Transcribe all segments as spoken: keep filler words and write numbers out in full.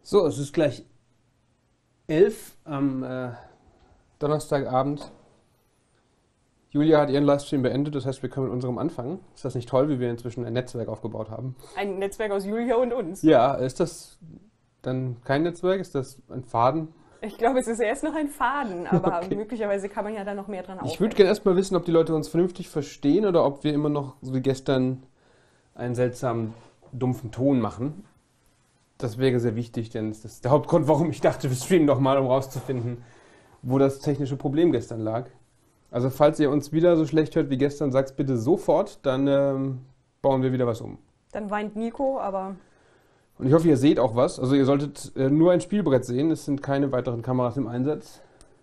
So, es ist gleich elf am äh, Donnerstagabend. Julia hat ihren Livestream beendet, das heißt, wir können mit unserem anfangen. Ist das nicht toll, wie wir inzwischen ein Netzwerk aufgebaut haben? Ein Netzwerk aus Julia und uns. Ja, ist das dann kein Netzwerk? Ist das ein Faden? Ich glaube, es ist erst noch ein Faden, aber Okay. möglicherweise kann man ja da noch mehr dran aufhängen. Ich würde gerne erstmal wissen, ob die Leute uns vernünftig verstehen oder ob wir immer noch, so wie gestern, einen seltsamen, dumpfen Ton machen. Das wäre sehr wichtig, denn das ist der Hauptgrund, warum ich dachte, wir streamen doch mal, um rauszufinden, wo das technische Problem gestern lag. Also falls ihr uns wieder so schlecht hört wie gestern, sagt's bitte sofort, dann ähm, bauen wir wieder was um. Dann weint Nico, aber Und ich hoffe, ihr seht auch was. Also ihr solltet äh, nur ein Spielbrett sehen, es sind keine weiteren Kameras im Einsatz.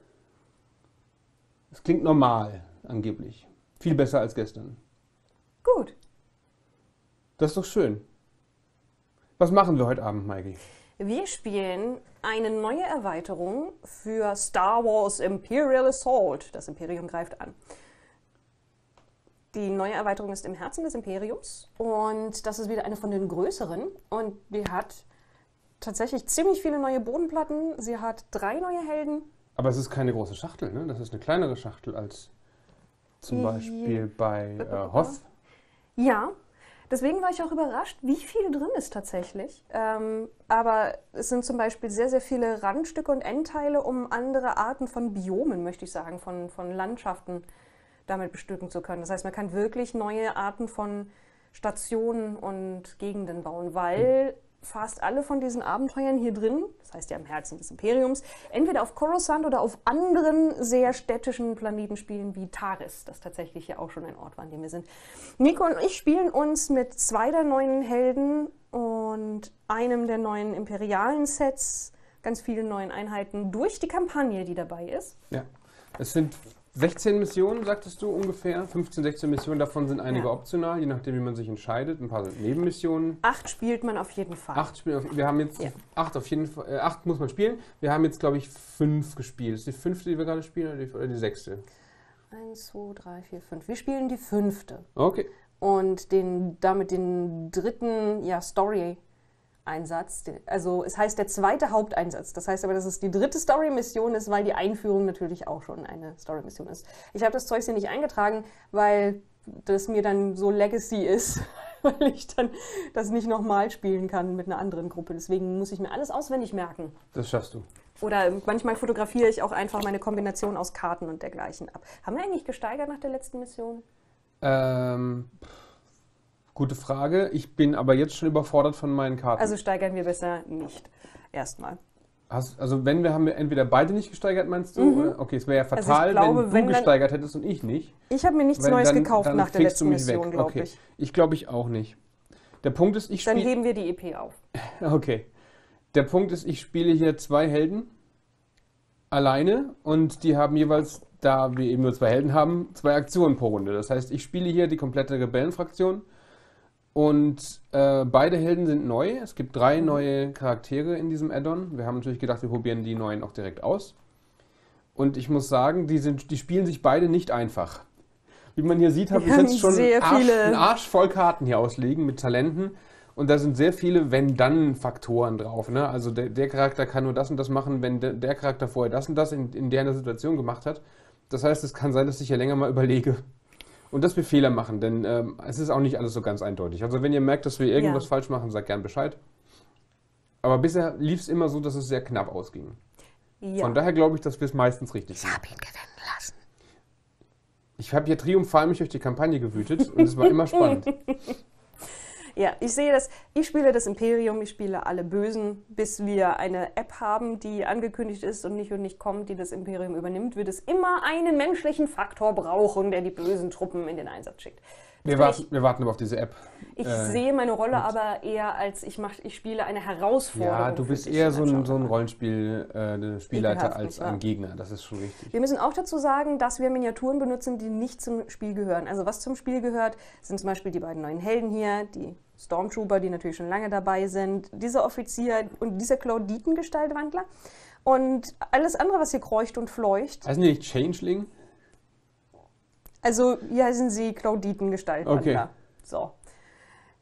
Es klingt normal, angeblich. Viel besser als gestern. gut. Das ist doch schön. Was machen wir heute Abend, Maiki? Wir spielen eine neue Erweiterung für Star Wars Imperial Assault. Das Imperium greift an. Die neue Erweiterung ist im Herzen des Imperiums und das ist wieder eine von den größeren und die hat tatsächlich ziemlich viele neue Bodenplatten. Sie hat drei neue Helden. Aber es ist keine große Schachtel, ne? Das ist eine kleinere Schachtel als zum Ja. Beispiel bei äh, Hoth. Ja, deswegen war ich auch überrascht, wie viel drin ist tatsächlich. Ähm, aber es sind zum Beispiel sehr, sehr viele Randstücke und Endteile, um andere Arten von Biomen, möchte ich sagen, von, von Landschaften damit bestücken zu können. Das heißt, man kann wirklich neue Arten von Stationen und Gegenden bauen, weil fast alle von diesen Abenteuern hier drin, das heißt ja im Herzen des Imperiums, entweder auf Coruscant oder auf anderen sehr städtischen Planeten spielen, wie Taris, das tatsächlich ja auch schon ein Ort war, an dem wir sind. Nico und ich spielen uns mit zwei der neuen Helden und einem der neuen imperialen Sets, ganz vielen neuen Einheiten, durch die Kampagne, die dabei ist. Ja. Es sind sechzehn Missionen, sagtest du ungefähr. fünfzehn, sechzehn Missionen, davon sind einige Ja. optional, je nachdem, wie man sich entscheidet. Ein paar sind Nebenmissionen. Acht spielt man auf jeden Fall. Acht spielen, auf- wir haben jetzt Ja. acht auf jeden Fall, äh, acht muss man spielen. Wir haben jetzt, glaube ich, fünf gespielt. Ist die fünfte, die wir gerade spielen, oder die, oder die sechste? Eins, zwei, drei, vier, fünf. Wir spielen die fünfte. Okay. Und den, damit den dritten ja, Story-Einsatz. Den- Also es heißt der zweite Haupteinsatz. Das heißt aber, dass es die dritte Story-Mission ist, weil die Einführung natürlich auch schon eine Story-Mission ist. Ich habe das Zeug hier nicht eingetragen, weil das mir dann so Legacy ist, weil ich dann das nicht nochmal spielen kann mit einer anderen Gruppe. Deswegen muss ich mir alles auswendig merken. Das schaffst du. Oder manchmal fotografiere ich auch einfach meine Kombination aus Karten und dergleichen ab. Haben wir eigentlich gesteigert nach der letzten Mission? Ähm, gute Frage. Ich bin aber jetzt schon überfordert von meinen Karten. Also steigern wir besser nicht. Erstmal. Hast, also wenn wir haben wir entweder beide nicht gesteigert, meinst du? Mhm. Oder? Okay, es wäre ja Also ich fatal, glaube, wenn du wenn dann- gesteigert hättest und ich nicht. Ich habe mir nichts Weil Neues dann- gekauft dann nach der kriegst du letzten mich Mission, weg. glaube Okay. ich. Ich glaube ich auch nicht. Der Punkt ist, ich Dann spiele. heben wir die E P auf. Okay. Der Punkt ist, ich spiele hier zwei Helden alleine und die haben jeweils, da wir eben nur zwei Helden haben, zwei Aktionen pro Runde. Das heißt, ich spiele hier die komplette Rebellenfraktion und äh, beide Helden sind neu. Es gibt drei neue Charaktere in diesem Add-on. Wir haben natürlich gedacht, wir probieren die neuen auch direkt aus. Und ich muss sagen, die, sind, die spielen sich beide nicht einfach. Wie man hier sieht, habe Wir ich haben jetzt schon sehr Arsch, viele- einen Arsch voll Karten hier ausliegen mit Talenten. Und da sind sehr viele Wenn-Dann-Faktoren drauf. Ne? Also der, der Charakter kann nur das und das machen, wenn der, der Charakter vorher das und das in, in der Situation gemacht hat. Das heißt, es kann sein, dass ich ja länger mal überlege. Und dass wir Fehler machen, denn ähm, es ist auch nicht alles so ganz eindeutig. Also wenn ihr merkt, dass wir irgendwas Ja. falsch machen, sagt gern Bescheid. Aber bisher lief es immer so, dass es sehr knapp ausging. Ja. Von daher glaube ich, dass wir es meistens richtig ich machen. habe ihn gewinnen lassen. Ich habe hier triumphal mich durch die Kampagne gewütet und es war immer spannend. Ja, ich sehe das. Ich spiele das Imperium, ich spiele alle Bösen. Bis wir eine App haben, die angekündigt ist und nicht und nicht kommt, die das Imperium übernimmt, wird es immer einen menschlichen Faktor brauchen, der die bösen Truppen in den Einsatz schickt. Wir kann warten, wir warten aber auf diese App. Ich Äh, sehe meine Rolle aber eher als ich, mach, ich spiele eine Herausforderung. Ja, du für bist dich. eher so Dann ein, schauen so wir ein mal. Rollenspiel, äh, Spielleiter Ekelhaft, als nicht wahr? ein Gegner. Das ist schon richtig. Wir müssen auch dazu sagen, dass wir Miniaturen benutzen, die nicht zum Spiel gehören. Also was zum Spiel gehört, sind zum Beispiel die beiden neuen Helden hier, die Stormtrooper, die natürlich schon lange dabei sind, dieser Offizier und dieser Clauditen-Gestaltwandler. Und alles andere, was hier kreucht und fleucht. Heißen die nicht Changeling? Also hier heißen sie Clauditen-Gestaltwandler. Okay. So.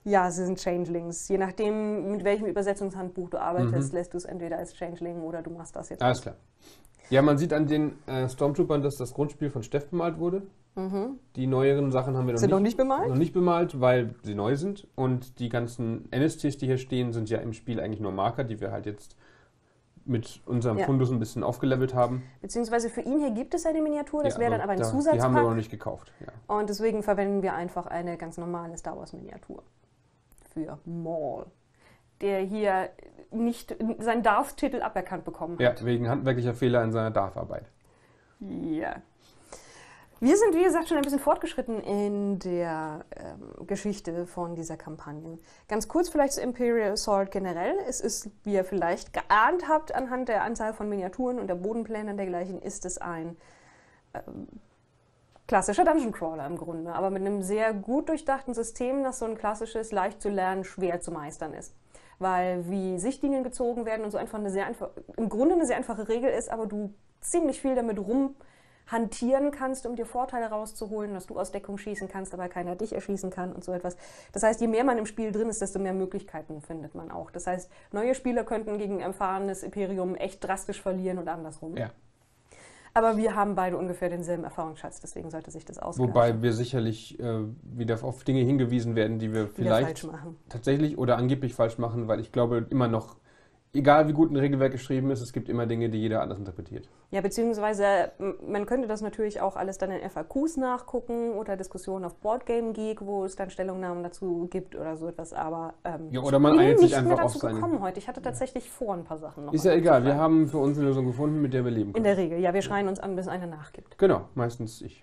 Ja, sie sind Changelings. Je nachdem, mit welchem Übersetzungshandbuch du arbeitest, mhm. lässt du es entweder als Changeling oder du machst das jetzt. Alles klar. Ja, man sieht an den äh, Stormtroopern, dass das Grundspiel von Steff bemalt wurde. Mhm. Die neueren Sachen haben wir noch sind nicht, noch nicht bemalt? Noch nicht bemalt, weil sie neu sind. Und die ganzen N S Ts, die hier stehen, sind ja im Spiel eigentlich nur Marker, die wir halt jetzt mit unserem ja. Fundus ein bisschen aufgelevelt haben. Beziehungsweise für ihn hier gibt es eine Miniatur, das ja, wäre dann aber ein da, Zusatzpack. Die haben wir noch nicht gekauft. Ja. Und deswegen verwenden wir einfach eine ganz normale Star Wars Miniatur für Maul, der hier nicht seinen Darth-Titel aberkannt bekommen hat. Ja, wegen handwerklicher Fehler in seiner Darth-Arbeit. Ja. Wir sind, wie gesagt, schon ein bisschen fortgeschritten in der ähm, Geschichte von dieser Kampagne. Ganz kurz vielleicht zu Imperial Assault generell. Es ist, wie ihr vielleicht geahnt habt, anhand der Anzahl von Miniaturen und der Bodenpläne und dergleichen, ist es ein ähm, klassischer Dungeon Crawler im Grunde, aber mit einem sehr gut durchdachten System, das so ein klassisches, leicht zu lernen, schwer zu meistern ist. Weil wie Sichtlinien gezogen werden und so einfach eine sehr einfach, im Grunde eine sehr einfache Regel ist, aber du ziemlich viel damit rumhantieren kannst, um dir Vorteile rauszuholen, dass du aus Deckung schießen kannst, aber keiner dich erschießen kann und so etwas. Das heißt, je mehr man im Spiel drin ist, desto mehr Möglichkeiten findet man auch. Das heißt, neue Spieler könnten gegen ein erfahrenes Imperium echt drastisch verlieren und andersrum. Ja. Aber wir haben beide ungefähr denselben Erfahrungsschatz, deswegen sollte sich das ausgleichen. Wobei wir sicherlich äh, wieder auf Dinge hingewiesen werden, die wir vielleicht tatsächlich oder angeblich falsch machen, weil ich glaube immer noch, egal wie gut ein Regelwerk geschrieben ist, es gibt immer Dinge, die jeder anders interpretiert. Ja, beziehungsweise man könnte das natürlich auch alles dann in F A Qs nachgucken oder Diskussionen auf Boardgame Geek, wo es dann Stellungnahmen dazu gibt oder so etwas, aber ähm, ja, oder man ich bin einigt sich nicht einfach mehr auf dazu seine... gekommen heute. Ich hatte tatsächlich ja. vor, ein paar Sachen noch. Ist ja egal, wir haben für uns eine Lösung gefunden, mit der wir leben können. In der Regel, ja, wir schreien uns an, bis einer nachgibt. Genau, meistens ich.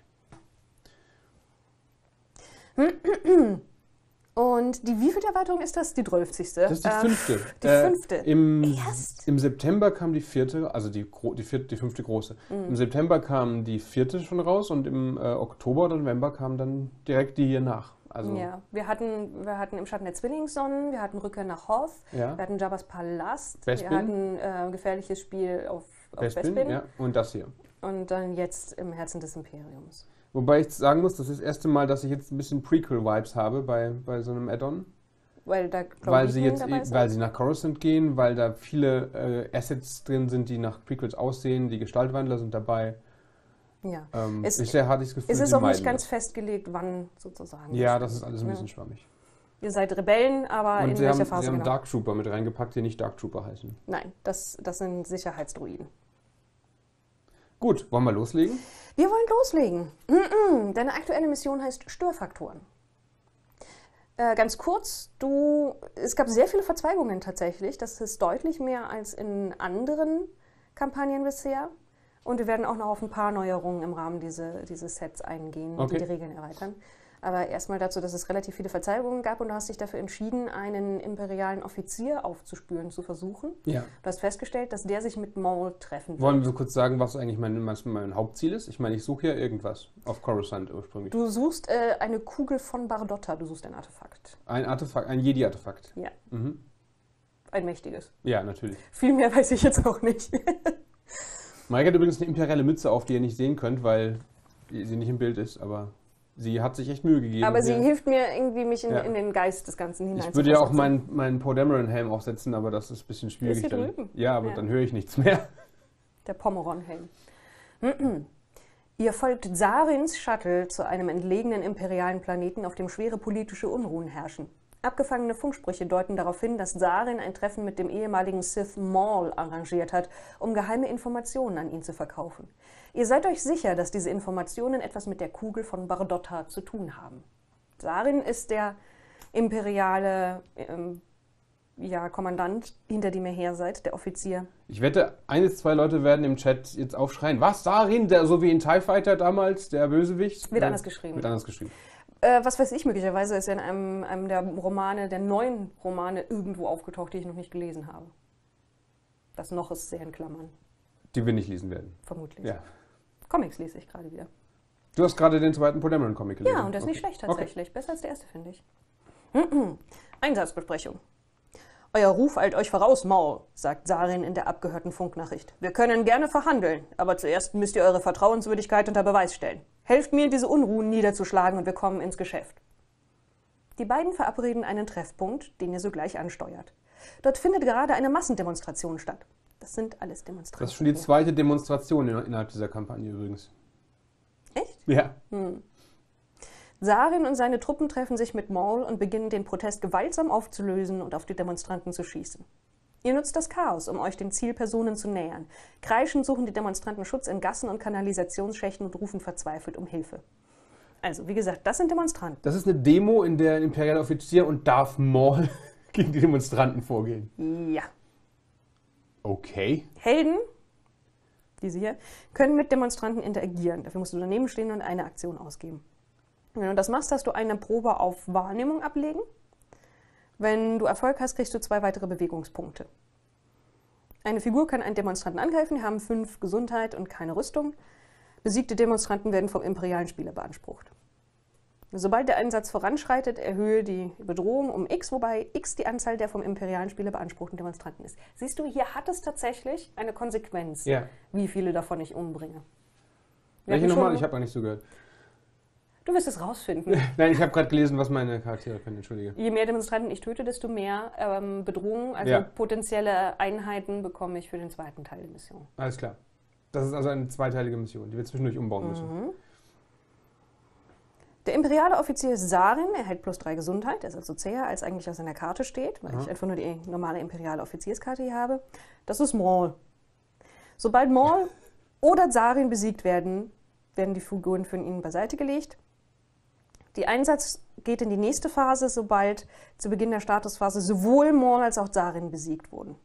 Und die wievielte Erweiterung ist das? Die zwölfzigste. Das ist die fünfte. Äh, die fünfte. Äh, im, Erst? Im September kam die vierte, also die, die, vierte, die fünfte große. Mhm. Im September kam die vierte schon raus und im äh, Oktober oder November kam dann direkt die hier nach. Also ja, wir hatten, wir hatten im Schatten der Zwillingssonnen, wir hatten Rückkehr nach Hoth, ja. wir hatten Jabba's Palast, Bespin. wir hatten äh, gefährliches Spiel auf, auf Bespin, Bespin. Ja, und das hier. Und dann jetzt im Herzen des Imperiums. Wobei ich sagen muss, das ist das erste Mal, dass ich jetzt ein bisschen Prequel-Vibes habe bei, bei so einem Add-on. Weil da weil sie jetzt dabei sind? Weil sie nach Coruscant gehen, weil da viele äh, Assets drin sind, die nach Prequels aussehen, die Gestaltwandler sind dabei. Ja. Ähm, es, bisher hatte ich das Gefühl, es ist auch nicht ganz das. festgelegt, wann sozusagen. Ja, das ist alles ein bisschen ja. schwammig. Ihr seid Rebellen, aber Und in sie welcher haben, Phase sie haben genau? Dark Trooper mit reingepackt, die nicht Dark Trooper heißen. Nein, das, das sind Sicherheitsdruiden. Gut, wollen wir loslegen? Wir wollen loslegen. Deine aktuelle Mission heißt Störfaktoren. Äh, ganz kurz, du, es gab sehr viele Verzweigungen tatsächlich. Das ist deutlich mehr als in anderen Kampagnen bisher. Und wir werden auch noch auf ein paar Neuerungen im Rahmen diese, dieses Sets eingehen, okay. die die Regeln erweitern. Aber erstmal dazu, dass es relativ viele Verzweigungen gab und du hast dich dafür entschieden, einen imperialen Offizier aufzuspüren, zu versuchen. Ja. Du hast festgestellt, dass der sich mit Maul treffen wird. Wollen wir kurz sagen, was eigentlich mein, mein Hauptziel ist? Ich meine, ich suche ja irgendwas auf Coruscant ursprünglich. Du suchst äh, eine Kugel von Bardotta, du suchst ein Artefakt. Ein Artefakt, ein Jedi-Artefakt? Ja. Mhm. Ein mächtiges. Ja, natürlich. Viel mehr weiß ich jetzt auch nicht. Maike hat übrigens eine imperiale Mütze auf, die ihr nicht sehen könnt, weil sie nicht im Bild ist, aber sie hat sich echt Mühe gegeben. Aber sie ja. hilft mir irgendwie, mich in, ja. in den Geist des Ganzen hinein. Ich würde ja auch meinen, meinen Poe Dameron-Helm aufsetzen, aber das ist ein bisschen schwierig. Ist hier drüben. Ja, aber ja. dann höre ich nichts mehr. Der Pomeron-Helm. Ihr folgt Sarins Shuttle zu einem entlegenen imperialen Planeten, auf dem schwere politische Unruhen herrschen. Abgefangene Funksprüche deuten darauf hin, dass Sarin ein Treffen mit dem ehemaligen Sith Maul arrangiert hat, um geheime Informationen an ihn zu verkaufen. Ihr seid euch sicher, dass diese Informationen etwas mit der Kugel von Bardotta zu tun haben. Sarin ist der imperiale ähm, ja, Kommandant, hinter dem ihr her seid, der Offizier. Ich wette, ein bis zwei Leute werden im Chat jetzt aufschreien, was, Sarin, der, so wie in TIE Fighter damals, der Bösewicht? Wird anders geschrieben. Wird anders geschrieben. Äh, was weiß ich, möglicherweise ist er in einem, einem der Romane, der neuen Romane irgendwo aufgetaucht, die ich noch nicht gelesen habe. Das noch ist sehr in Klammern. Die wir nicht lesen werden. Vermutlich. Ja. Comics lese ich gerade wieder. Du hast gerade den zweiten Poe Dameron-Comic gelesen? Ja, und der ist okay. nicht schlecht tatsächlich. Okay. Besser als der erste, finde ich. Einsatzbesprechung. Euer Ruf eilt euch voraus, Maul, sagt Sarin in der abgehörten Funknachricht. Wir können gerne verhandeln, aber zuerst müsst ihr eure Vertrauenswürdigkeit unter Beweis stellen. Helft mir, diese Unruhen niederzuschlagen und wir kommen ins Geschäft. Die beiden verabreden einen Treffpunkt, den ihr sogleich ansteuert. Dort findet gerade eine Massendemonstration statt. Das sind alles Demonstrationen. Das ist schon die zweite Demonstration innerhalb dieser Kampagne übrigens. Echt? Ja. Hm. Sarin und seine Truppen treffen sich mit Maul und beginnen den Protest gewaltsam aufzulösen und auf die Demonstranten zu schießen. Ihr nutzt das Chaos, um euch den Zielpersonen zu nähern. Kreischend suchen die Demonstranten Schutz in Gassen und Kanalisationsschächten und rufen verzweifelt um Hilfe. Also, wie gesagt, das sind Demonstranten. Das ist eine Demo, in der ein imperialer Offizier und Darth Maul gegen die Demonstranten vorgehen. Ja. Okay. Helden, diese hier, können mit Demonstranten interagieren. Dafür musst du daneben stehen und eine Aktion ausgeben. Wenn du das machst, hast du eine Probe auf Wahrnehmung ablegen. Wenn du Erfolg hast, kriegst du zwei weitere Bewegungspunkte. Eine Figur kann einen Demonstranten angreifen, die haben fünf Gesundheit und keine Rüstung. Besiegte Demonstranten werden vom imperialen Spieler beansprucht. Sobald der Einsatz voranschreitet, erhöhe die Bedrohung um X, wobei X die Anzahl der vom imperialen Spieler beanspruchten Demonstranten ist. Siehst du, hier hat es tatsächlich eine Konsequenz, Ja. wie viele davon ich umbringe. Wir Welche hatten nochmal? schon- Ich habe gar nicht so gehört. Du wirst es rausfinden. Nein, ich habe gerade gelesen, was meine Charaktere können. Entschuldige. Je mehr Demonstranten ich töte, desto mehr ähm, Bedrohungen, also Ja. potenzielle Einheiten bekomme ich für den zweiten Teil der Mission. Alles klar. Das ist also eine zweiteilige Mission, die wir zwischendurch umbauen müssen. Mhm. Der imperiale Offizier Sarin erhält plus drei Gesundheit, er ist also zäher, als eigentlich auf seiner Karte steht, weil Aha. ich einfach nur die normale imperiale Offizierskarte hier habe. Das ist Maul. Sobald Maul oder Sarin besiegt werden, werden die Figuren von ihnen beiseite gelegt. Die Einsatz geht in die nächste Phase, sobald zu Beginn der Statusphase sowohl Maul als auch Sarin besiegt wurden.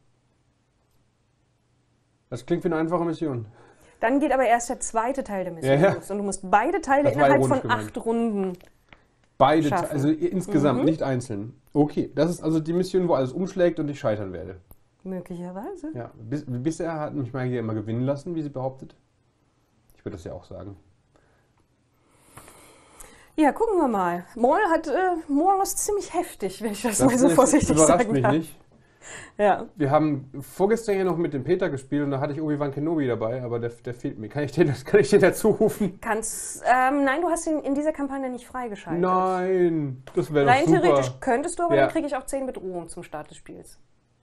Das klingt wie eine einfache Mission. Dann geht aber erst der zweite Teil der Mission Ja, ja. los. Und du musst beide Teile Das war innerhalb ironisch von gemeint. acht Runden. Beide, Schaffen. also insgesamt, Mhm. nicht einzeln. Okay, das ist also die Mission, wo alles umschlägt und ich scheitern werde. Möglicherweise. Ja, bis, bisher hat mich Magie immer gewinnen lassen, wie sie behauptet. Ich würde das ja auch sagen. Ja, gucken wir mal. Maul hat, äh, Maul ist ziemlich heftig, wenn ich das, Das mal so ist- vorsichtig überrascht sagen mich darf. nicht. Ja. Wir haben vorgestern ja noch mit dem Peter gespielt und da hatte ich Obi-Wan Kenobi dabei, aber der, der fehlt mir. Kann ich den, kann ich den dazu rufen? Kannst, ähm, nein, du hast ihn in dieser Kampagne nicht freigeschaltet. Nein, das wäre doch Rein super. theoretisch könntest du, aber Ja. dann kriege ich auch zehn Bedrohungen zum Start des Spiels.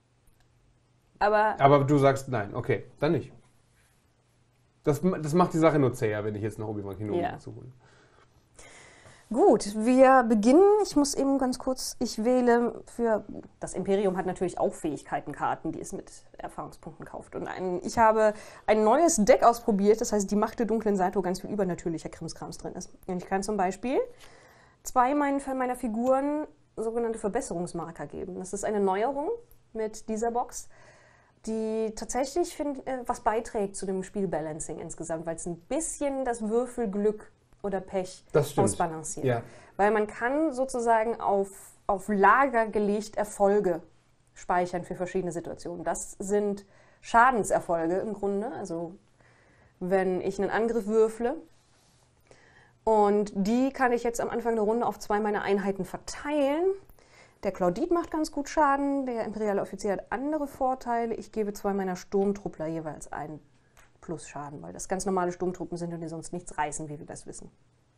Aber Aber du sagst nein, okay, dann nicht. Das, das macht die Sache nur zäher, wenn ich jetzt noch Obi-Wan Kenobi Ja. dazu hole. gut, wir beginnen. Ich muss eben ganz kurz, ich wähle für, das Imperium hat natürlich auch Fähigkeitenkarten, die es mit Erfahrungspunkten kauft. Und ein, ich habe ein neues Deck ausprobiert, das heißt die Macht der dunklen Seite, wo ganz viel übernatürlicher Krimskrams drin ist. Und ich kann zum Beispiel zwei meiner, meiner Figuren sogenannte Verbesserungsmarker geben. Das ist eine Neuerung mit dieser Box, die tatsächlich find, äh, was beiträgt zu dem Spielbalancing insgesamt, weil es ein bisschen das Würfelglück oder Pech Das stimmt. ausbalanciert. Ja. Weil man kann sozusagen auf, auf Lager gelegt Erfolge speichern für verschiedene Situationen. Das sind Schadenserfolge im Grunde, also wenn ich einen Angriff würfle und die kann ich jetzt am Anfang der Runde auf zwei meiner Einheiten verteilen. Der Claudit macht ganz gut Schaden, der imperiale Offizier hat andere Vorteile. Ich gebe zwei meiner Sturmtruppler jeweils einen plus Schaden, weil das ganz normale Sturmtruppen sind und die sonst nichts reißen, wie wir das wissen.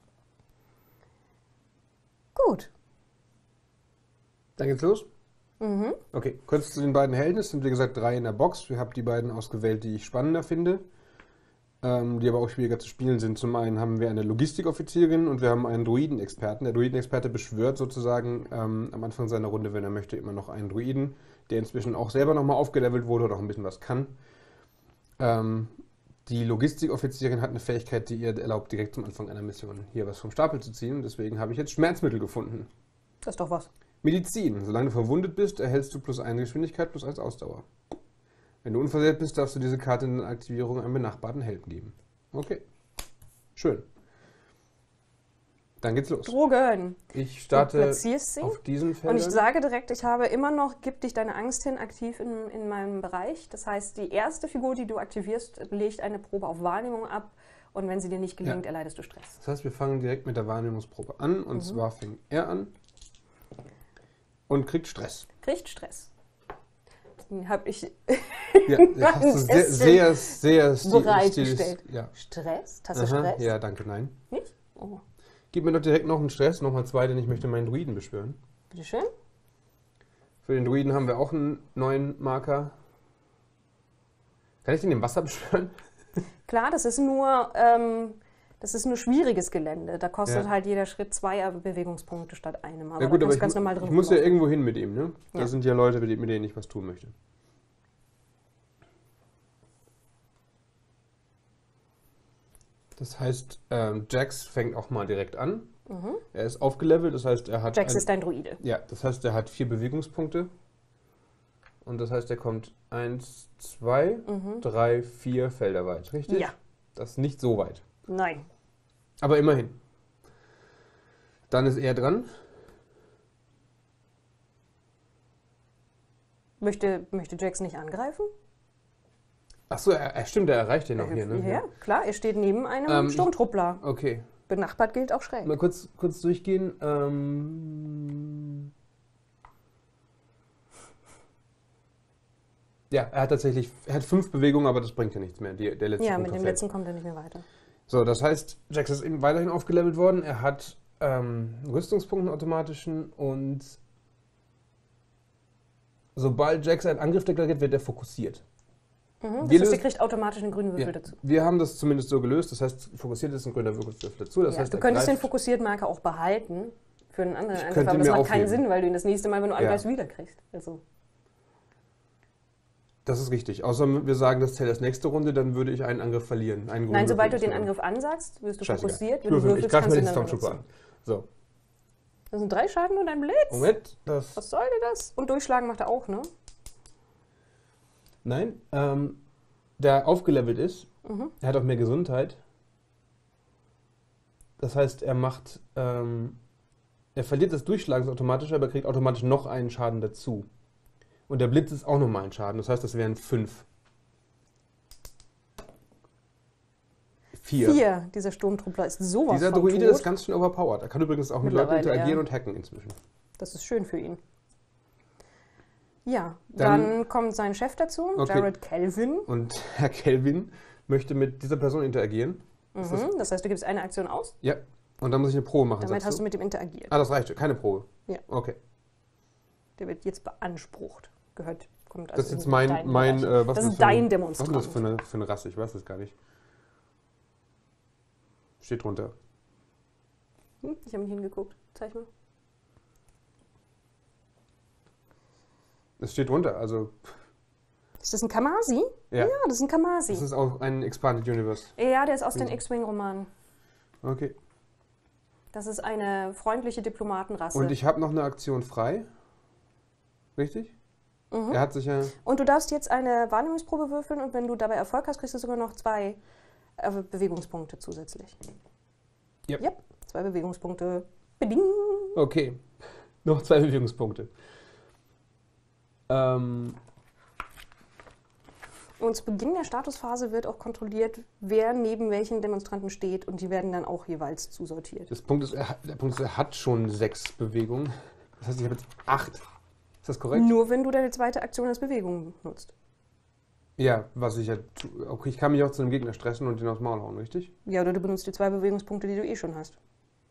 Gut. Dann geht's los? Mhm. Okay, kurz zu den beiden Helden. Es sind wie gesagt drei in der Box. Ich habe die beiden ausgewählt, die ich spannender finde, ähm, die aber auch schwieriger zu spielen sind. Zum einen haben wir eine Logistikoffizierin und wir haben einen Druidenexperten. Der Druidenexperte beschwört sozusagen ähm, am Anfang seiner Runde, wenn er möchte, immer noch einen Druiden, der inzwischen auch selber nochmal aufgelevelt wurde und auch ein bisschen was kann. Ähm, die Logistikoffizierin hat eine Fähigkeit, die ihr erlaubt, direkt zum Anfang einer Mission hier was vom Stapel zu ziehen. Und deswegen habe ich jetzt Schmerzmittel gefunden. Das ist doch was. Medizin. Solange du verwundet bist, erhältst du plus eine Geschwindigkeit, plus eins Ausdauer. Wenn du unversehrt bist, darfst du diese Karte in der Aktivierung einem benachbarten Helden geben. Okay. Schön. Dann geht's los. Drogen. Ich Du starte platzierst sie. auf diesen Und Feldern. ich sage direkt, ich habe immer noch Gib dich deine Angst hin aktiv in, in meinem Bereich. Das heißt, die erste Figur, die du aktivierst, legt eine Probe auf Wahrnehmung ab. Und wenn sie dir nicht gelingt, Ja. erleidest du Stress. Das heißt, wir fangen direkt mit der Wahrnehmungsprobe an. Und zwar fängt er an und kriegt Stress. Kriegt Stress. Den habe ich Ja, das hast du sehr, sehr, sehr stil- bereitgestellt. stil- Ja. Stress? Tasse Aha, Stress? ja, danke, nein. Nicht? Oh. Gib mir doch direkt noch einen Stress, nochmal zwei, denn ich möchte meinen Druiden beschwören. Bitteschön. Für den Druiden haben wir auch einen neuen Marker. Kann ich den im Wasser beschwören? Klar, das ist nur, ähm, das ist nur schwieriges Gelände. Da kostet Ja. halt jeder Schritt zwei Bewegungspunkte statt einem. Aber Ja gut, da aber kannst ich, du ganz mu- normal drin ich muss ja rumlaufen. irgendwo hin mit ihm, ne? Da Ja. sind ja Leute, mit mit denen ich was tun möchte. Das heißt, ähm, Jax fängt auch mal direkt an. Mhm. Er ist aufgelevelt, das heißt, er hat Jax ein- ist dein Druide. ja, das heißt, er hat vier Bewegungspunkte. Und das heißt, er kommt eins, zwei, Mhm. drei, vier Felder weit, richtig? Ja. Das ist nicht so weit. Nein. Aber immerhin. Dann ist er dran. Möchte, möchte Jax nicht angreifen? Achso, er, er stimmt, er erreicht den noch hier, ne? Ja, klar, er steht neben einem Ähm, ich- Sturmtruppler. Okay. Benachbart gilt auch schräg. Mal kurz, kurz durchgehen. Ähm ja, er hat tatsächlich, er hat fünf Bewegungen, aber das bringt ja nichts mehr. Die, der letzte Ja, Punkt mit dem verfällt. letzten kommt er nicht mehr weiter. So, das heißt, Jax ist eben weiterhin aufgelevelt worden. Er hat ähm, Rüstungspunkte einen automatischen und sobald Jax einen Angriff deklariert, wird er fokussiert. Mhm. Wir Das heißt, lösen- er kriegt automatisch einen grünen Würfel Ja, dazu. wir haben das zumindest so gelöst. Das heißt, fokussiert ist ein grüner Würfel dazu. Das Ja, heißt, du er könntest den greift- Fokussiert-Marker auch behalten für einen anderen Ich Angriff, könnte aber ihn das mir macht keinen aufheben. Sinn, weil du ihn das nächste Mal, wenn du Ja. angreifst, wieder kriegst. Also, Das ist richtig. Außer wir sagen, das zählt als nächste Runde, dann würde ich einen Angriff verlieren. Einen grünen nein, sobald du Würfel den insgesamt. Angriff ansagst, wirst du Scheißegal. fokussiert. Ich, Wenn du würfel, ich würfelst, greife kannst mir du den dann Stormtrooper benutzen. an. So, Das sind drei Schaden und ein Blitz. Moment. Das, Was soll denn das? Und durchschlagen macht er auch, ne? nein, ähm, der aufgelevelt ist, Mhm. er hat auch mehr Gesundheit. Das heißt, er macht, ähm, er verliert das Durchschlagen automatisch, aber kriegt automatisch noch einen Schaden dazu. Und der Blitz ist auch nochmal ein Schaden. Das heißt, das wären fünf. Vier. Vier. Dieser Sturmtruppler ist sowas Dieser von Druide tot. ist ganz schön overpowered. Er kann übrigens auch mit Leuten Mittlerweile, interagieren ja. und hacken inzwischen. Das ist schön für ihn. Ja, Dann- dann, kommt sein Chef dazu, Okay. Jared Kelvin. Und Herr Kelvin möchte mit dieser Person interagieren. Ist das- Mhm. Das heißt, du gibst eine Aktion aus, Ja. Und dann muss ich eine Probe machen, damit sagst hast du du? mit ihm interagiert. Ah, das reicht. Keine Probe. Ja. Okay. Der wird jetzt beansprucht. Gehört, kommt Das also ist jetzt in mein, deinen mein Bereich. äh, was Das ist ist für eine- dein Was Demonstrant. ist das für eine, für eine Rasse? Ich weiß das gar nicht. Steht drunter. Hm, ich habe nicht hingeguckt. Zeig mal. Es steht drunter. Also, Ist das ein Kamasi? ja. das ist ein Kamasi. Das ist auch ein Expanded Universe. Ja, der ist aus den Wieso? X-Wing-Romanen. Okay. Das ist eine freundliche Diplomatenrasse. Und ich habe noch eine Aktion frei. Richtig? Mhm. Er hat sich ja. Und du darfst jetzt eine Wahrnehmungsprobe würfeln und wenn du dabei Erfolg hast, kriegst du sogar noch zwei äh, Bewegungspunkte zusätzlich. Yep. Yep, zwei Bewegungspunkte. Beding. Okay. Noch zwei Bewegungspunkte. Ähm, Und zu Beginn der Statusphase wird auch kontrolliert, wer neben welchen Demonstranten steht und die werden dann auch jeweils zusortiert. das Punkt ist, er hat, der Punkt ist, er hat schon sechs Bewegungen. Das heißt, ich habe jetzt acht. Ist das korrekt? Nur wenn du deine zweite Aktion als Bewegung nutzt. Ja, was ich ja. tu- Okay, ich kann mich auch zu einem Gegner stressen und den aufs Maul hauen, richtig? Ja, oder du benutzt die zwei Bewegungspunkte, die du eh schon hast.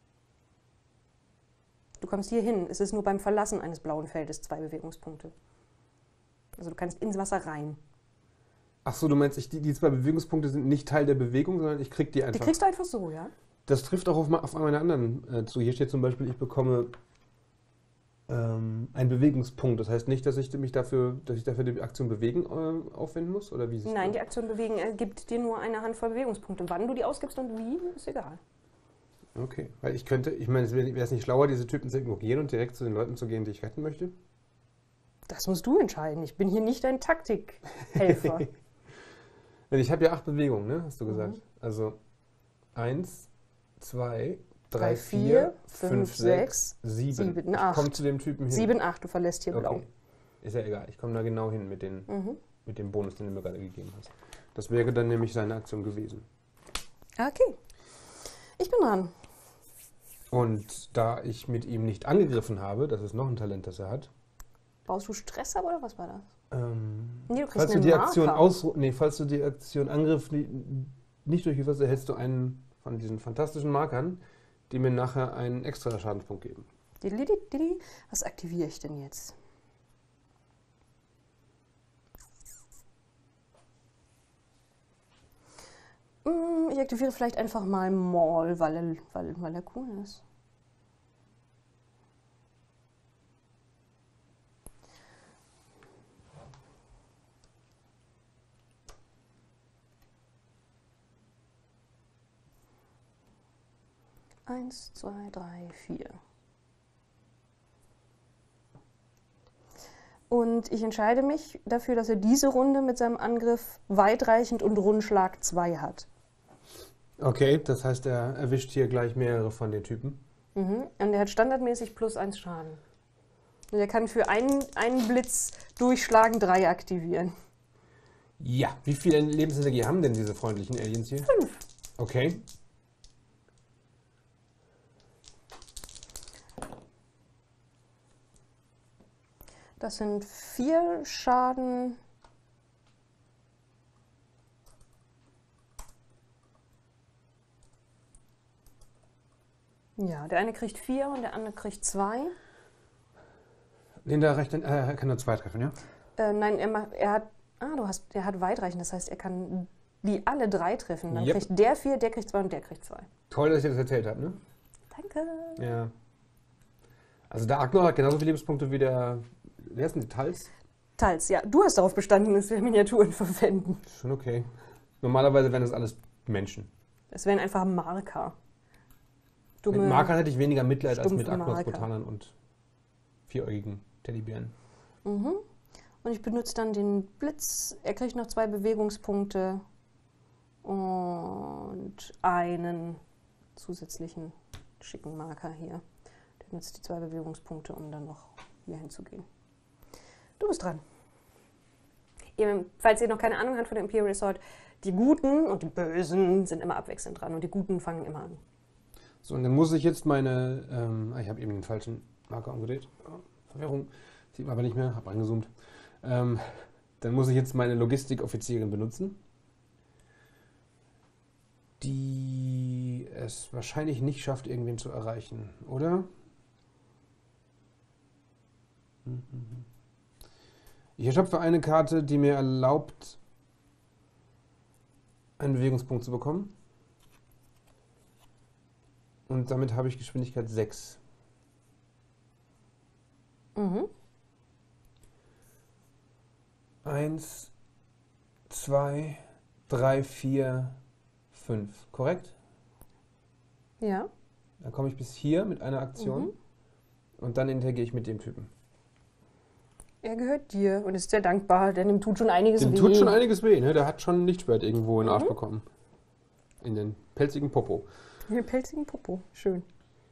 Du kommst hier hin. Es ist nur beim Verlassen eines blauen Feldes zwei Bewegungspunkte. Also du kannst ins Wasser rein. Achso, du meinst, ich, die, die zwei Bewegungspunkte sind nicht Teil der Bewegung, sondern ich krieg die Die einfach. kriegst du einfach so, ja? Das trifft auch auf, ma- auf meine anderen äh, zu. Hier steht zum Beispiel, ich bekomme ähm, einen Bewegungspunkt. Das heißt nicht, dass ich mich dafür, dass ich dafür die Aktion bewegen äh, aufwenden muss? Oder wie ist es? Nein, die Aktion bewegen äh, gibt dir nur eine Handvoll Bewegungspunkte. Wann du die ausgibst und wie, ist egal. Okay, weil ich könnte, ich meine, wäre es nicht schlauer, diese Typen zu ignorieren und direkt zu den Leuten zu gehen, die ich retten möchte? Das musst du entscheiden. Ich bin hier nicht dein Taktikhelfer. Denn ich habe ja acht Bewegungen, ne? Hast du gesagt. Mhm. Also eins, zwei, drei, Drei, vier, vier, fünf, fünf, sechs, sieben. sieben, Ich acht. komme zu dem Typen hin. sieben, acht, du verlässt hier blau. Okay. Ist ja egal, ich komme da genau hin mit, den, Mhm. mit dem Bonus, den du mir gerade gegeben hast. Das wäre dann nämlich seine Aktion gewesen. Okay. Ich bin dran. Und da ich mit ihm nicht angegriffen habe, das ist noch ein Talent, das er hat, Baust du Stress ab oder was war das? ähm, Nee, du kriegst falls, du einen die Marker. Aktion aus, nee, falls du die Aktion Angriff nie, nicht durchgeführt hast, erhältst du einen von diesen fantastischen Markern, die mir nachher einen extra Schadenspunkt geben. Was aktiviere ich denn jetzt? Ich aktiviere vielleicht einfach mal Maul, weil er, weil, weil er cool ist. Eins, zwei, drei, vier. Und ich entscheide mich dafür, dass er diese Runde mit seinem Angriff weitreichend und Rundschlag zwei hat. Okay, das heißt, er erwischt hier gleich mehrere von den Typen. Mhm. Und er hat standardmäßig plus eins Schaden. Und er kann für einen, einen Blitz durchschlagen drei aktivieren. Ja, wie viel Lebensenergie haben denn diese freundlichen Aliens hier? Fünf. Okay. Das sind vier Schaden. Ja, der eine kriegt vier und der andere kriegt zwei. Den da recht, äh, kann nur zwei treffen, ja? Äh, nein, er, macht, er hat. Ah, du hast. Er hat weitreichend, das heißt, er kann die alle drei treffen. Dann Yep. kriegt der vier, der kriegt zwei und der kriegt zwei. Toll, dass ich das erzählt habe, ne? Danke. Ja. Also der Agnor hat genauso viele Lebenspunkte wie der. Wer ist denn Tals? Tals, ja. Du hast darauf bestanden, dass wir Miniaturen verwenden. Schon okay. Normalerweise wären das alles Menschen. Das wären einfach Marker. Dumme, Mit Markern hätte ich weniger Mitleid als mit stumpfe Agnors Marker. Botanern und vieräugigen Teddybären. Mhm. Und ich benutze dann den Blitz. Er kriegt noch zwei Bewegungspunkte und einen zusätzlichen schicken Marker hier. Der nutzt die zwei Bewegungspunkte, um dann noch hier hinzugehen. Du bist dran. Ihr, falls ihr noch keine Ahnung habt von der Imperial Sword, die Guten und die Bösen sind immer abwechselnd dran und die Guten fangen immer an. So, und dann muss ich jetzt meine. Ähm, ich habe eben den falschen Marker umgedreht. Oh, Verwirrung. Sieht man aber nicht mehr. Habe angezoomt. Ähm, dann muss ich jetzt meine Logistikoffizierin benutzen, die es wahrscheinlich nicht schafft, irgendwen zu erreichen, oder? Ich erschöpfe eine Karte, die mir erlaubt, einen Bewegungspunkt zu bekommen. Und damit habe ich Geschwindigkeit sechs. Mhm. Eins, zwei, drei, vier, fünf. Korrekt? Ja. Dann komme ich bis hier mit einer Aktion. Mhm. Und dann interagiere ich mit dem Typen. Er gehört dir und ist sehr dankbar, denn ihm tut schon einiges Dem weh. tut schon einiges weh, ne? Der hat schon ein Lichtschwert irgendwo in den Arsch Mhm. bekommen. In den pelzigen Popo. Den pelzigen Popo. Schön.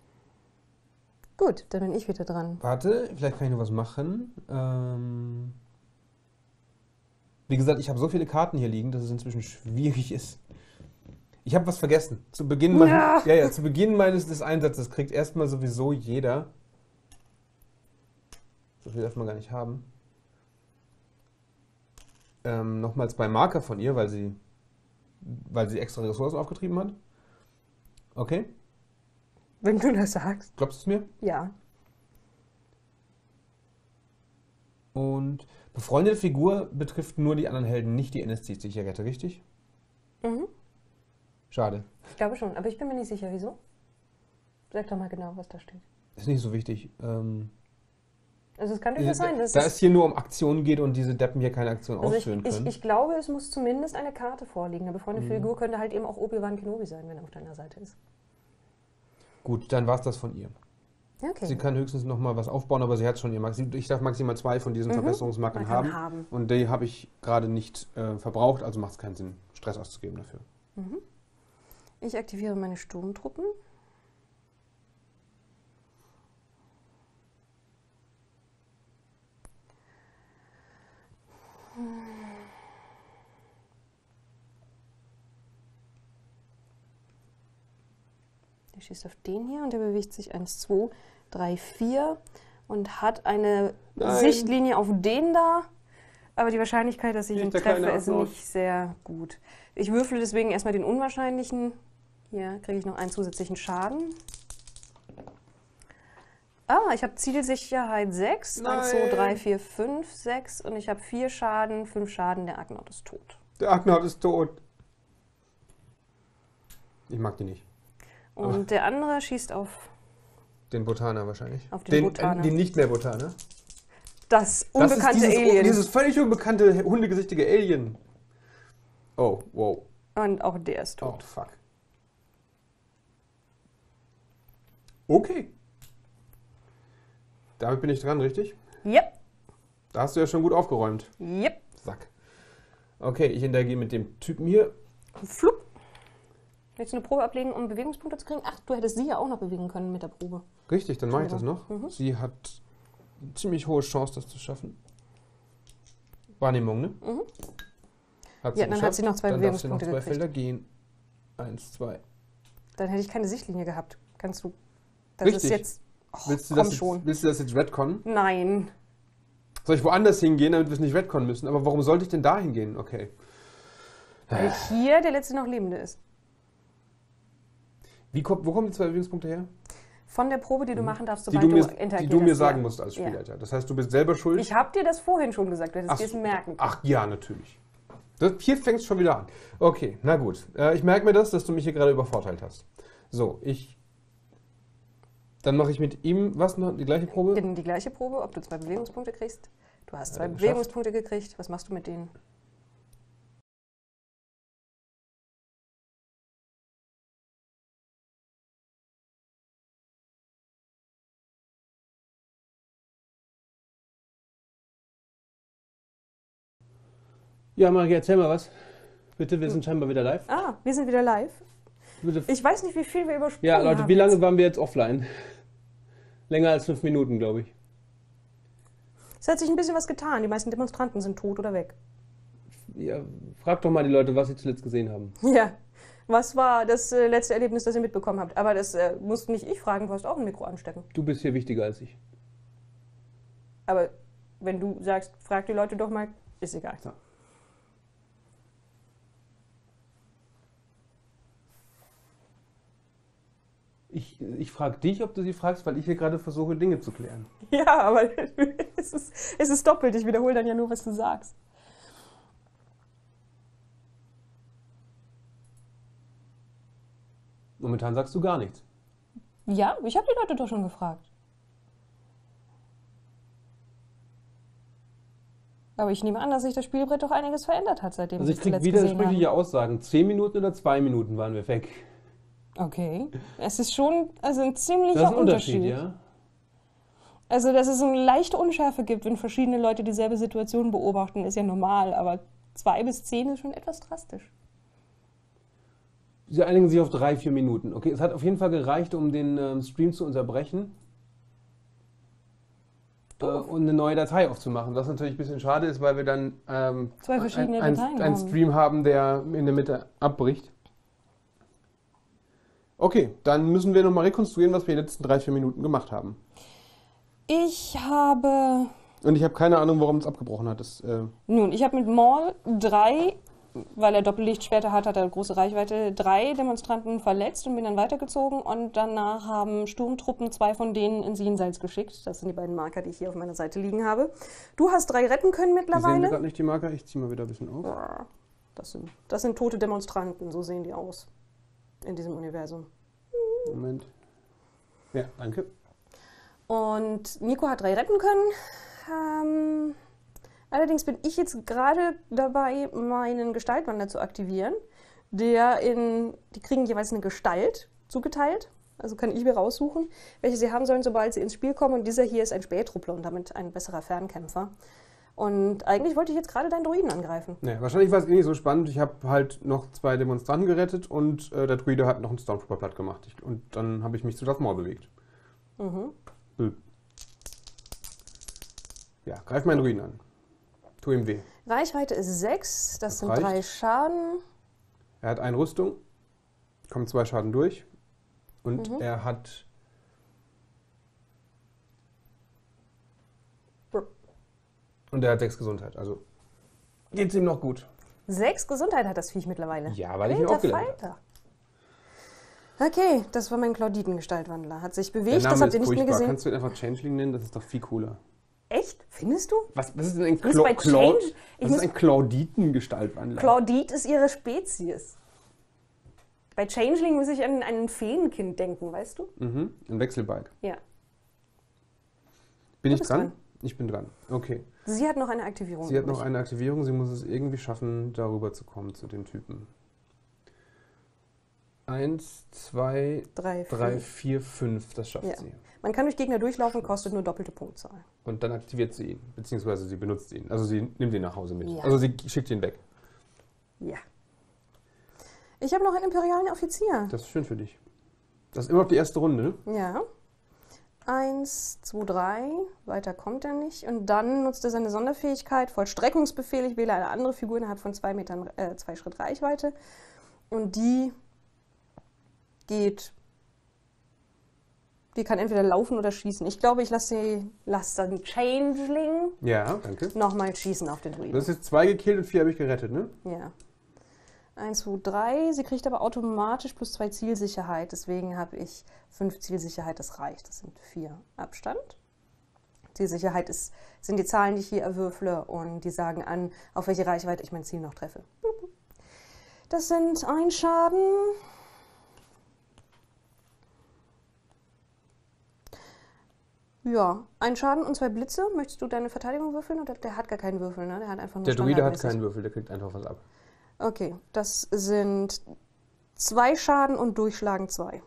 Gut, dann bin ich wieder dran. Warte, vielleicht kann ich noch was machen. Ähm Wie gesagt, ich habe so viele Karten hier liegen, dass es inzwischen schwierig ist. Ich habe was vergessen. Zu Beginn, mein, Ja. ja, ja, zu Beginn meines des Einsatzes kriegt erstmal sowieso jeder. So viel darf man gar nicht haben. Ähm, nochmal zwei Marker von ihr, weil sie, weil sie extra Ressourcen aufgetrieben hat. Okay, Wenn du das sagst. glaubst du es mir? Ja. Und befreundete Figur betrifft nur die anderen Helden, nicht die N S Cs, die ich hier rette, richtig? Mhm. Schade. Ich glaube schon, aber ich bin mir nicht sicher, wieso. Sag doch mal genau, was da steht. Ist nicht so wichtig. Ähm, Also es kann durchaus sein, dass da es... es hier nur um Aktionen geht und diese Deppen hier keine Aktion Also ich, ausführen ich, können. ich glaube, es muss zumindest eine Karte vorliegen. Eine befreundete Mhm. Figur könnte halt eben auch Obi-Wan Kenobi sein, wenn er auf deiner Seite ist. Gut, dann war es das von ihr. Ja, okay. Sie kann höchstens noch mal was aufbauen, aber sie hat schon ihr Max. Ich darf maximal zwei von diesen Mhm. Verbesserungsmarkern Man kann haben. haben. Und die habe ich gerade nicht äh, verbraucht, also macht es keinen Sinn, Stress auszugeben dafür. Mhm. Ich aktiviere meine Sturmtruppen. Der schießt auf den hier und der bewegt sich eins, zwei, drei, vier und hat eine Nein. Sichtlinie auf den da. Aber die Wahrscheinlichkeit, dass ich ihn Nicht der treffe, kleine ist Agnor. nicht sehr gut. Ich würfle deswegen erstmal den unwahrscheinlichen. Hier kriege ich noch einen zusätzlichen Schaden. Ah, ich habe Zielsicherheit sechs, eins, zwei, Nein. drei, vier, fünf, sechs und ich habe vier Schaden, fünf Schaden, der Argnaut ist tot. Der Argnaut ist tot. Ich mag die nicht. Und Aber- der andere schießt auf Den Botaner wahrscheinlich. Auf den den, Botaner. Äh, den nicht mehr Botaner. das Das unbekannte ist dieses, Alien. dieses völlig unbekannte, hundegesichtige Alien. Oh, wow. Und auch der ist Oh, tot. fuck. Okay. Damit bin ich dran, richtig? Yep, Da hast du ja schon gut aufgeräumt. yep. Sack. Okay, ich interagiere mit dem Typen hier. Flupp. Willst du eine Probe ablegen, um Bewegungspunkte zu kriegen? Ach, du hättest sie ja auch noch bewegen können mit der Probe. Richtig, dann mache ich das noch. Mhm. Sie hat eine ziemlich hohe Chance, das zu schaffen. Wahrnehmung, ne? Mhm. Hat Ja, dann hat geschafft. sie noch zwei Dann darf sie noch Bewegungspunkte zwei gekriegt. Felder gehen. Eins, zwei. Dann hätte ich keine Sichtlinie gehabt. Kannst du. Das Richtig. ist jetzt. Och, Willst du, komm das schon. jetzt, willst du das jetzt retconnen? Nein. Soll ich woanders hingehen, damit wir es nicht retconnen müssen? Aber warum sollte ich denn da hingehen? Okay. Weil hier der letzte noch Lebende ist. Wie kommt, wo kommen die zwei Bewegungspunkte her? Von der Probe, die du machen darfst, Mhm. Die sobald du mir, du interagiert die du mir hast, sagen ja. musst als Ja. Spielleiter. Das heißt, du bist selber schuld. Ich habe dir das vorhin schon gesagt, du hättest Ach dir es so. merken können. Ach ja, natürlich. Das, hier fängt es schon wieder an. Okay, na gut. Äh, ich merke mir das, dass du mich hier gerade übervorteilt hast. So, ich. Dann mache ich mit ihm, was noch? Die gleiche Probe? In die gleiche Probe, ob du zwei Bewegungspunkte kriegst. Du hast zwei Hat er geschafft. Bewegungspunkte gekriegt. Was machst du mit denen? Ja, Marie, erzähl mal was. Bitte, wir sind scheinbar wieder live. Ah, wir sind wieder live. Bitte. Ich weiß nicht, wie viel wir übersprungen Ja, Leute, haben wie lange jetzt. waren wir jetzt offline? Länger als fünf Minuten, glaube ich. Es hat sich ein bisschen was getan. Die meisten Demonstranten sind tot oder weg. Ja, frag doch mal die Leute, was sie zuletzt gesehen haben. Ja. Was war das äh, letzte Erlebnis, das ihr mitbekommen habt? Aber das äh, musst nicht ich fragen, du hast auch ein Mikro anstecken. Du bist hier wichtiger als ich. Aber wenn du sagst, frag die Leute doch mal, ist egal. So. Ich, ich frage dich, ob du sie fragst, weil ich hier gerade versuche, Dinge zu klären. Ja, aber es ist, es ist doppelt. Ich wiederhole dann ja nur, was du sagst. Momentan sagst du gar nichts. Ja, ich habe die Leute doch schon gefragt. Aber ich nehme an, dass sich das Spielbrett doch einiges verändert hat, seitdem Also ich wir es kriege zuletzt gesehen haben. widersprüchliche Aussagen. Zehn Minuten oder zwei Minuten waren wir weg. Okay. Es ist schon also ein ziemlicher Das ist ein Unterschied. Unterschied, ja? Also, dass es eine leichte Unschärfe gibt, wenn verschiedene Leute dieselbe Situation beobachten, ist ja normal. Aber zwei bis zehn ist schon etwas drastisch. Sie einigen sich auf drei, vier Minuten. Okay, es hat auf jeden Fall gereicht, um den ähm, Stream zu unterbrechen äh, und eine neue Datei aufzumachen. Was natürlich ein bisschen schade ist, weil wir dann ähm, Zwei verschiedene ein, Dateien ein, einen haben. Stream haben, der in der Mitte abbricht. Okay, dann müssen wir nochmal rekonstruieren, was wir in den letzten drei, vier Minuten gemacht haben. Ich habe. Und ich habe keine Ahnung, warum es abgebrochen hat. Das, äh, Nun, ich habe mit Maul drei, weil er Doppellichtschwerter hat, hat er große Reichweite, drei Demonstranten verletzt und bin dann weitergezogen. Und danach haben Sturmtruppen zwei von denen ins Jenseits geschickt. Das sind die beiden Marker, die ich hier auf meiner Seite liegen habe. Du hast drei retten können die sehen wir mittlerweile. gerade nicht, die Marker. Ich ziehe mal wieder ein bisschen auf. Das sind, das sind tote Demonstranten, so sehen die aus in diesem Universum. Moment. Ja, danke. Und Nico hat drei retten können. Ähm, allerdings bin ich jetzt gerade dabei, meinen Gestaltwander zu aktivieren. Der in, die kriegen jeweils eine Gestalt zugeteilt. Also kann ich mir raussuchen, welche sie haben sollen, sobald sie ins Spiel kommen. Und dieser hier ist ein Spähtruppler und damit ein besserer Fernkämpfer. Und eigentlich wollte ich jetzt gerade deinen Druiden angreifen. Nee, wahrscheinlich war es eh nicht so spannend. Ich habe halt noch zwei Demonstranten gerettet und äh, der Druide hat noch einen Stormtrooper platt gemacht. Ich, und dann habe ich mich zu Darth Maul bewegt. Mhm. Hm. Ja, greif meinen Druiden an. Tu ihm weh. Reichweite ist sechs, das, Das sind reicht. drei Schaden. Er hat eine Rüstung, kommen zwei Schaden durch und Mhm. er hat... Und er hat sechs Gesundheit, also geht's ihm noch gut. Sechs Gesundheit hat das Viech mittlerweile. Ja, weil ich ihn Alter aufgelernt habe. Falter. Okay, das war mein Clauditen-Gestaltwandler. Hat sich Der bewegt, Name das habt ist ihr nicht mehr furchtbar. gesehen. Kannst du ihn einfach Changeling nennen? Das ist doch viel cooler. Echt? Findest du? Was, was ist denn ein, muss Cla bei Cla Change- ich was muss- ist ein Clauditen-Gestaltwandler? Claudit ist ihre Spezies. Bei Changeling muss ich an, an ein Feenkind denken, weißt du? Mhm. Ein Wechselbalg. Ja. Bin Du ich bist dran? dran. Ich bin dran. Okay. Sie hat noch eine Aktivierung. Sie hat noch übrig. eine Aktivierung. Sie muss es irgendwie schaffen, darüber zu kommen zu den Typen. Eins, zwei, Drei, vier. drei, vier, fünf. Das schafft Ja. sie. Man kann durch Gegner durchlaufen, kostet nur doppelte Punktzahl. Und dann aktiviert sie ihn. Beziehungsweise sie benutzt ihn. Also sie nimmt ihn nach Hause mit. Ja. Also sie schickt ihn weg. Ja. Ich habe noch einen imperialen Offizier. Das ist schön für dich. Das ist immer noch die erste Runde, ne? Ja. Eins, zwei, drei. Weiter kommt er nicht. Und dann nutzt er seine Sonderfähigkeit. Vollstreckungsbefehl. Ich wähle eine andere Figur innerhalb von zwei Metern, äh, zwei Schritt Reichweite. Und die geht. Die kann entweder laufen oder schießen. Ich glaube, ich lasse sie, lasse den Changeling Ja, danke. nochmal schießen auf den Du Druiden. hast jetzt zwei gekillt und vier habe ich gerettet, ne? Ja. Eins, zwei, drei. Sie kriegt aber automatisch plus zwei Zielsicherheit. Deswegen habe ich fünf Zielsicherheit. Das reicht. Das sind vier Abstand. Zielsicherheit ist, sind die Zahlen, die ich hier erwürfle. Und die sagen an, auf welche Reichweite ich mein Ziel noch treffe. Das sind ein Schaden. Ja, ein Schaden und zwei Blitze. Möchtest du deine Verteidigung würfeln? Oder der hat gar keinen Würfel, ne? Der hat einfach nur Der Druide hat standardmäßig. keinen Würfel, der kriegt einfach was ab. Okay, das sind zwei Schaden und Durchschlagen zwei.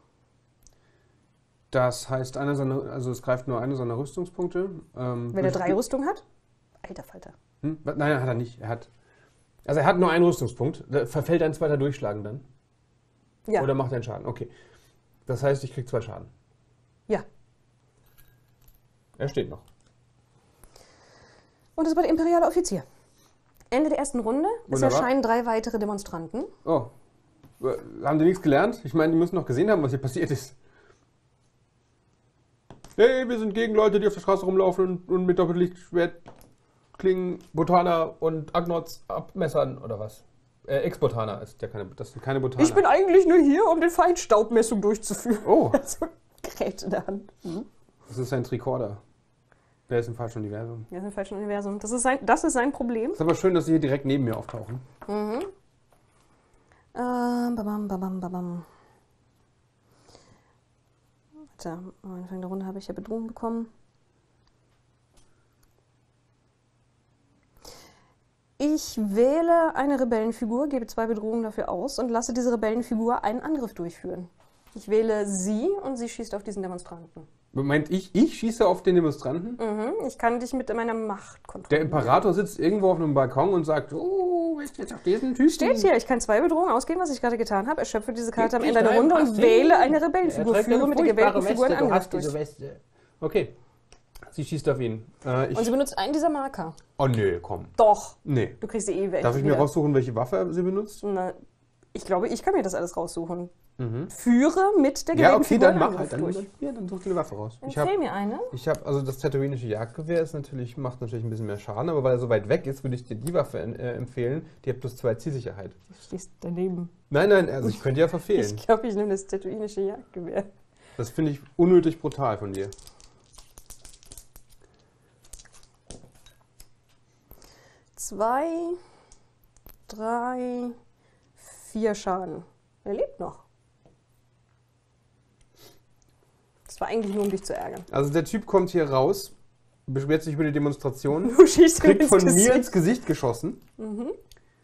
Das heißt, einer seiner, also es greift nur eine seiner Rüstungspunkte. Ähm, Wenn er mit- drei Rüstungen hat? Alter Falter. Hm? Was? Nein, hat er nicht. Er hat, also er hat nur einen Rüstungspunkt. Da verfällt ein zweiter Durchschlagen dann? Ja. Oder macht er einen Schaden? Okay. Das heißt, ich krieg zwei Schaden. Ja. Er steht noch. Und das war der imperiale Offizier. Ende der ersten Runde. Es Wunderbar. erscheinen drei weitere Demonstranten. Oh. Äh, Haben die nichts gelernt? Ich meine, die müssen noch gesehen haben, was hier passiert ist. Hey, wir sind gegen Leute, die auf der Straße rumlaufen und, und mit Doppellichtschwert Klingen, Botaner und Agnots abmessern oder was? Äh, Ex-Botaner ist ja keine, das sind keine Botaner. Ich bin eigentlich nur hier, um den Feinstaubmessung durchzuführen. Oh, So ein Gerät in der Hand. Mhm. das ist ein Tricorder. Der ist im falschen Universum. Ja, im falschen Universum. Das ist sein, das ist sein Problem. Ist aber schön, dass sie hier direkt neben mir auftauchen. Mhm. Ähm, babam, babam, babam. Warte, am Anfang der Runde habe ich ja Bedrohung bekommen. Ich wähle eine Rebellenfigur, gebe zwei Bedrohungen dafür aus und lasse diese Rebellenfigur einen Angriff durchführen. Ich wähle sie und sie schießt auf diesen Demonstranten. Moment, ich, ich schieße auf den Demonstranten? Mhm. Ich kann dich mit meiner Macht Der kontrollieren. Imperator sitzt irgendwo auf einem Balkon und sagt, oh, ich jetzt auf diesen Typen. Steht hier, ich kann zwei Bedrohungen ausgeben, was ich gerade getan habe. Erschöpfe diese Karte am Gib Ende der deinem Runde und Pass wähle hin. eine Rebellenfigur. Führe mit der gewählten Figur einen Angriff durch. Weste. Okay, sie schießt auf ihn. Äh, ich, Und sie benutzt einen dieser Marker. oh nö, komm. Doch. Nee. Du kriegst sie eh weg. Darf ich mir wieder. raussuchen, welche Waffe sie benutzt? Na, ich glaube, ich kann mir das alles raussuchen. Mhm. Führe mit der Ja, gewählten okay, Figur dann einen mach Angriff halt. Dann, durch. dann, ja, dann such dir eine Waffe raus. Ich Empfehl habe, mir eine. ich hab, also das tatooinische Jagdgewehr ist natürlich, macht natürlich ein bisschen mehr Schaden, aber weil er so weit weg ist, würde ich dir die Waffe äh, empfehlen. Die hat plus zwei Zielsicherheit. Du stehst daneben. Nein, nein, also ich könnte ja verfehlen. Ich glaube, ich nehme das tatooinische Jagdgewehr. Das finde ich unnötig brutal von dir. Zwei, drei, vier Schaden. Er lebt noch. Das war eigentlich nur, um dich zu ärgern. Also der Typ kommt hier raus, beschwert sich über die Demonstration, Du schießt ihm kriegt ins von mir Gesicht. ins Gesicht geschossen. Mhm.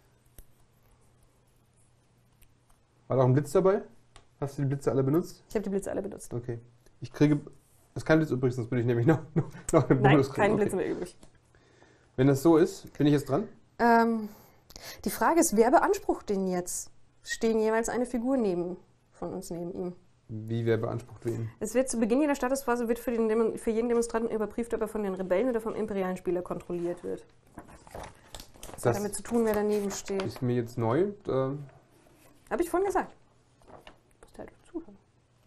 War da auch ein Blitz dabei? Hast du die Blitze alle benutzt? Ich habe die Blitze alle benutzt. Okay. Ich kriege. Es ist kein Blitz übrig, sonst würde ich nämlich noch, noch, noch einen Nein, Bonus kriegen. kein Okay. Blitz mehr übrig. Wenn das so ist, bin ich jetzt dran? Ähm, die Frage ist, wer beansprucht den jetzt? Stehen jeweils eine Figur neben von uns neben ihm. Wie wer beansprucht wen? Es wird zu Beginn jeder Statusphase wird für, den Demo für jeden Demonstranten überprüft, ob er von den Rebellen oder vom imperialen Spieler kontrolliert wird. Das, hat Das damit zu tun, wer daneben steht. ist mir jetzt neu. Da, Habe ich vorhin gesagt. Du musst halt zuhören.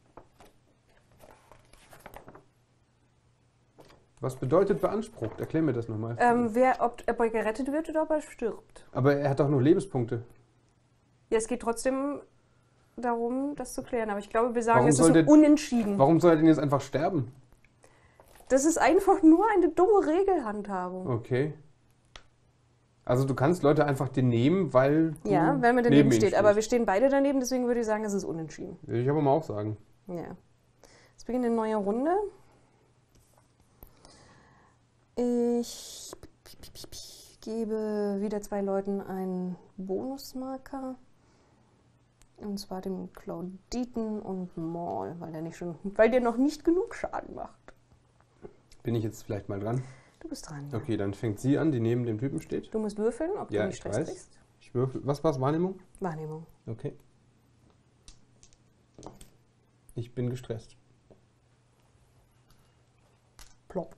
was bedeutet beansprucht? Erklär mir das nochmal. Ähm, wer, ob, ob er gerettet wird oder ob er stirbt. Aber er hat doch nur Lebenspunkte. Ja, es geht trotzdem. darum, das zu klären. Aber ich glaube, wir sagen, Warum es ist soll ein der- Unentschieden. Warum soll er denn jetzt einfach sterben? Das ist einfach nur eine dumme Regelhandhabung. Okay. Also du kannst Leute einfach dir nehmen, weil du Ja, wenn man daneben neben ihnen steht. Aber wir stehst. stehen beide daneben, deswegen würde ich sagen, es ist unentschieden. Will ich aber mal auch sagen. Ja. Jetzt beginnt eine neue Runde. Ich gebe wieder zwei Leuten einen Bonusmarker. Und zwar dem Clauditen und Maul, weil der, nicht schon, weil der noch nicht genug Schaden macht. Bin ich jetzt vielleicht mal dran? Du bist dran. Ja. Okay, dann fängt sie an, die neben dem Typen steht. Du musst würfeln, ob Ja, du nicht ich Stress weiß. kriegst. Ich würfel. Was war's? Wahrnehmung? Wahrnehmung. Okay. Ich bin gestresst. Plopp.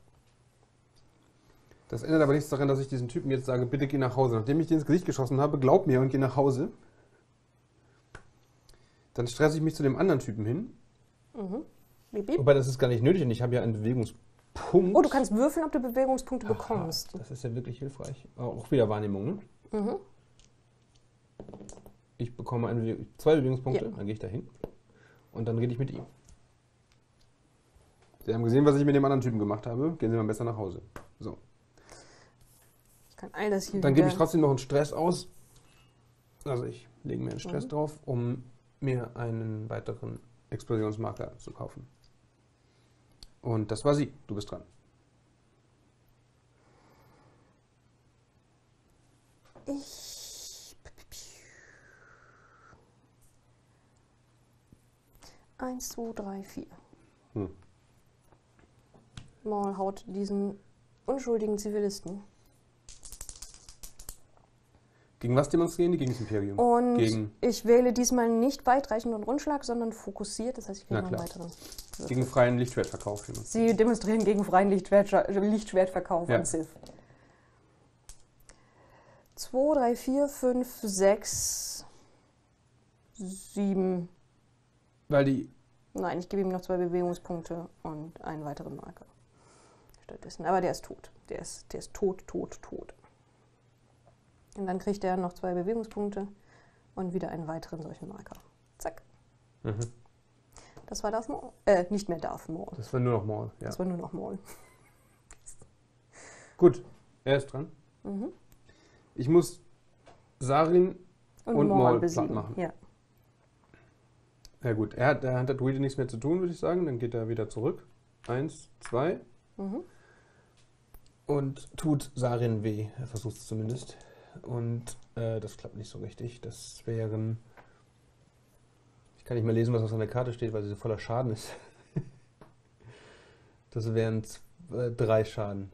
Das ändert aber nichts daran, dass ich diesen Typen jetzt sage, bitte geh nach Hause. Nachdem ich dir ins Gesicht geschossen habe, glaub mir und geh nach Hause. Dann stresse ich mich zu dem anderen Typen hin. Mhm. Piep, piep. Wobei, das ist gar nicht nötig, denn ich habe ja einen Bewegungspunkt. Oh, du kannst würfeln, ob du Bewegungspunkte Aha, bekommst. das ist ja wirklich hilfreich. Auch wieder Wahrnehmung, ne? Mhm. Ich bekomme eine, Bewe- zwei Bewegungspunkte, Ja. dann gehe ich da hin. Und dann rede ich mit ihm. Sie haben gesehen, was ich mit dem anderen Typen gemacht habe. Gehen Sie mal besser nach Hause. So. Ich kann all das hier Dann wieder... gebe ich trotzdem noch einen Stress aus. Also ich lege mir einen Stress Mhm. drauf, um mir einen weiteren Explosionsmarker zu kaufen. Und das war sie. Du bist dran. Ich... Eins, zwei, drei, vier. Hm. Maul haut diesen unschuldigen Zivilisten. Gegen was demonstrieren die? Gegen das Imperium. Und Gegen, ich wähle diesmal nicht weitreichend und Rundschlag, sondern fokussiert. Das heißt, ich kriege Na noch einen klar. weiteren. gegen freien Lichtschwertverkauf. Sie demonstrieren gegen freien Lichtschwert, Lichtschwertverkauf Ja. an Sith. zwei, drei, vier, fünf, sechs, sieben. Weil die. Nein, ich gebe ihm noch zwei Bewegungspunkte und einen weiteren Marker. Stattdessen. Aber der ist tot. Der ist, der ist tot, tot, tot. Und dann kriegt er noch zwei Bewegungspunkte und wieder einen weiteren solchen Marker. Zack. Mhm. Das war Darth Maul. Äh, nicht mehr Darth Maul. Das war nur noch Maul. Ja. Das war nur noch Maul. Gut, er ist dran. Mhm. Ich muss Sarin Und, Und Maul Maul besiegen. platt machen. Ja. Ja gut, er hat, er hat der Druide nichts mehr zu tun, würde ich sagen. Dann geht er wieder zurück. Eins, zwei. Mhm. Und tut Sarin weh. Er versucht es zumindest. Und äh, das klappt nicht so richtig. Das wären... Ich kann nicht mehr lesen, was auf seiner Karte steht, weil sie so voller Schaden ist. Das wären z- äh, drei Schaden.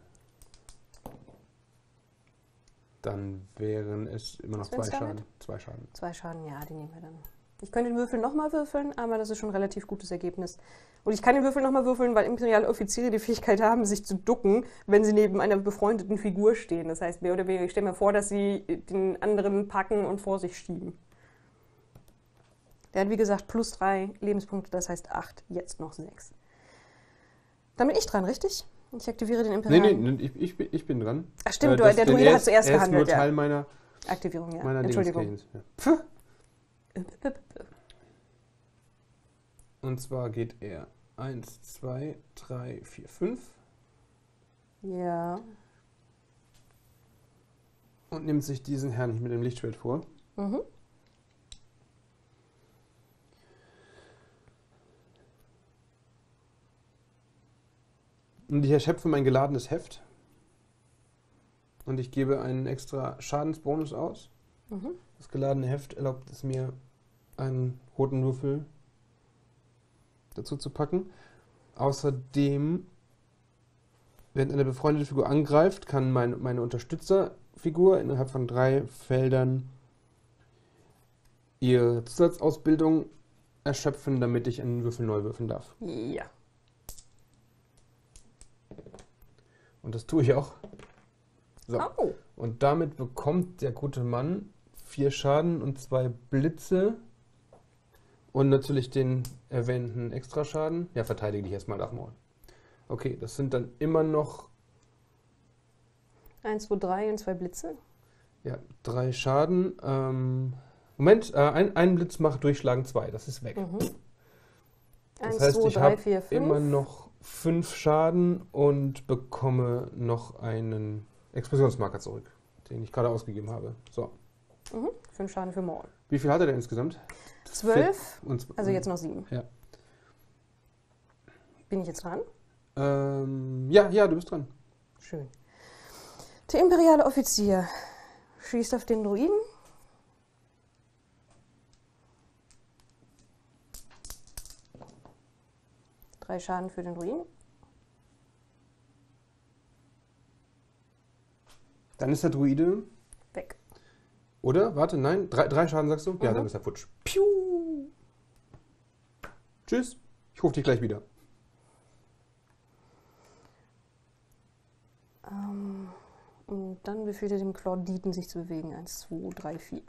Dann wären es immer noch Was wären's zwei damit? Schaden. Zwei Schaden. Zwei Schaden, ja, die nehmen wir dann. Ich könnte den Würfel nochmal würfeln, aber das ist schon ein relativ gutes Ergebnis. Und ich kann den Würfel nochmal würfeln, weil imperiale Offiziere die Fähigkeit haben, sich zu ducken, wenn sie neben einer befreundeten Figur stehen. Das heißt, mehr oder weniger, ich stelle mir vor, dass sie den anderen packen und vor sich schieben. Der hat, wie gesagt, plus drei Lebenspunkte, das heißt acht, jetzt noch sechs. Dann bin ich dran, richtig? Ich aktiviere den Nee, imperialen... nee, nee ich, ich, bin- ich bin dran. Ach stimmt, Äh, du, das- der denn Druide er hat ist- zuerst er ist gehandelt, nur Teil ja. meiner, Aktivierung, ja. meiner Entschuldigung. Dings ja. Und zwar geht er eins, zwei, drei, vier, fünf Ja. und nimmt sich diesen Herrn mit dem Lichtschwert vor. Mhm. Und ich erschöpfe mein geladenes Heft. Und ich gebe einen extra Schadensbonus aus. Mhm. Das geladene Heft erlaubt es mir, einen roten Würfel dazu zu packen. Außerdem, wenn eine befreundete Figur angreift, kann mein, meine Unterstützerfigur innerhalb von drei Feldern ihre Zusatzausbildung erschöpfen, damit ich einen Würfel neu würfeln darf. Ja. Und das tue ich auch. So. Oh. Und damit bekommt der gute Mann vier Schaden und zwei Blitze. Und natürlich den erwähnten Extraschaden. Ja, verteidige dich erstmal nach Maul. Okay, das sind dann immer noch Eins, zwei, drei und zwei Blitze. ja, drei Schaden. Ähm, Moment, äh, ein, ein Blitz macht durchschlagen zwei. Das ist weg. Mhm. Das Eins, heißt, zwei, ich drei, habe vier, fünf. immer noch fünf Schaden und bekomme noch einen Explosionsmarker zurück, den ich gerade ausgegeben habe. So. Mhm. Fünf Schaden für Maul. Wie viel hat er denn insgesamt? Zwölf. Und zw- Also jetzt noch sieben. Ja. Bin ich jetzt dran? Ähm, ja, ja, du bist dran. Schön. Der imperiale Offizier schießt auf den Druiden. Drei Schaden für den Druiden. Dann ist der Druide. Weg. Oder? Warte, nein. Drei, drei Schaden sagst du? Ja, Mhm. dann ist er futsch. Piu. Tschüss. Ich rufe dich gleich wieder. Ähm, und dann befiehlt er dem Clauditen, sich zu bewegen. Eins, zwei, drei, vier.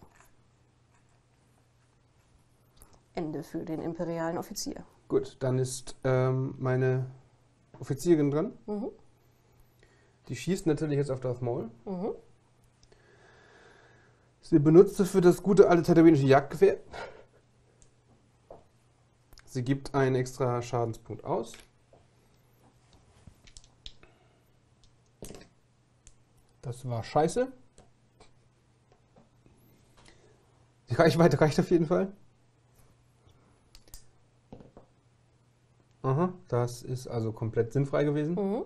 Ende für den imperialen Offizier. Gut, dann ist ähm, meine Offizierin dran. Mhm. Die schießt natürlich jetzt auf Darth Maul. Mhm. Sie benutzte für das gute alte tatooinische Jagdgewehr. Sie gibt einen extra Schadenspunkt aus. Das war scheiße. Die Reichweite reicht auf jeden Fall. Aha, das ist also komplett sinnfrei gewesen. Mhm.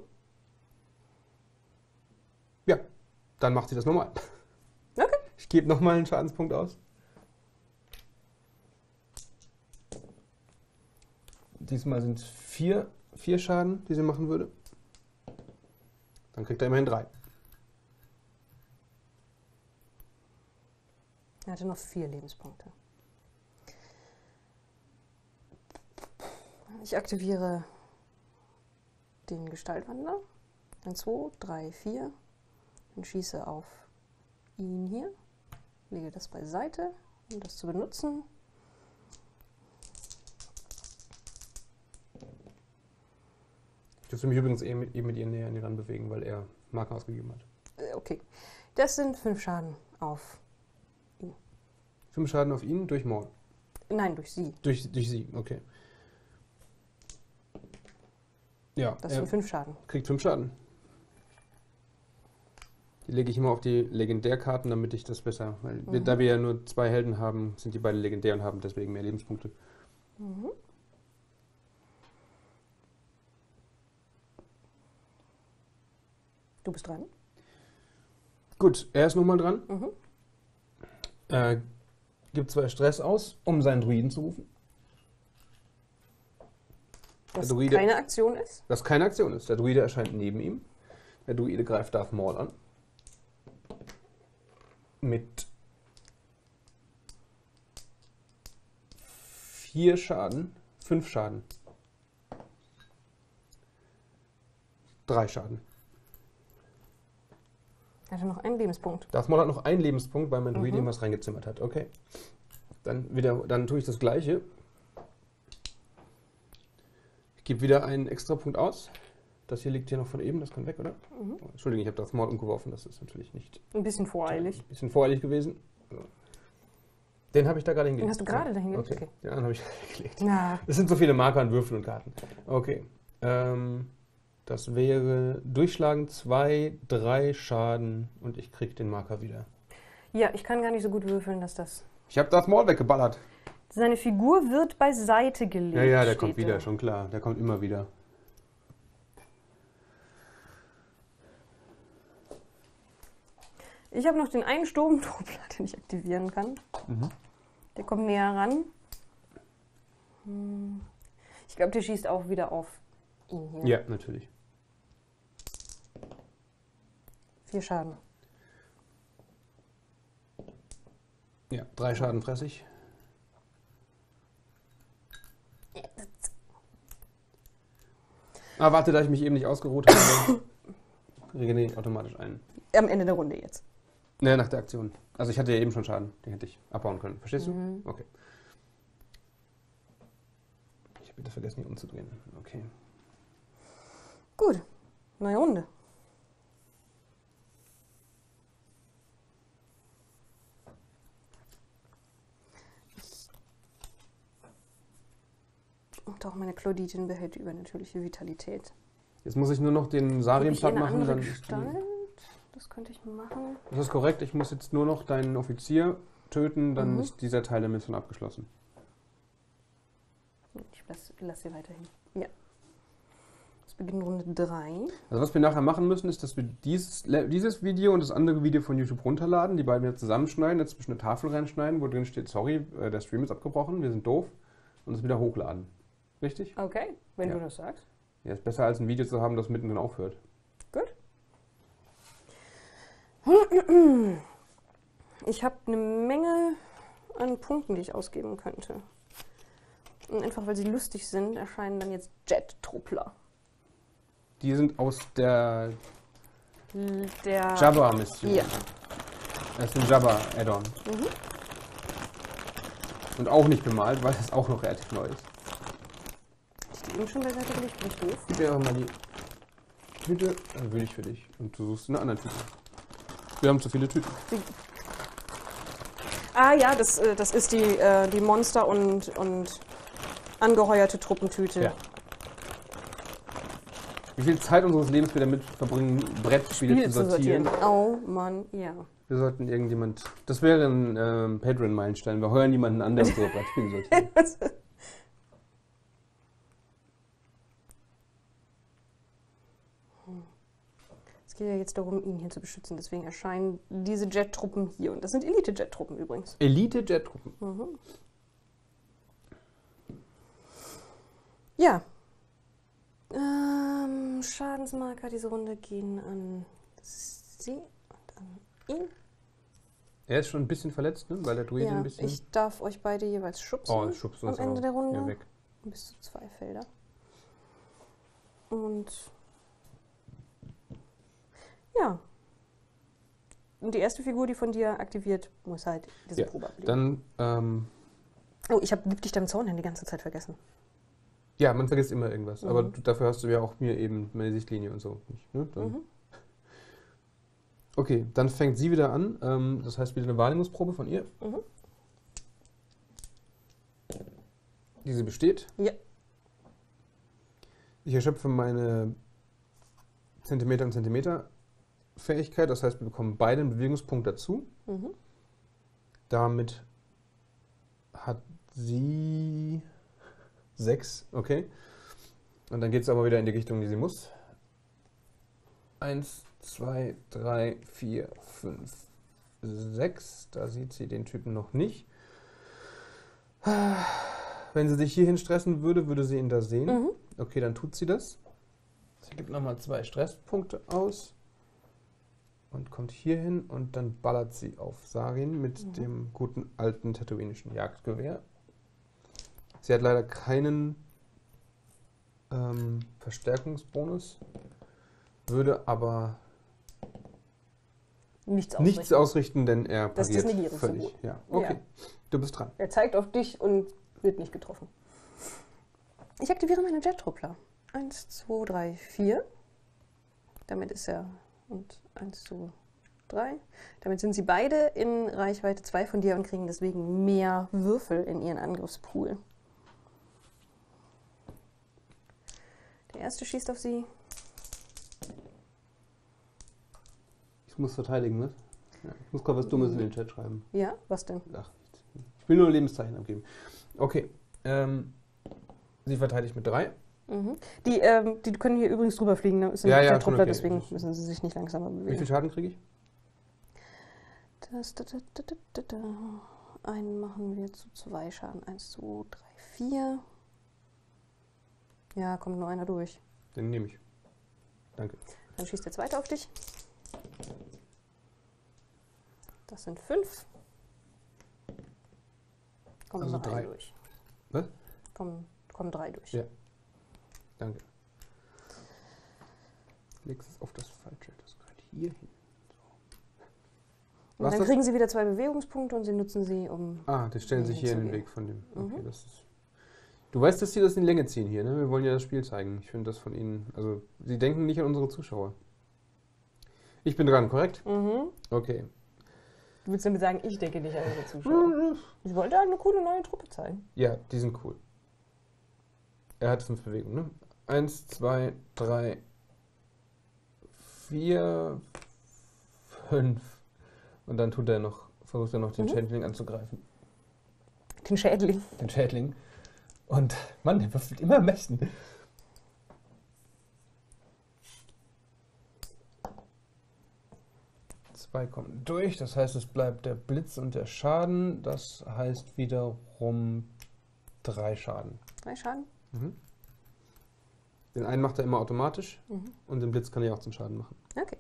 Ja, dann macht sie das nochmal. Okay. Ich gebe nochmal einen Schadenspunkt aus. Diesmal sind es vier, vier Schaden, die sie machen würde. Dann kriegt er immerhin drei. Er hatte noch vier Lebenspunkte. Ich aktiviere den Gestaltwandler. Dann zwei, drei, vier. Und schieße auf ihn hier. Lege das beiseite, um das zu benutzen. Ich dürfte mich übrigens eben mit, eben mit ihr näher an ihn ran bewegen, weil er Marken ausgegeben hat. Äh, Okay. Das sind fünf Schaden auf. Fünf Schaden auf ihn durch Maul. Nein, durch sie. Durch, durch sie, okay. Ja, Das er sind fünf Schaden. kriegt fünf Schaden. Die lege ich immer auf die Legendärkarten, damit ich das besser. Weil wir, Mhm. da wir ja nur zwei Helden haben, sind die beide legendär und haben deswegen mehr Lebenspunkte. Mhm. Du bist dran. Gut, er ist nochmal dran. Mhm. Er gibt zwei Stress aus, um seinen Druiden zu rufen. Was Der Druide- keine Aktion ist. Was keine Aktion ist. Der Druide erscheint neben ihm. Der Druide greift Darth Maul an. Mit vier Schaden, fünf Schaden. Drei Schaden. Er hatte noch einen Lebenspunkt. Darth Maul hat noch einen Lebenspunkt, weil mein Druide Mhm. ihm was reingezimmert hat. Okay. Dann, wieder, dann tue ich das Gleiche. Ich gebe wieder einen extra Punkt aus. Das hier liegt hier noch von eben, das kann weg, oder? Mhm. Oh, Entschuldigung, ich habe Darth Maul umgeworfen, das ist natürlich nicht Ein bisschen voreilig. ein bisschen voreilig gewesen. So. Den habe ich da gerade hingelegt. Den hast du gerade dahin gelegt? Okay, Okay. den anderen habe ich gelegt. Ja. Es sind so viele Marker und Würfel und Karten. Okay. Ähm, das wäre Durchschlagen zwei, drei Schaden und ich kriege den Marker wieder. Ja, ich kann gar nicht so gut würfeln, dass das. Ich habe Darth Maul weggeballert. Seine Figur wird beiseite gelegt. Ja, ja, der steht kommt wieder, da. schon klar. Der kommt immer wieder. Ich habe noch den einen Sturmtruppler, den ich aktivieren kann. Mhm. Der kommt näher ran. Hm. Ich glaube, der schießt auch wieder auf ihn hier. Ja, natürlich. Vier Schaden. Ja, drei Schaden fresse ich. Ah, warte, da ich mich eben nicht ausgeruht habe, regeneriere ich automatisch ein. Am Ende der Runde jetzt. Ne, nach der Aktion. Also ich hatte ja eben schon Schaden, den hätte ich abbauen können. Verstehst Mhm. du? Okay. Ich habe wieder vergessen, hier umzudrehen. Okay. Gut. Neue Runde. dachte auch, meine Clauditin behält die übernatürliche Vitalität. Jetzt muss ich nur noch den Sarim platt machen. Andere Dann ist Gestalt? die, Das könnte ich machen. das ist korrekt. Ich muss jetzt nur noch deinen Offizier töten, dann Mhm. ist dieser Teil der Mission abgeschlossen. Ich lasse lass sie weiterhin. Ja. Es beginnt Runde drei. Also was wir nachher machen müssen, ist, dass wir dieses, Le- dieses Video und das andere Video von YouTube runterladen, die beiden wieder zusammenschneiden, jetzt zwischen eine Tafel reinschneiden, wo drin steht, sorry, äh, der Stream ist abgebrochen, wir sind doof, und es wieder hochladen. Richtig? Okay, wenn Ja. du das sagst. Ja, ist besser als ein Video zu haben, das mittendrin aufhört. Gut. Ich habe eine Menge an Punkten, die ich ausgeben könnte. Und einfach weil sie lustig sind, erscheinen dann jetzt Jet-Truppler. Die sind aus der Der Jabba-Mission. Ja. Das ist ein Jabba-Add-on. Mhm. Und auch nicht bemalt, weil es auch noch relativ neu ist. Ich eben schon beiseite gelegt, bin ich doof. Gib mir aber mal die Tüte, dann will ich für dich. Und du suchst eine andere Tüte. Wir haben zu viele Tüten. Ah ja, das, äh, das ist die, äh, die Monster- und, und angeheuerte Truppentüte. Ja. Wie viel Zeit unseres Lebens wir damit verbringen, Brettspiele Spiele zu sortieren. Oh Mann, ja. Wir sollten irgendjemand. Das wäre ein ähm, Patreon-Meilenstein. Wir heuern jemanden an, der unsere Brettspiele sortiert. Es geht ja jetzt darum, ihn hier zu beschützen. Deswegen erscheinen diese Jet-Truppen hier. Und das sind Elite-Jet-Truppen übrigens. Elite-Jet-Truppen. Mhm. Ja. Ähm, Schadensmarker diese Runde gehen an sie und an ihn. Er ist schon ein bisschen verletzt, ne? Weil der Druide Ja, ein bisschen. ich darf euch beide jeweils schubsen. oh, schubst am uns Ende auch der Runde. hier weg. Bis zu zwei Felder. Und ja. Und die erste Figur, die von dir aktiviert, muss halt diese Ja, Probe ablegen. Dann, ähm, Oh, ich habe Gib dich deinem Zornherrn die ganze Zeit vergessen. ja, man vergisst immer irgendwas. Mhm. Aber du, dafür hast du ja auch mir eben meine Sichtlinie und so. Nicht, ne? Dann, Mhm. Okay, dann fängt sie wieder an. Ähm, das heißt wieder eine Wahrnehmungsprobe von ihr, Mhm. die sie besteht. Ja. Ich erschöpfe meine Zentimeter und Zentimeter Fähigkeit. Das heißt, wir bekommen beide einen Bewegungspunkt dazu. Mhm. Damit hat sie sechs, okay. Und dann geht es aber wieder in die Richtung, die sie muss. Eins, zwei, drei, vier, fünf, sechs. Da sieht sie den Typen noch nicht. Wenn sie sich hierhin stressen würde, würde sie ihn da sehen. Mhm. Okay, dann tut sie das. Sie gibt nochmal zwei Stresspunkte aus. Und kommt hier hin und dann ballert sie auf Sarin mit Mhm. dem guten alten tatooinischen Jagdgewehr. Sie hat leider keinen ähm, Verstärkungsbonus, würde aber Nichts ausrichten. nichts ausrichten, denn er Das pariert negiert so völlig. gut. Ja, okay, Ja. du bist dran. Er zeigt auf dich und wird nicht getroffen. Ich aktiviere meine Jet-Truppler. Eins, zwei, drei, vier. Damit ist er. Und eins, zwei, drei. Damit sind sie beide in Reichweite zwei von dir und kriegen deswegen mehr Würfel in ihren Angriffspool. Der erste schießt auf sie. Ich muss verteidigen, ne? Ja, ich muss gerade was Dummes in den Chat schreiben. Ja, was denn? Ach, nichts. Ich will nur Lebenszeichen abgeben. Okay, ähm, sie verteidigt mit drei. Mhm. Die, ähm, die können hier übrigens drüber fliegen, ne? Ist ein Ja, ja, Jet-Truppler, schon okay. deswegen müssen sie sich nicht langsamer Wie viel bewegen. Schaden kriege ich? Das, da, da, da, da, da, da. Einen machen wir zu zwei Schaden. Eins, zwei, drei, vier. Ja, kommt nur einer durch. Den nehme ich. Danke. Dann schießt der zweite auf dich. Das sind fünf. Kommen Also drei, drei. durch. Was? Kommen, kommen drei durch. Ja. Danke. Legst es auf das Falsche. Das gehört hier hin. Und Was dann das? kriegen sie wieder zwei Bewegungspunkte und sie nutzen sie, um... Ah, die stellen sich hier in den hinzugehen. Weg von dem. Mhm. Okay, das ist. Du weißt, dass sie das in Länge ziehen hier, ne? Wir wollen ja das Spiel zeigen. Ich finde das von ihnen. Also, sie denken nicht an unsere Zuschauer. Ich bin dran, korrekt? Mhm. Okay. Du willst damit sagen, ich denke nicht an unsere Zuschauer. Ich wollte eine coole neue Truppe zeigen. Ja, die sind cool. Er hat fünf Bewegungen, ne? Eins, zwei, drei, vier, fünf. Und dann tut er noch, versucht er noch den Mhm. Changeling anzugreifen. Den Schädling. Den Schädling. Und Mann, der würfelt immer am besten. Zwei kommen durch, das heißt, es bleibt der Blitz und der Schaden. Das heißt wiederum drei Schaden. Drei Schaden. Mhm. Den einen macht er immer automatisch Mhm. und den Blitz kann er auch zum Schaden machen. Okay.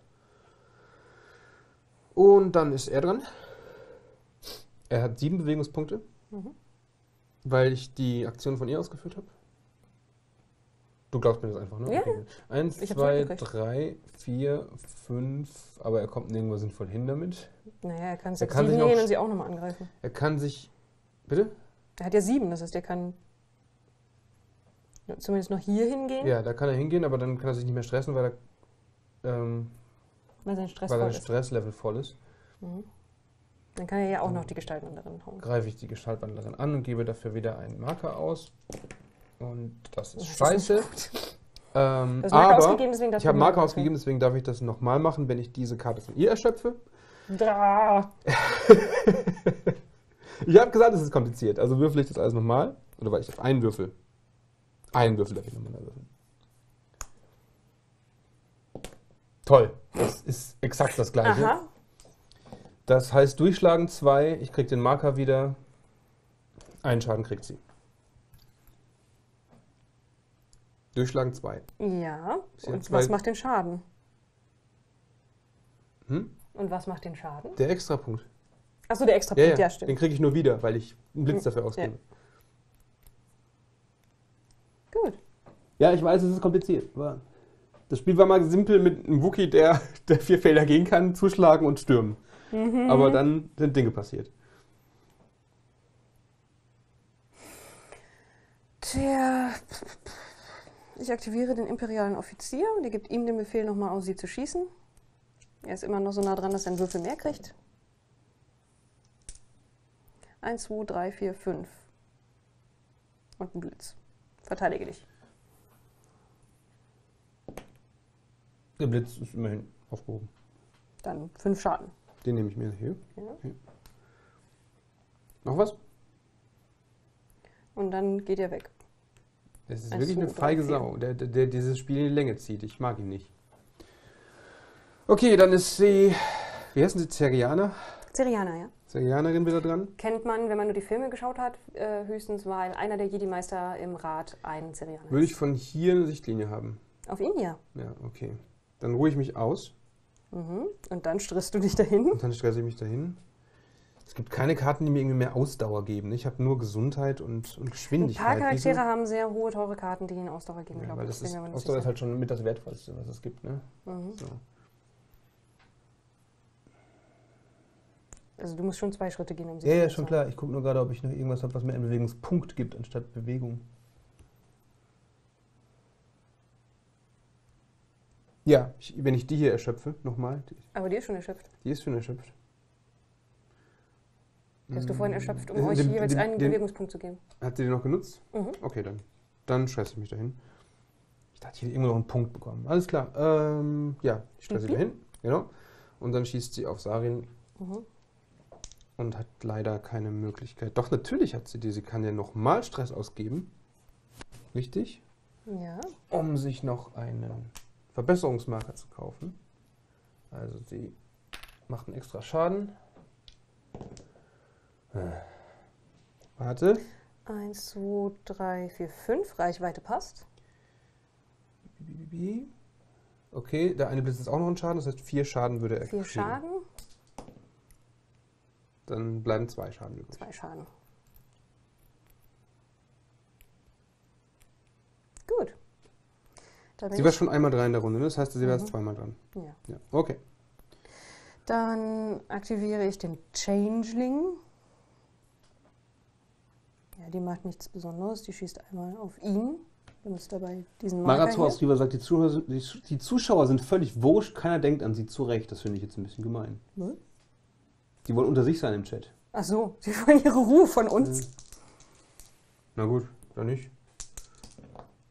Und dann ist er dran. Er hat sieben Bewegungspunkte, Mhm. weil ich die Aktion von ihr ausgeführt habe. Du glaubst mir das einfach, ne? Ja, Okay. Eins, Ich hab's zwei, mitgekriegt. drei, vier, fünf, aber er kommt nirgendwo sinnvoll hin damit. Naja, er kann Er sechs, kann sieben sich auch gehen sch- und sie auch nochmal angreifen. Er kann sich. Bitte? Er hat ja sieben, das heißt, er kann ja, zumindest noch hier hingehen, Ja, da kann er hingehen, aber dann kann er sich nicht mehr stressen, weil, er, ähm, weil sein Stress weil voll sein ist. Stresslevel voll ist. Mhm. Dann kann er ja auch noch die Gestaltwanderin hauen. Greife ich die Gestaltwandlerin an und gebe dafür wieder einen Marker aus. Und das ist Das ist scheiße. nicht gut. ähm, Du hast Marker aber ausgegeben, deswegen darfst ich habe du Marker wieder ausgegeben, deswegen darf ich das nochmal machen, wenn ich diese Karte von ihr erschöpfe. Da. Ich habe gesagt, es ist kompliziert, also würfel ich das alles nochmal. Oder weil ich auf einen Würfel. Einen Würfel darf ich nochmal würfeln. Toll, das ist exakt das gleiche. Aha. Das heißt, durchschlagen zwei, ich krieg den Marker wieder. Einen Schaden kriegt sie. Durchschlagen zwei. Ja. Sie hat Und zwei- was macht den Schaden? Hm? Und was macht den Schaden? Der Extrapunkt. Achso, der extra Ja, Punkt, ja, ja, stimmt. den kriege ich nur wieder, weil ich einen Blitz dafür ausgebe. Gut. Ja, ich weiß, es ist kompliziert. Aber das Spiel war mal simpel mit einem Wookie, der, der vier Felder gehen kann, zuschlagen und stürmen. Mhm. Aber dann sind Dinge passiert. Tja. Ich aktiviere den imperialen Offizier und er gibt ihm den Befehl, nochmal auf sie zu schießen. Er ist immer noch so nah dran, dass er einen Würfel mehr kriegt. Eins, zwei, drei, vier, fünf. Und ein Blitz. Verteidige dich. Der Blitz ist immerhin aufgehoben. Dann fünf Schaden. Den nehme ich mir hier. Ja. Noch was? Und dann geht er weg. Es ist Eins, wirklich zwei, eine drei, feige vier. Sau, der, der, der dieses Spiel in die Länge zieht. Ich mag ihn nicht. Okay, dann ist sie. Wie heißen sie? Zerianer? Zerianer, ja. Zerianerin wieder dran. Kennt man, wenn man nur die Filme geschaut hat, äh, höchstens, weil einer der Jedi-Meister im Rat ein Zerianer Würde ist. ich von hier eine Sichtlinie haben. Auf ihn, ja. Ja, okay. Dann ruhe ich mich aus Mhm. Und dann strisst du dich dahin. und dann stresse ich mich dahin. Es gibt keine Karten, die mir irgendwie mehr Ausdauer geben. Ich habe nur Gesundheit und, und Ein Geschwindigkeit. paar Wieso? Charaktere haben sehr hohe, teure Karten, die ihnen Ausdauer geben, Ja, glaube weil ich. das ist, Deswegen bin ich mir Ausdauer nicht ist halt schon mit das Wertvollste, was es gibt. Ne? sicher. Mhm. So. Also du musst schon zwei Schritte gehen, um sie Ja, zu ja, benutzen. schon klar. Ich gucke nur gerade, ob ich noch irgendwas habe, was mir einen Bewegungspunkt gibt, anstatt Bewegung. Ja, ich, wenn ich die hier erschöpfe, nochmal, die, Aber die ist schon erschöpft. die ist schon erschöpft. Die hast du vorhin erschöpft, um Den- euch den- jeweils den- einen den- Bewegungspunkt zu geben. Hat sie den noch genutzt? Mhm. Okay, dann. Dann stresse ich mich dahin. Ich dachte, ich hätte irgendwo noch einen Punkt bekommen. Alles klar. Ähm, ja, ich stresse sie Mhm. dahin. Genau. Und dann schießt sie auf Sarin Mhm. und hat leider keine Möglichkeit. Doch, natürlich hat sie die. Sie kann ja nochmal Stress ausgeben. Richtig? Ja. Um sich noch einen Verbesserungsmarker zu kaufen. Also sie macht einen extra Schaden. Äh. Warte. Eins, zwei, drei, vier, fünf. Reichweite passt. Okay, der eine Blitz ist auch noch ein Schaden, das heißt vier Schaden würde er Vier kriegen. Schaden, Dann bleiben zwei Schaden übrig. zwei Schaden. Gut. Da bin Sie war ich- schon einmal dran in der Runde, ne? Das heißt, sie war Mhm. jetzt zweimal dran. Ja. Ja. Okay. Dann aktiviere ich den Changeling. Ja, die macht nichts Besonderes. Die schießt einmal auf ihn. Du musst dabei diesen Marker hier. Marathon-Ausgeber sagt, die Zuschauer, die, die Zuschauer sind völlig wurscht, keiner denkt an sie zurecht. Das finde ich jetzt ein bisschen gemein. Was? Die wollen unter sich sein im Chat. Ach so, sie wollen ihre Ruhe von uns. Na gut, dann nicht.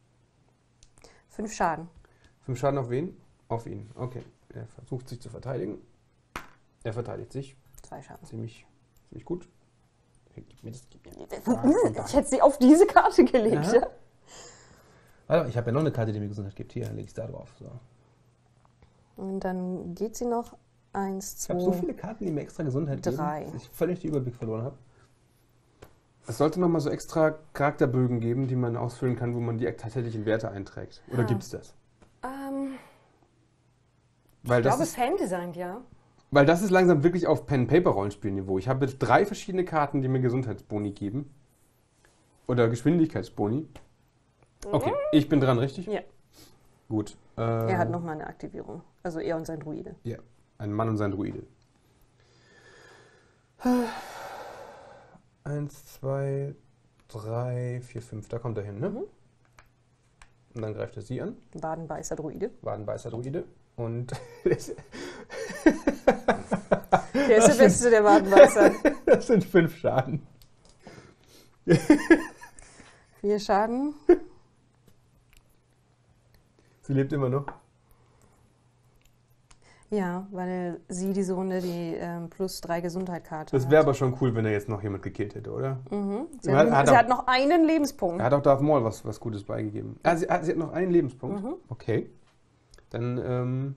Fünf Schaden. Fünf Schaden auf wen? Auf ihn. Okay. Er versucht sich zu verteidigen. Er verteidigt sich. Zwei Schaden. Ziemlich, ziemlich gut. Gib mir das, gib mir das. Ich hätte sie auf diese Karte gelegt, Aha. ja? Warte, ich habe ja noch eine Karte, die mir Gesundheit gibt. Hier, lege ich da drauf. So. Und dann geht sie noch eins, Ich zwei, habe so viele Karten, die mir extra Gesundheit drei. geben, dass ich völlig den Überblick verloren habe. Es sollte noch mal so extra Charakterbögen geben, die man ausfüllen kann, wo man die tatsächlichen Werte einträgt. Oder Ah. gibt es das? Ähm, Weil ich das, glaube, ist, Fan-Design, ja. weil das ist langsam wirklich auf Pen-Paper-Rollenspielniveau. Ich habe jetzt drei verschiedene Karten, die mir Gesundheitsboni geben. Oder Geschwindigkeitsboni. Okay, ich bin dran, richtig? Ja. Gut. Äh, Er hat nochmal eine Aktivierung. Also er und sein Druide. Ja, ein Mann und sein Druide. Eins, zwei, drei, vier, fünf. Da kommt er hin, ne? Mhm. Und dann greift er sie an. Wadenbeißer Druide. Wadenbeißer Druide. Und das Der ist der Beste der Wadenbeißer. das sind fünf Schaden. Vier Schaden. Sie lebt immer noch. Ja, weil sie diese Runde die ähm, plus drei Gesundheit-Karte Das hat. wäre aber schon cool, wenn er jetzt noch jemand gekillt hätte, oder? Mhm. Sie, Er hat, hat- hat sie auch- hat noch einen Lebenspunkt. Er hat auch Darth Maul was, was Gutes beigegeben. Ah, sie, ah, sie hat noch einen Lebenspunkt. Mhm. Okay. Dann, ähm...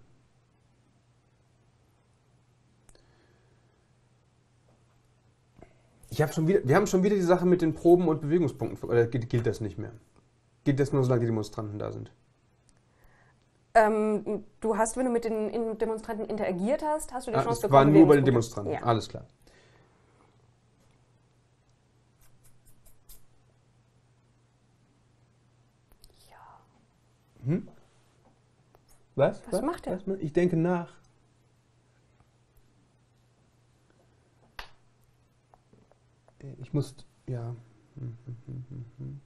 Ich habe schon wieder, wir haben schon wieder die Sache mit den Proben und Bewegungspunkten. Oder gilt, gilt das nicht mehr? Gilt das nur, solange die Demonstranten da sind? Ähm, du hast, wenn du mit den in Demonstranten interagiert hast, hast du die Ah, Chance es war nur bei den Bewegungspunkte. Demonstranten. Ja. Alles klar. Ja. Hm? Was? Was macht er? Was? Ich denke nach. Ich muss, ja. Hm, hm, hm, hm, hm.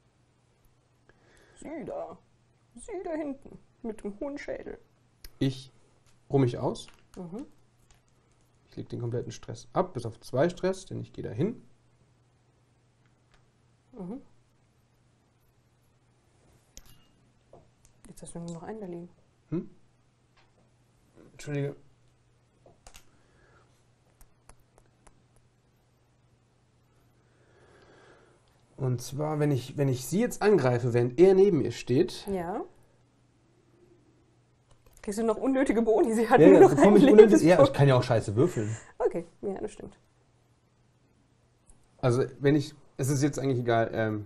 Sie da. Sie da hinten. Mit dem hohen Schädel. Ich ruhe mich aus. Mhm. Ich lege den kompletten Stress ab, bis auf zwei Stress, denn ich gehe da hin. Mhm. Jetzt hast du nur noch einen da liegen. Hm? Entschuldige. Und zwar, wenn ich, wenn ich sie jetzt angreife, während er neben mir steht. Ja. Kriegst du noch unnötige Boni? Sie hat Ja, nur ja, noch bekomme einen ich unnötig, ja, ich Lebenspunkt. kann ja auch scheiße würfeln. Okay, ja, das stimmt. Also, wenn ich. Es ist jetzt eigentlich egal. Ähm,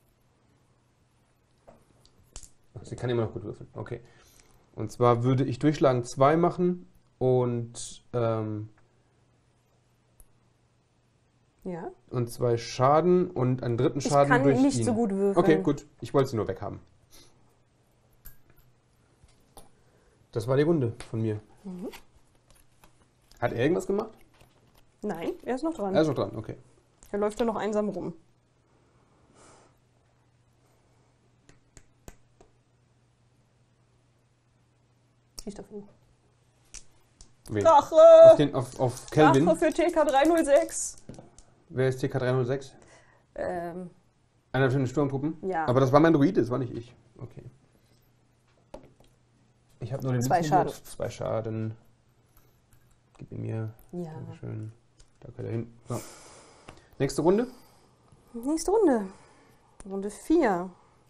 sie kann immer noch gut würfeln. Okay. Und zwar würde ich Durchschlagen zwei machen und. Ähm, Ja. und zwei Schaden und einen dritten Ich Schaden kann durch nicht ihn. so gut würfeln. Okay, gut. Ich wollte sie nur weghaben. Das war die Runde von mir. Mhm. Hat er irgendwas gemacht? Nein, er ist noch dran. Er ist noch dran, okay. Er läuft da noch einsam rum. Ich darf ihn. Wen? Drache! Auf, den, auf, auf Kelvin. Drache für T K dreihundertsechs. Wer ist T K dreihundertsechs? Ähm, Einer von den Sturmtruppen? ja. Aber das war mein Druide, das war nicht ich. Okay. Ich habe nur den Zwei letzten Schaden. Wurf. Zwei Schaden. Gib ihn mir. Ja. Dankeschön. Da kann er hin. So. Nächste Runde. Nächste Runde. Runde vier.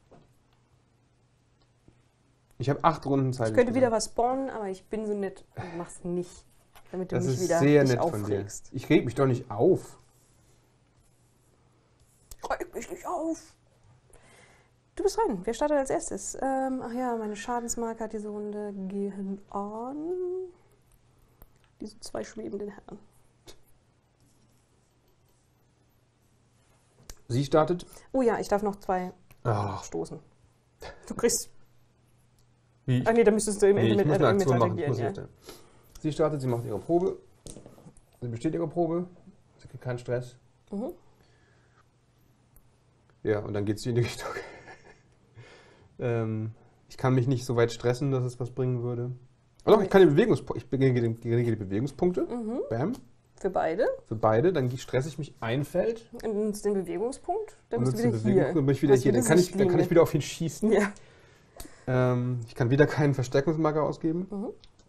Ich habe acht Runden Zeit. Ich könnte wieder was spawnen, aber ich bin so nett und mach's nicht. Damit du Das mich ist wieder sehr dich nett von dir. aufregst. Ich reg mich doch nicht auf. Reg mich nicht auf! Du bist dran. Wer startet als erstes? Ähm, ach ja, meine Schadensmarke hat diese Runde gehen an. Diese zwei schwebenden Herren. Sie startet. Oh ja, ich darf noch zwei Ach, stoßen. Du kriegst. wie? Ach nee, da müsstest du im Nee, Ende ich mit, muss eine äh, mit Aktion machen. Ich attackieren. muss Ja. jetzt, sie startet, sie macht ihre Probe. Sie besteht ihre Probe. Sie kriegt keinen Stress. Mhm. Ja, und dann geht sie in die Richtung. ähm, ich kann mich nicht so weit stressen, dass es was bringen würde. Aber doch, ich kann die Bewegungspunkte. Ich regle die Bewegungspunkte. Mhm. Bam. Für beide. Für beide. Dann stresse ich mich ein Feld. Und nutzt den Bewegungspunkt. Dann Und bist du nutze wieder die Bewegung, hier. Dann bin ich wieder Hast hier. wieder Dann kann, ich, dann kann Sichtlinie. ich wieder auf ihn schießen. Ja. Ähm, ich kann wieder keinen Verstärkungsmarker ausgeben. Mhm.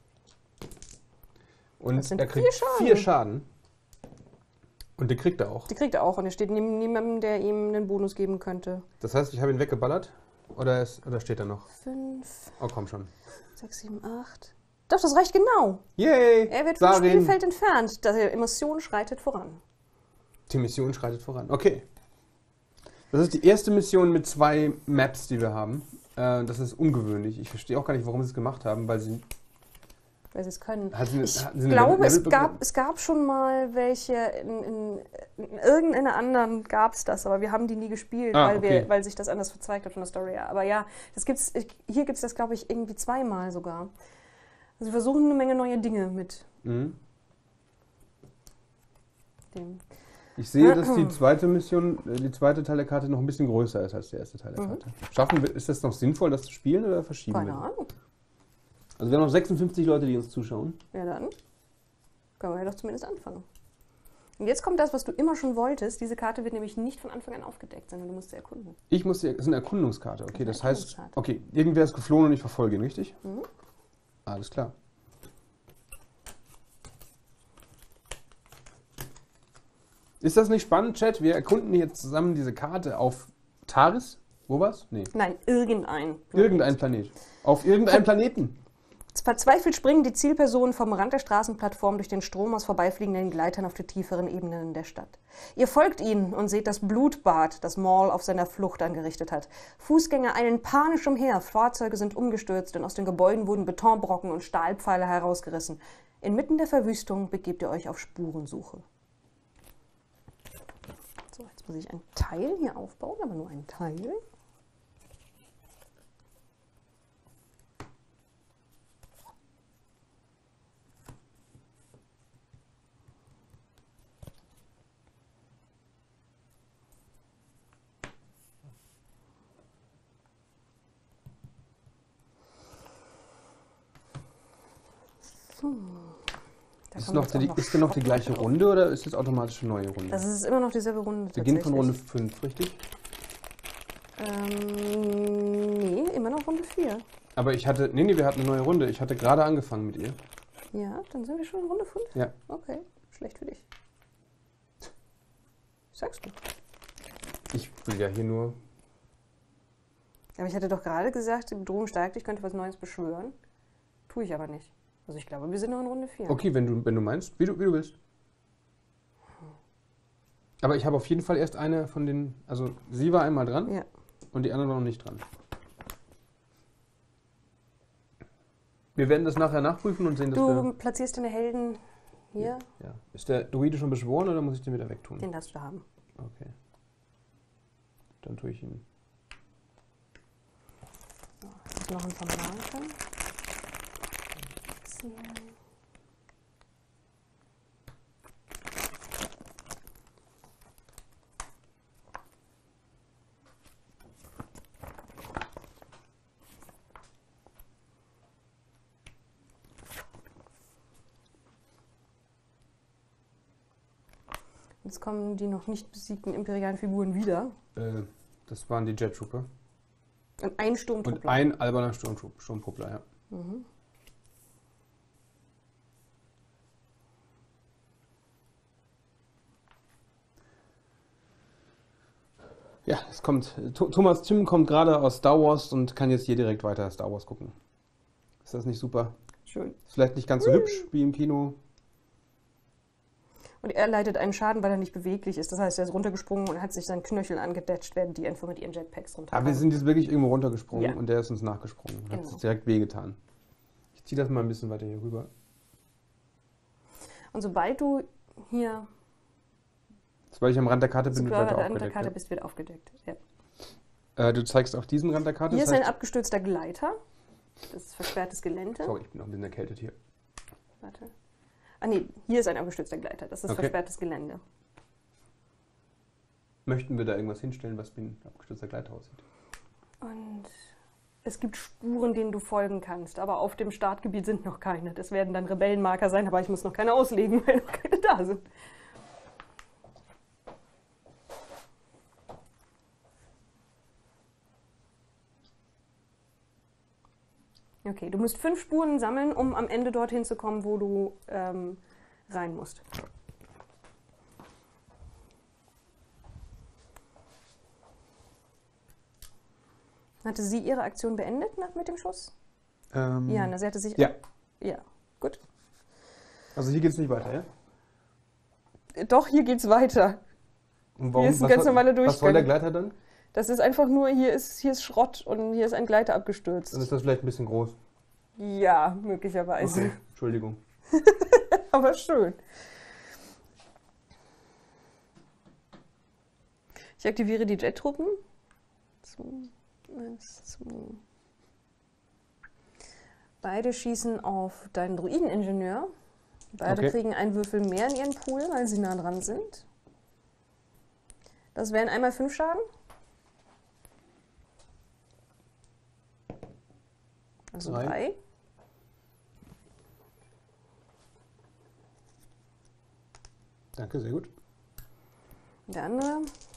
Und Das sind er kriegt vier Schaden. vier Schaden. Und den kriegt er auch. Die kriegt er auch und er steht neben niemandem, der ihm einen Bonus geben könnte. Das heißt, ich habe ihn weggeballert? Oder, ist, oder steht er noch? Fünf, Oh, komm schon. sechs, sieben, acht. Doch, das reicht genau. Yay! Er wird vom Sarin. Spielfeld entfernt. Die Emotion schreitet voran. Die Mission schreitet voran. Okay. Das ist die erste Mission mit zwei Maps, die wir haben. Äh, das ist ungewöhnlich. Ich verstehe auch gar nicht, warum sie es gemacht haben, weil sie... Weil sie es können. Hat sie eine, Ich hatten sie eine glaube, es Level- gab, es gab schon mal welche, in, in, in irgendeiner anderen gab es das, aber wir haben die nie gespielt, Ah, weil, okay. wir, weil sich das anders verzweigt hat von der Story her. Aber ja, das gibt's, hier gibt es das, glaube ich, irgendwie zweimal sogar. Also wir versuchen eine Menge neue Dinge mit Mhm. dem. Ich sehe, dass die zweite Mission, äh, die zweite Teil der Karte noch ein bisschen größer ist als der erste Teil der Mhm. Karte. Schaffen wir, ist das noch sinnvoll, das zu spielen oder verschieben Keine wir? Ahnung. Also wir haben noch sechsundfünfzig Leute, die uns zuschauen. Ja, dann können wir ja doch zumindest anfangen. Und jetzt kommt das, was du immer schon wolltest. Diese Karte wird nämlich nicht von Anfang an aufgedeckt, sondern du musst sie erkunden. Ich muss, das ist eine Erkundungskarte. Okay, Eine das heißt, Erkundungskarte. okay, irgendwer ist geflohen und ich verfolge ihn, richtig? Mhm. Alles klar. Ist das nicht spannend, Chat? Wir erkunden jetzt zusammen diese Karte auf Taris. Wo war's? Nee. Nein, irgendein. Irgendein Planet. Auf irgendeinem Planeten. Verzweifelt springen die Zielpersonen vom Rand der Straßenplattform durch den Strom aus vorbeifliegenden Gleitern auf die tieferen Ebenen der Stadt. Ihr folgt ihnen und seht das Blutbad, das Maul auf seiner Flucht angerichtet hat. Fußgänger eilen panisch umher, Fahrzeuge sind umgestürzt und aus den Gebäuden wurden Betonbrocken und Stahlpfeiler herausgerissen. Inmitten der Verwüstung begebt ihr euch auf Spurensuche. So, jetzt muss ich ein Teil hier aufbauen, aber nur ein Teil. So. Da Ist, kommt noch jetzt auch die, noch ist denn noch die Schrott gleiche drauf. Runde oder ist das automatisch eine neue Runde? Das ist immer noch dieselbe Runde. Wir gehen von Runde tatsächlich. fünf, richtig? Ähm, nee, immer noch Runde vier. Aber ich hatte, nee, nee, wir hatten eine neue Runde. Ich hatte gerade angefangen mit ihr. Ja, dann sind wir schon in Runde fünf? Ja. Okay, schlecht für dich. Sagst du. Ich will ja hier nur... Aber ich hatte doch gerade gesagt, die Bedrohung steigt, ich könnte was Neues beschwören. Tue ich aber nicht. Also ich glaube, wir sind noch in Runde vier. Okay, wenn du, wenn du meinst, wie du, wie du willst. Aber ich habe auf jeden Fall erst eine von den... Also sie war einmal dran Ja. und die andere war noch nicht dran. Wir werden das nachher nachprüfen und sehen, dass Du wir... platzierst deine Helden hier. Ja. Ist der Druide schon beschworen oder muss ich den wieder wegtun? Den darfst du haben. Okay. Dann tue ich ihn. Hast du noch ein Formular? Jetzt kommen die noch nicht besiegten imperialen Figuren wieder. Äh, das waren die Jet Trooper. Und ein Und Sturmtruppler. ein alberner Sturmtrupp, Sturmtruppler, ja. Mhm. Ja, es kommt. Th- Thomas Tim kommt gerade aus Star Wars und kann jetzt hier direkt weiter Star Wars gucken. Ist das nicht super? Schön. Ist vielleicht nicht ganz so hübsch wie im Kino. Und er leidet einen Schaden, weil er nicht beweglich ist. Das heißt, er ist runtergesprungen und hat sich seinen Knöchel angedetscht, während die einfach mit ihren Jetpacks runter. Aber wir sind jetzt wirklich irgendwo runtergesprungen Ja. und der ist uns nachgesprungen. Hat Genau. uns direkt wehgetan. Ich ziehe das mal ein bisschen weiter hier rüber. Und sobald du hier Sobald ich am Rand der Karte bin, wird Superior weiter an der aufgedeckt. Karte ja. bist, wird aufgedeckt. Ja. Äh, du zeigst auch diesen Rand der Karte. Hier das ist ein heißt- abgestürzter Gleiter. Das ist versperrtes Gelände. Sorry, ich bin noch ein bisschen erkältet hier. Warte. Ah nee, hier ist ein abgestürzter Gleiter. Das ist Okay. versperrtes Gelände. Möchten wir da irgendwas hinstellen, was wie ein abgestürzter Gleiter aussieht? Und es gibt Spuren, denen du folgen kannst. Aber auf dem Startgebiet sind noch keine. Das werden dann Rebellenmarker sein, aber ich muss noch keine auslegen, weil noch keine da sind. Okay, du musst fünf Spuren sammeln, um am Ende dorthin zu kommen, wo du ähm, rein musst. Hatte sie ihre Aktion beendet nach, mit dem Schuss? Ähm, Ja, na, sie hatte sich... ja. Ja, gut. Also hier geht es nicht weiter, ja? Doch, hier geht's weiter. Und Hier ist ein was ganz soll- normaler Was soll der Durchgang. Gleiter dann? Das ist einfach nur, hier ist, hier ist Schrott und hier ist ein Gleiter abgestürzt. Dann ist das vielleicht ein bisschen groß. Ja, möglicherweise. Okay, Entschuldigung. Aber schön. Ich aktiviere die Jet-Truppen. Zwei, eins, zwei. Beide schießen auf deinen Druideningenieur. Beide Okay. kriegen einen Würfel mehr in ihren Pool, weil sie nah dran sind. Das wären einmal fünf Schaden. Also Drei. drei. Danke, sehr gut. Der andere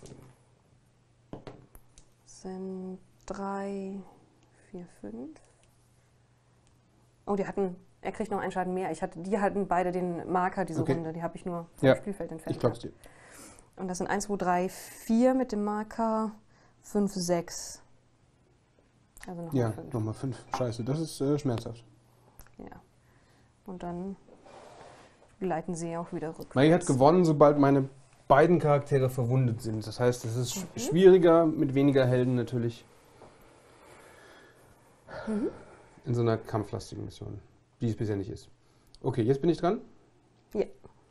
sind drei, vier, fünf. Oh, die hatten, er kriegt noch einen Schaden mehr. Ich hatte, die hatten beide den Marker diese Okay. Runde. Die habe ich nur vom Ja, Spielfeld entfernt. Ich glaub's dir. gehabt. Und das sind eins, zwei, drei, vier mit dem Marker, fünf, sechs. Also nochmal Ja, fünf. nochmal fünf. Scheiße, das ist äh, schmerzhaft. Ja. Und dann gleiten sie auch wieder rückwärts. Maggie hat gewonnen, sobald meine beiden Charaktere verwundet sind. Das heißt, es ist sch- schwieriger mit weniger Helden natürlich. Mhm. In so einer kampflastigen Mission, wie es bisher nicht ist. Okay, jetzt bin ich dran. Ja.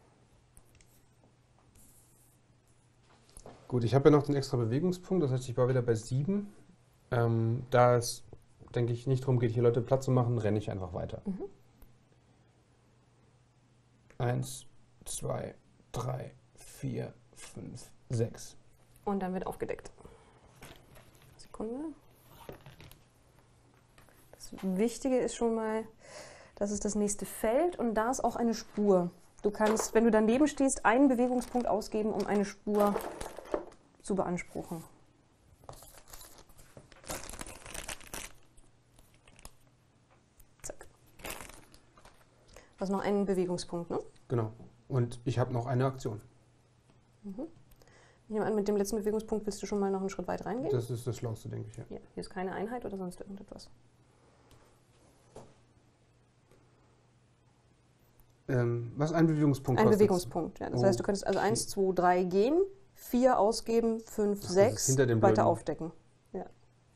Gut, ich habe ja noch den extra Bewegungspunkt, das heißt, ich war wieder bei sieben. Ähm, da es, denke ich, nicht darum geht, hier Leute platt zu machen, renne ich einfach weiter. Mhm. Eins, zwei, drei, vier, fünf, sechs. Und dann wird aufgedeckt. Sekunde. Das Wichtige ist schon mal, das ist das nächste Feld und da ist auch eine Spur. Du kannst, wenn du daneben stehst, einen Bewegungspunkt ausgeben, um eine Spur zu beanspruchen. Zack. Du hast noch einen Bewegungspunkt, ne? Genau. Und ich habe noch eine Aktion. Mhm. Ich nehme an, mit dem letzten Bewegungspunkt willst du schon mal noch einen Schritt weit reingehen? Das ist das Schlauste, denke ich, ja. Ja, hier ist keine Einheit oder sonst irgendetwas. Ähm, was ein Bewegungspunkt Ein kostet? Bewegungspunkt, ja. Das Oh, heißt, du könntest also okay. eins, zwei, drei gehen, vier ausgeben, fünf, Ach, das ist sechs, hinter dem weiter blöden- aufdecken. Ja.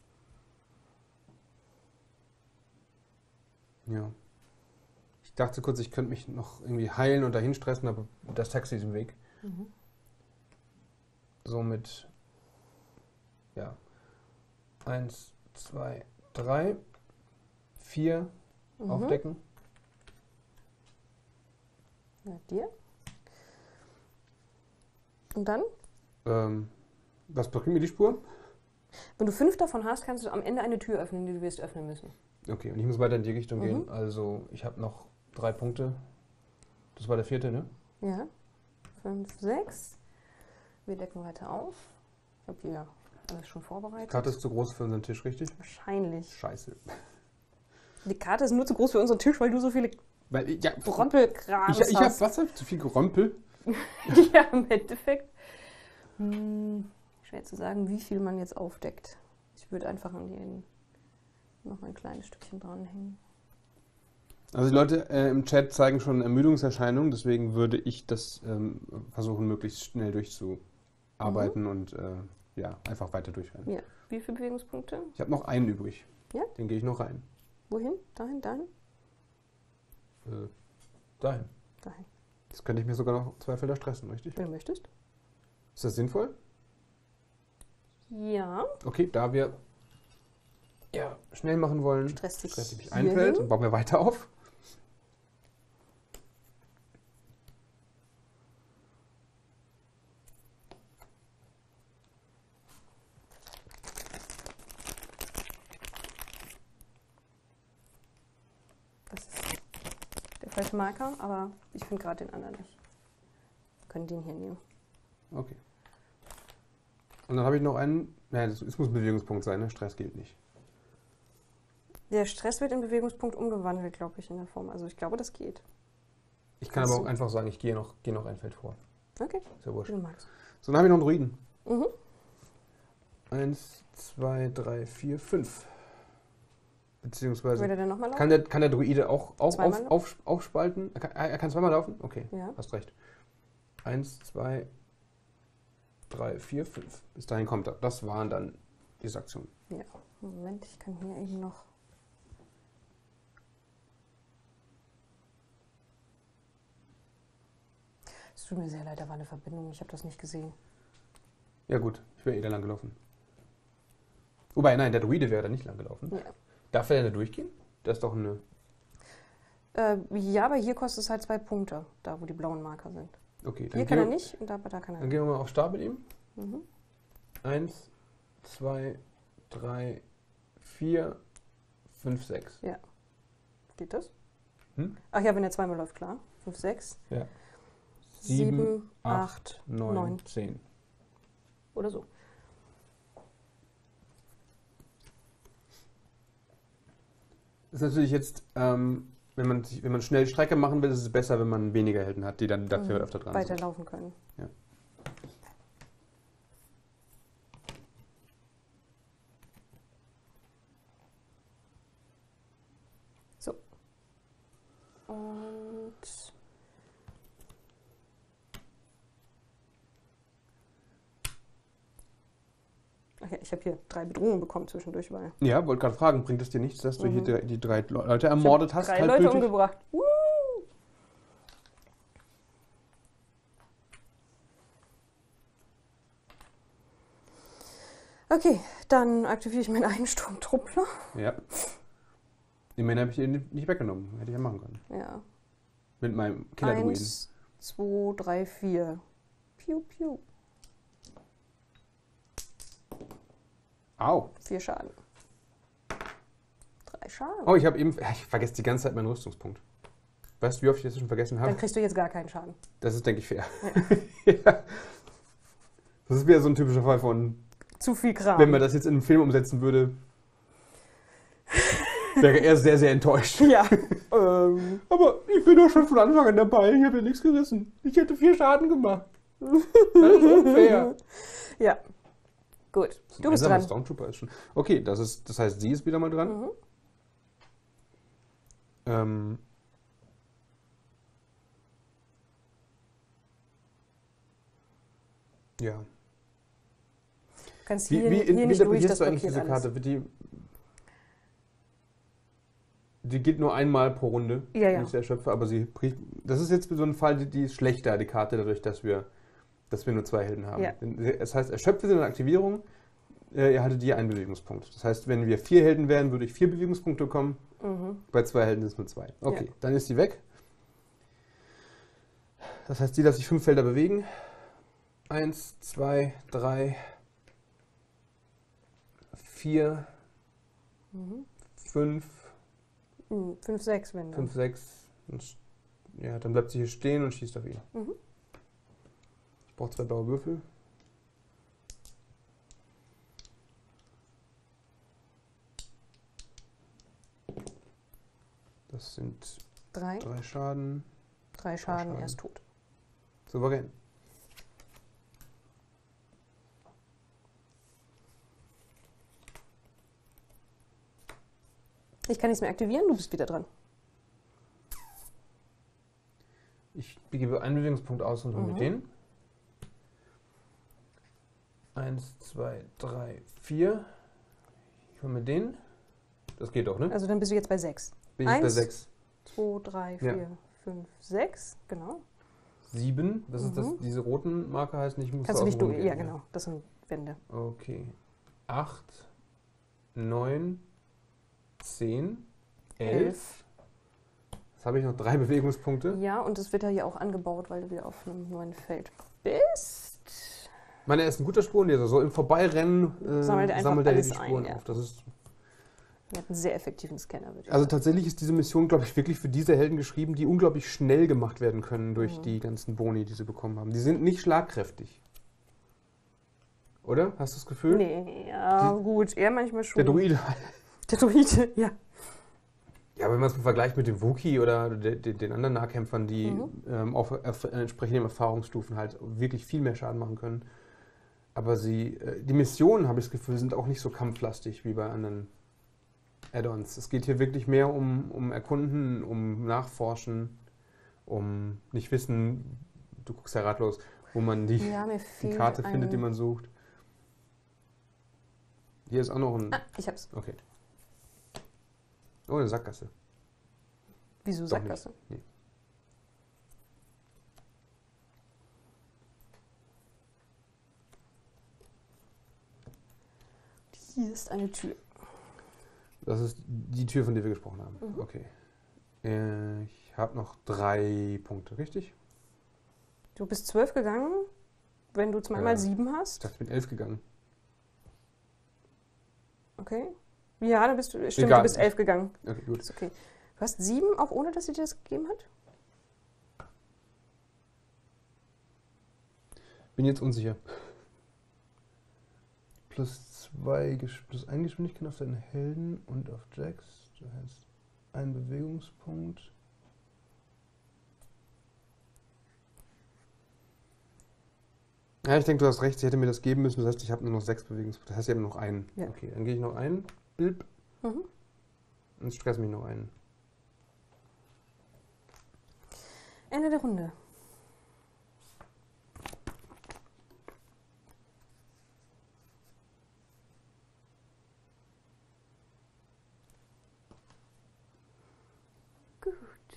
Ja. Ich dachte kurz, ich könnte mich noch irgendwie heilen und dahin stressen, aber das Taxi ist im Weg. Mhm. Somit, ja, eins, zwei, drei, vier Mhm. aufdecken. Ja, dir. Und dann, Ähm, was bringt mir die Spur? wenn du fünf davon hast, kannst du am Ende eine Tür öffnen, die du wirst öffnen müssen. Okay, und ich muss weiter in die Richtung Mhm. gehen. Also ich habe noch drei Punkte. Das war der vierte, ne? Ja. Fünf, sechs. Wir decken weiter auf. Ich habe hier alles schon Die vorbereitet. Karte ist zu groß für unseren Tisch, richtig? Wahrscheinlich. Scheiße. Die Karte ist nur zu groß für unseren Tisch, weil du so viele Weil, ich- ja, Rompelkram ich, ich habe hast. was? Zu viel Gerompel? Ja, im Endeffekt. Hm, schwer zu sagen, wie viel man jetzt aufdeckt. Ich würde einfach an den noch ein kleines Stückchen dranhängen. Also die Leute äh, im Chat zeigen schon Ermüdungserscheinungen, deswegen würde ich das ähm, versuchen, möglichst schnell durchzuarbeiten und äh, ja, einfach weiter durchrennen. Ja. Wie viele Bewegungspunkte? Ich habe noch einen übrig. Ja? Den gehe ich noch rein. Wohin? Dahin, dahin, Äh, dahin. dahin. Das könnte ich mir sogar noch zwei Felder stressen, richtig? Wenn du möchtest. Ist das sinnvoll? Ja. Okay, da wir ja, schnell machen wollen, Stress dich stress ich mich hier ein Feld hin. und bauen wir weiter auf. Das ist der falsche Marker, aber ich finde gerade den anderen nicht. Wir können den hier nehmen. Okay. Und dann habe ich noch einen, naja, das, es muss ein Bewegungspunkt sein, ne? Stress gilt nicht. Der Stress wird in Bewegungspunkt umgewandelt, glaube ich, in der Form. Also ich glaube, das geht. Ich kann aber auch einfach sagen, ich gehe noch, gehe noch ein Feld vor. Okay. Ist ja wurscht. Wie du magst. So, dann habe ich noch einen Druiden. Mhm. Eins, zwei, drei, vier, fünf. Beziehungsweise. Will er denn nochmal laufen? Kann der, kann der Druide auch, auch Zweimal auf, auf, aufspalten? Er kann, er kann zweimal laufen? Okay, Ja. hast recht. Eins, zwei, drei, vier, fünf. Bis dahin kommt er. Das waren dann diese Aktionen. Ja. Moment, ich kann hier eben noch. Es tut mir sehr leid, da war eine Verbindung. Ich habe das nicht gesehen. Ja gut, ich wäre eh da lang gelaufen. Wobei, nein, der Druide wäre da nicht lang gelaufen. Ja. Darf er denn da durchgehen? Das ist doch eine... Äh, ja, aber hier kostet es halt zwei Punkte, da wo die blauen Marker sind. Okay, dann Hier kann gehen er wir- nicht und da, da kann er. Dann gehen wir mal auf Start mit ihm. Mhm. Eins, zwei, drei, vier, fünf, sechs. Geht das? Hm? Ach ja, wenn er zweimal läuft, klar. fünf, sechs, Ja. sieben, Sieben, acht, neun, neun zehn. oder so. Das ist natürlich jetzt, ähm, wenn man, sich- wenn man schnell Strecke machen will, ist es besser, wenn man weniger Helden hat, die dann dafür Mhm. öfter dran sind. Weiterlaufen können. Ja. So. Und ach ja, ich habe hier drei Bedrohungen bekommen zwischendurch, weil Ja, wollte gerade fragen, bringt es dir nichts, dass du Mhm. hier drei- die drei Leute ermordet hast? drei Leute kaltblütig? umgebracht. Woo! Okay, dann aktiviere ich meinen Eigensturmtruppler. Ja. Immerhin habe ich ihn nicht weggenommen. Hätte ich ja machen können. Ja. Mit meinem Killer-Druiden. Eins, zwei, drei, vier. Piu, piu. Au. Vier Schaden. Drei Schaden. Oh, ich habe eben... Ich vergesse die ganze Zeit meinen Rüstungspunkt. Weißt du, wie oft ich das schon vergessen habe? Dann kriegst du jetzt gar keinen Schaden. Das ist, denke ich, fair. Ja. Das ist wieder so ein typischer Fall von, Zu viel Kram. wenn man das jetzt in einen Film umsetzen würde, wäre er sehr, sehr enttäuscht. Ja. ähm. Aber ich bin doch schon von Anfang an dabei. Ich habe ja nichts gerissen. Ich hätte vier Schaden gemacht. Das ist unfair. Ja. Gut. Du bist dran. Stormtrooper ist schon. Okay, das, ist, das heißt, sie ist wieder mal dran. Mhm. Ähm, ja. Du kannst Wie, hier, wie, hier wie nicht durch, interpretierst das du eigentlich blockiert diese alles. Karte? Wird die, die geht nur einmal pro Runde, Ja, ja. wenn ich sie erschöpfe, aber sie bricht. Das ist jetzt so ein Fall, die, die ist schlechter, die Karte, dadurch, dass wir, dass wir nur zwei Helden haben. Ja. Das heißt, erschöpfe sie in der Aktivierung, äh, erhaltet ihr einen Bewegungspunkt. Das heißt, wenn wir vier Helden wären, würde ich vier Bewegungspunkte bekommen. Mhm. Bei zwei Helden sind es nur zwei. Okay, Ja. dann ist die weg. Das heißt, die darf sich fünf Felder bewegen. Eins, zwei, drei, vier, Mhm. fünf, Mhm. Fünf, sechs, wenn dann. fünf, sechs. Und sch- ja, dann bleibt sie hier stehen und schießt auf ihn. Mhm. Ich brauche zwei blaue Würfel. Das sind Drei. drei Schaden. Drei Schaden, Schaden. er ist tot. Souverän. Ich kann nichts mehr aktivieren, du bist wieder dran. Ich gebe einen Bewegungspunkt aus und hole Mhm. mit denen. Eins, zwei, drei, vier. Ich hole mit denen. Das geht doch, ne? Also dann bist du jetzt bei sechs. Bin ich bei eins. sechs. Zwei, drei, Ja. vier, fünf, sechs. Genau. Sieben. Das ist das, Mhm. diese roten Marker heißen, ich muss Kannst da du nicht außen durch. rum Ja, gehen, genau. Das sind Wände. Okay. Acht, neun, zehn, elf. Elf. Jetzt habe ich noch drei Bewegungspunkte. Ja, und es wird ja hier auch angebaut, weil du wieder auf einem neuen Feld bist. Ich meine, er ist ein guter Spurenleser. So im Vorbeirennen äh, Sammelt er einfach sammelt er hier die alles ein, Spuren ja. auf. Das ist, Er hat einen sehr effektiven Scanner, würde ich also sagen. tatsächlich ist diese Mission, glaube ich, wirklich für diese Helden geschrieben, die unglaublich schnell gemacht werden können durch Mhm. die ganzen Boni, die sie bekommen haben. Die sind nicht schlagkräftig. Oder? Hast du das Gefühl? Nee, ja, gut. Er manchmal schon. Der Druide. Der Druide, ja. Ja, wenn man es vergleicht mit dem Wookie oder de, de, den anderen Nahkämpfern, die Mhm. ähm, auf erf entsprechenden Erfahrungsstufen halt wirklich viel mehr Schaden machen können. Aber sie, äh, die Missionen, habe ich das Gefühl, sind auch nicht so kampflastig wie bei anderen Add-ons. Es geht hier wirklich mehr um, um Erkunden, um Nachforschen, um nicht wissen, du guckst ja ratlos, wo man die, Ja, mir die fehlt Karte ein... findet, die man sucht. Hier ist auch noch ein... Ah, ich hab's. Okay. Oh, eine Sackgasse. Wieso Doch Sackgasse? nicht. Nee. Hier ist eine Tür. Das ist die Tür, von der wir gesprochen haben. Mhm. Okay. Äh, ich habe noch drei Punkte, richtig? Du bist zwölf gegangen, wenn du zweimal Ja. sieben Ich hast. dachte, ich bin elf gegangen. Okay. Ja, dann bist du. Stimmt, Egal. du bist elf gegangen. Okay, gut. Ist okay. Du hast sieben, auch ohne dass sie dir das gegeben hat? Bin jetzt unsicher. Plus zwei, Gesch- plus ein Geschwindigkeit auf deinen Helden und auf Jax. Das heißt, ein Bewegungspunkt. Ja, ich denke, du hast recht. Sie hätte mir das geben müssen. Das heißt, ich habe nur noch sechs Bewegungspunkte. Das heißt, ich habe noch einen. Ja. Okay, dann gehe ich noch einen. Bilb. Mhm. Und stress mich noch einen. Ende der Runde. Gut.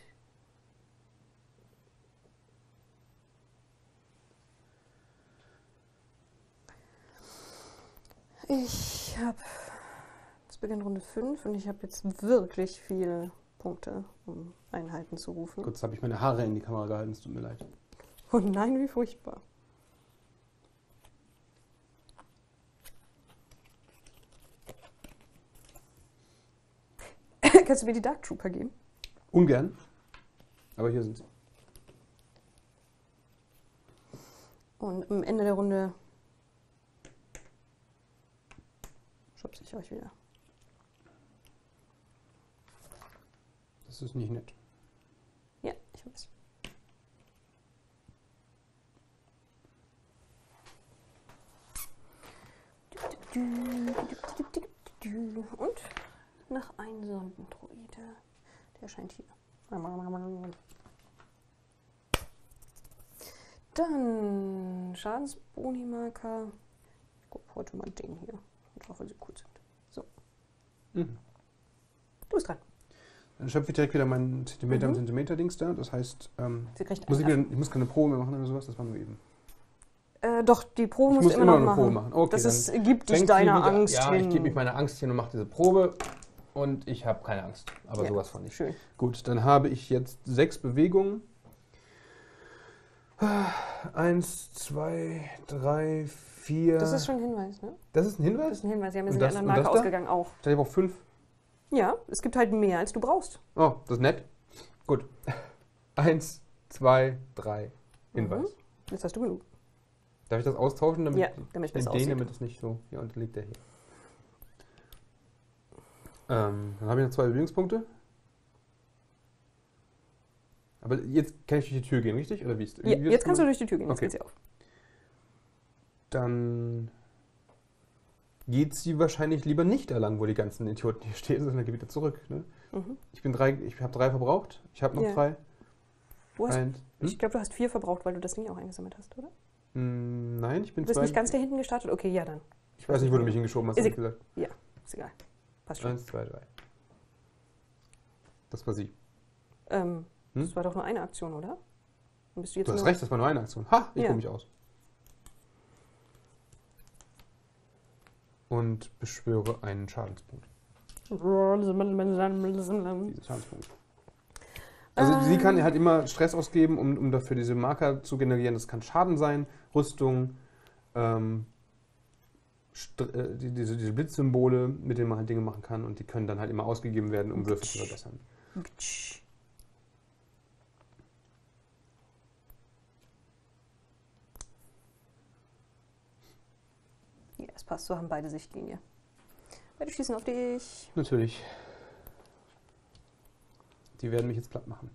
Ich habe, es beginnt Runde fünf und ich habe jetzt wirklich viele Punkte, um Einheiten zu rufen. Kurz habe ich meine Haare in die Kamera gehalten. Es tut mir leid. Oh nein, wie furchtbar. Kannst du mir die Dark Trooper geben? Ungern. Aber hier sind sie. Und am Ende der Runde schubse ich euch wieder. Das ist nicht nett. Ja, ich weiß. Und noch ein Sondendruide. Der erscheint hier. Dann Schadensboni-Marker. Ich gucke heute mal den hier. Ich hoffe, sie gut sind. So, Mhm. du bist dran. Dann schöpfe ich direkt wieder meinen Zentimeter Mhm. und Zentimeter-Dings da. Das heißt, ähm, Sie kriegt muss ich, einen wieder, ich muss keine Probe mehr machen oder sowas. Das war nur eben. Äh, doch, die Probe Ich musst muss du immer, immer noch eine Probe machen. machen. Okay, das dann ist, gibt dich Schenkt deiner sie wieder- Angst Ja, hin. ich gebe mich meiner Angst hin und mache diese Probe. Und ich habe keine Angst. Aber Ja, sowas von nicht. Schön. Gut, dann habe ich jetzt sechs Bewegungen. Eins, zwei, drei, vier. Das ist schon ein Hinweis, ne? Das ist ein Das Hinweis? ist ein Hinweis. Sie haben jetzt Und die das- anderen und das Marker da? ausgegangen auch. Ich habe auch fünf. Ja, es gibt halt mehr, als du brauchst. Oh, das ist nett. Gut. Eins, zwei, drei. Hinweis. Mhm. Jetzt hast du genug. Darf ich das austauschen? Damit Ja, damit es den, besser den, aussieht. damit es nicht so. Ja, und liegt der hier. Ähm, dann habe ich noch zwei Bewegungspunkte. Aber jetzt kann ich durch die Tür gehen, richtig? Oder wie ist Ja, wie ist jetzt das kannst du gemacht? durch die Tür gehen. Jetzt Okay. geht sie auf. Dann geht sie wahrscheinlich lieber nicht da lang, wo die ganzen Idioten hier stehen, sondern geht wieder zurück. Ne? Mhm. Ich bin drei, ich habe drei verbraucht. Ich habe noch Ja. drei. Du hast, Eins. Hm? Ich glaube, du hast vier verbraucht, weil du das Ding auch eingesammelt hast, oder? Hm, nein, ich bin Du bist zwei. nicht ganz da hinten gestartet? Okay, ja, dann. Ich weiß nicht, wo du mich hingeschoben hast, Ist ehrlich gesagt. Ist egal. Passt schon. Eins, zwei, drei. Das war sie. Ähm, Hm? Das war doch nur eine Aktion, oder? Dann bist du jetzt Du hast nur recht, das war nur eine Aktion. Ha, ich Ja. ruhe mich aus. Und beschwöre einen Schadenspunkt. Diesen Schadenspunkt. Also sie kann halt immer Stress ausgeben, um, um dafür diese Marker zu generieren. Das kann Schaden sein, Rüstung, ähm, St- äh, die, diese, diese Blitzsymbole, mit denen man halt Dinge machen kann. Und die können dann halt immer ausgegeben werden, um Würfel zu verbessern. Ja, es passt, so haben beide Sichtlinie. Beide schießen auf dich. Natürlich. Die werden mich jetzt platt machen.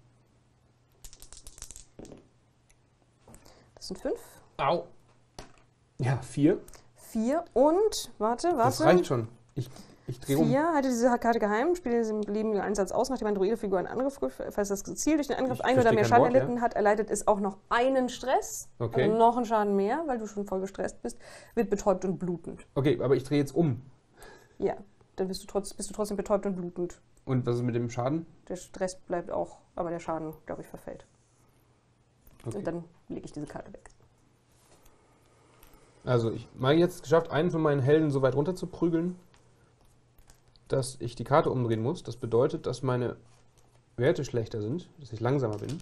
Das sind fünf. Au! Ja, vier. Vier und, warte, warte. Das reicht schon. Ich, ich drehe um. Vier, halte diese Karte geheim, spiele diesen beliebigen Einsatz aus, nachdem ein Druide-Figur einen Angriff, falls das Ziel durch den Angriff Ich ein oder verstehe mehr kein Schaden Wort, erlitten ja. hat, erleidet es auch noch einen Stress, Okay. also noch einen Schaden mehr, weil du schon voll gestresst bist, wird betäubt und blutend. Okay, aber ich drehe jetzt um. Ja, dann bist du, trotz, bist du trotzdem betäubt und blutend. Und was ist mit dem Schaden? Der Stress bleibt auch, aber der Schaden, glaube ich, verfällt. Okay. Und dann lege ich diese Karte weg. Also ich meine jetzt geschafft, einen von meinen Helden so weit runter zu prügeln, dass ich die Karte umdrehen muss. Das bedeutet, dass meine Werte schlechter sind, dass ich langsamer bin.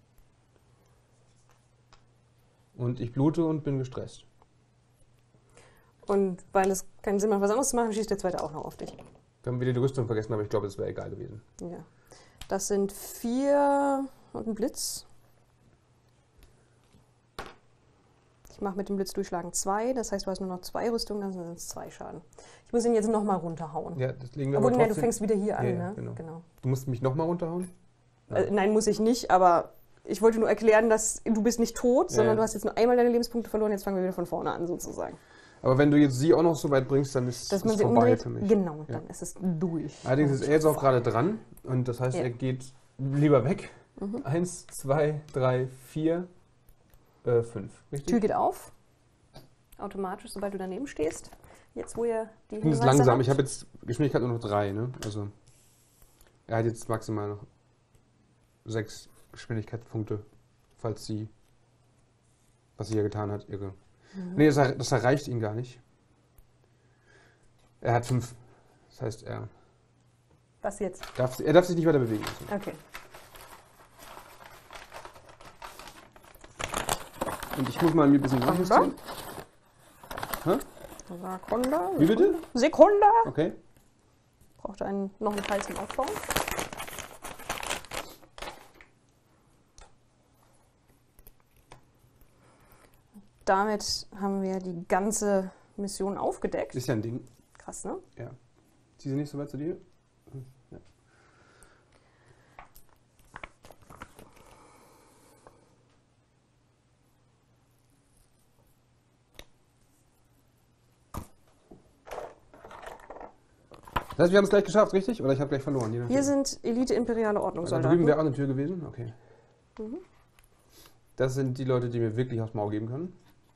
Und ich blute und bin gestresst. Und weil es keinen Sinn macht, was anderes zu machen, schießt der zweite auch noch auf dich. Wir haben wieder die Rüstung vergessen, aber ich glaube, es wäre egal gewesen. Ja. Das sind vier und ein Blitz. Ich mache mit dem Blitz durchschlagen zwei, das heißt, du hast nur noch zwei Rüstungen, dann sind es zwei Schaden. Ich muss ihn jetzt nochmal runterhauen. Ja, das legen wir Obwohl, aber ne, du trotzdem- fängst wieder hier an, Ja, ja, ne? genau. genau. Du musst mich nochmal runterhauen? Äh, nein, muss ich nicht, aber ich wollte nur erklären, dass du bist nicht tot, Ja, sondern ja. du hast jetzt nur einmal deine Lebenspunkte verloren, jetzt fangen wir wieder von vorne an, sozusagen. Aber wenn du jetzt sie auch noch so weit bringst, dann ist Dass es man sie vorbei umdreht, für mich. genau, Ja. dann ist es durch. Allerdings ist er jetzt auch gerade dran und das heißt, Ja. er geht lieber weg. Mhm. Eins, zwei, drei, vier, äh, fünf. Richtig? Tür geht auf, automatisch, sobald du daneben stehst. Jetzt, wo ihr die Ich bin jetzt Hinweise langsam. habt. Ich habe jetzt Geschwindigkeit nur noch drei, ne? Also er hat jetzt maximal noch sechs Geschwindigkeitspunkte, falls sie, was sie ja getan hat, ihre. Mhm. Nee, das, er- das erreicht ihn gar nicht. Er hat fünf. Das heißt, er Was jetzt? darf, er darf sich nicht weiter bewegen. Okay. Und ich muss mal mir ein bisschen nachjustieren. Hä? Sekunde. Wie bitte? Sekunde. Okay. Braucht einen, noch einen Teil zum Aufbauen. Damit haben wir die ganze Mission aufgedeckt. Ist ja ein Ding. Krass, ne? Ja. Zieh sie nicht so weit zu dir. Hm, ja. Das heißt, wir haben es gleich geschafft, richtig? Oder ich habe gleich verloren? Je nachdem. Hier sind Elite-Imperiale Also Ordnungssoldaten. drüben wäre auch eine Tür gewesen? Okay. Mhm. Das sind die Leute, die mir wirklich aufs Maul geben können.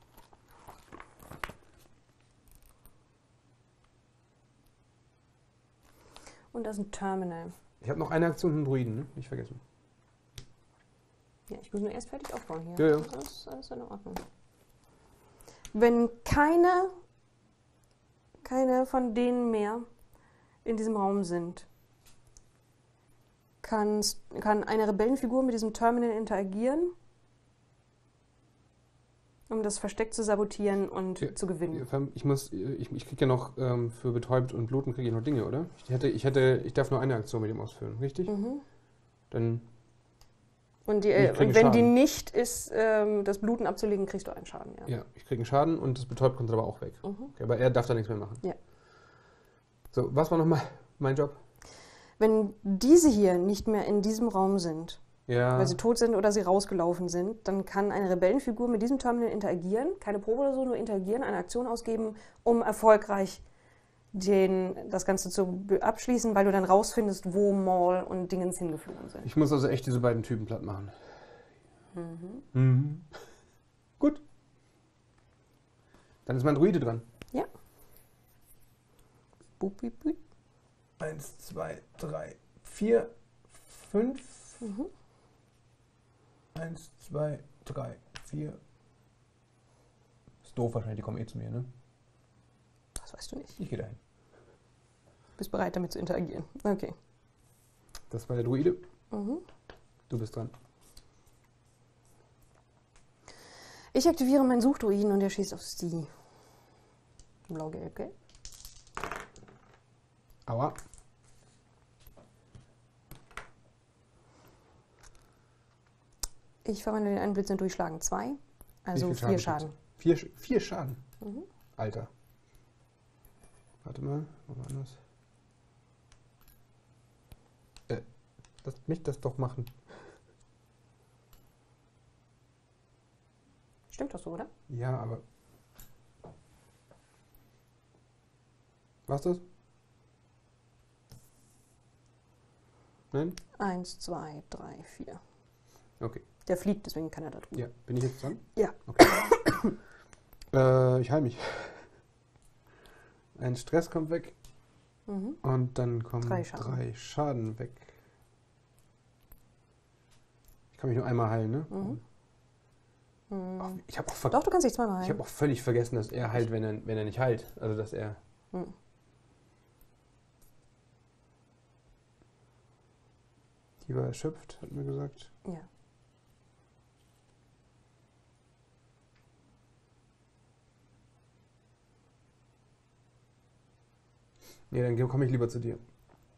Und das ist ein Terminal. Ich habe noch eine Aktion mit dem Druiden, ne? Nicht vergessen. Ja, ich muss nur erst fertig aufbauen hier. Ja, ja. Das ist alles in Ordnung. Wenn keine, keine von denen mehr in diesem Raum sind, kann's, kann eine Rebellenfigur mit diesem Terminal interagieren, um das Versteck zu sabotieren und Ja. zu gewinnen. Ich muss, ich, ich kriege ja noch ähm, für betäubt und bluten kriege ich noch Dinge, oder? Ich hätte, ich hätte, ich darf nur eine Aktion mit ihm ausführen, richtig? Mhm. Dann Und, die, Ich äh, krieg und wenn die Schaden. nicht ist, ähm, das Bluten abzulegen, kriegst du einen Schaden. Ja. ja, ich kriege einen Schaden und das betäubt kommt aber auch weg. Mhm. Okay, aber er darf da nichts mehr machen. Ja. So, was war nochmal mein Job? Wenn diese hier nicht mehr in diesem Raum sind, Ja. weil sie tot sind oder sie rausgelaufen sind, dann kann eine Rebellenfigur mit diesem Terminal interagieren, keine Probe oder so, nur interagieren, eine Aktion ausgeben, um erfolgreich den, das Ganze zu be- abschließen, weil du dann rausfindest, wo Maul und Dingens hingeflogen sind. Ich muss also echt diese beiden Typen platt machen. Mhm. Mhm. Gut. Dann ist mein Druide dran. Ja. Bup, bup, bup. Eins, zwei, drei, vier, fünf. Mhm. Eins, zwei, drei, vier. Ist doof wahrscheinlich, die kommen eh zu mir, ne? Das weißt du nicht. Ich gehe dahin. Bist bereit, damit zu interagieren. Okay. Das war der Druide. Mhm. Du bist dran. Ich aktiviere meinen Suchdruiden und er schießt auf sie. Blau-gelb, okay? Aua. Ich verwandle den einen Blitz in Durchschlagen zwei, also viel vier Schaden Schaden. Vier, Sch- vier Schaden. Mhm. Alter. Warte mal, wo war das? Äh, Lasst mich das doch machen. Stimmt doch so, oder? Ja, aber... Was ist das? Nein? Eins, zwei, drei, vier. Okay. Der fliegt, deswegen kann er da drüber. Ja, bin ich jetzt dran? Ja. Okay. äh, ich heile mich. Ein Stress kommt weg. Mhm. Und dann kommen Drei drei Schaden. Schaden, drei Schaden weg. Ich kann mich nur einmal heilen, ne? Mhm. Mhm. Ach, ich habe auch, ver Doch, du kannst dich zweimal ich heilen. hab auch völlig vergessen, dass er heilt, wenn er, wenn er nicht heilt. Also, dass er... Mhm. Die war erschöpft, hat mir gesagt. Ja. Nee, dann komme ich lieber zu dir.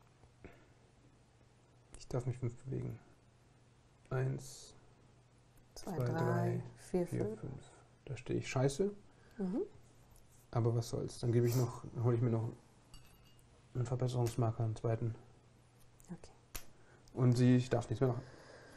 Ich darf mich fünf bewegen. Eins, Zwei, Zwei, drei, drei, vier, vier, fünf. fünf. Da stehe ich scheiße, Mhm. aber was soll's. Dann gebe ich noch, hole ich mir noch einen Verbesserungsmarker, einen zweiten. Okay. Und sie, ich darf nichts mehr machen.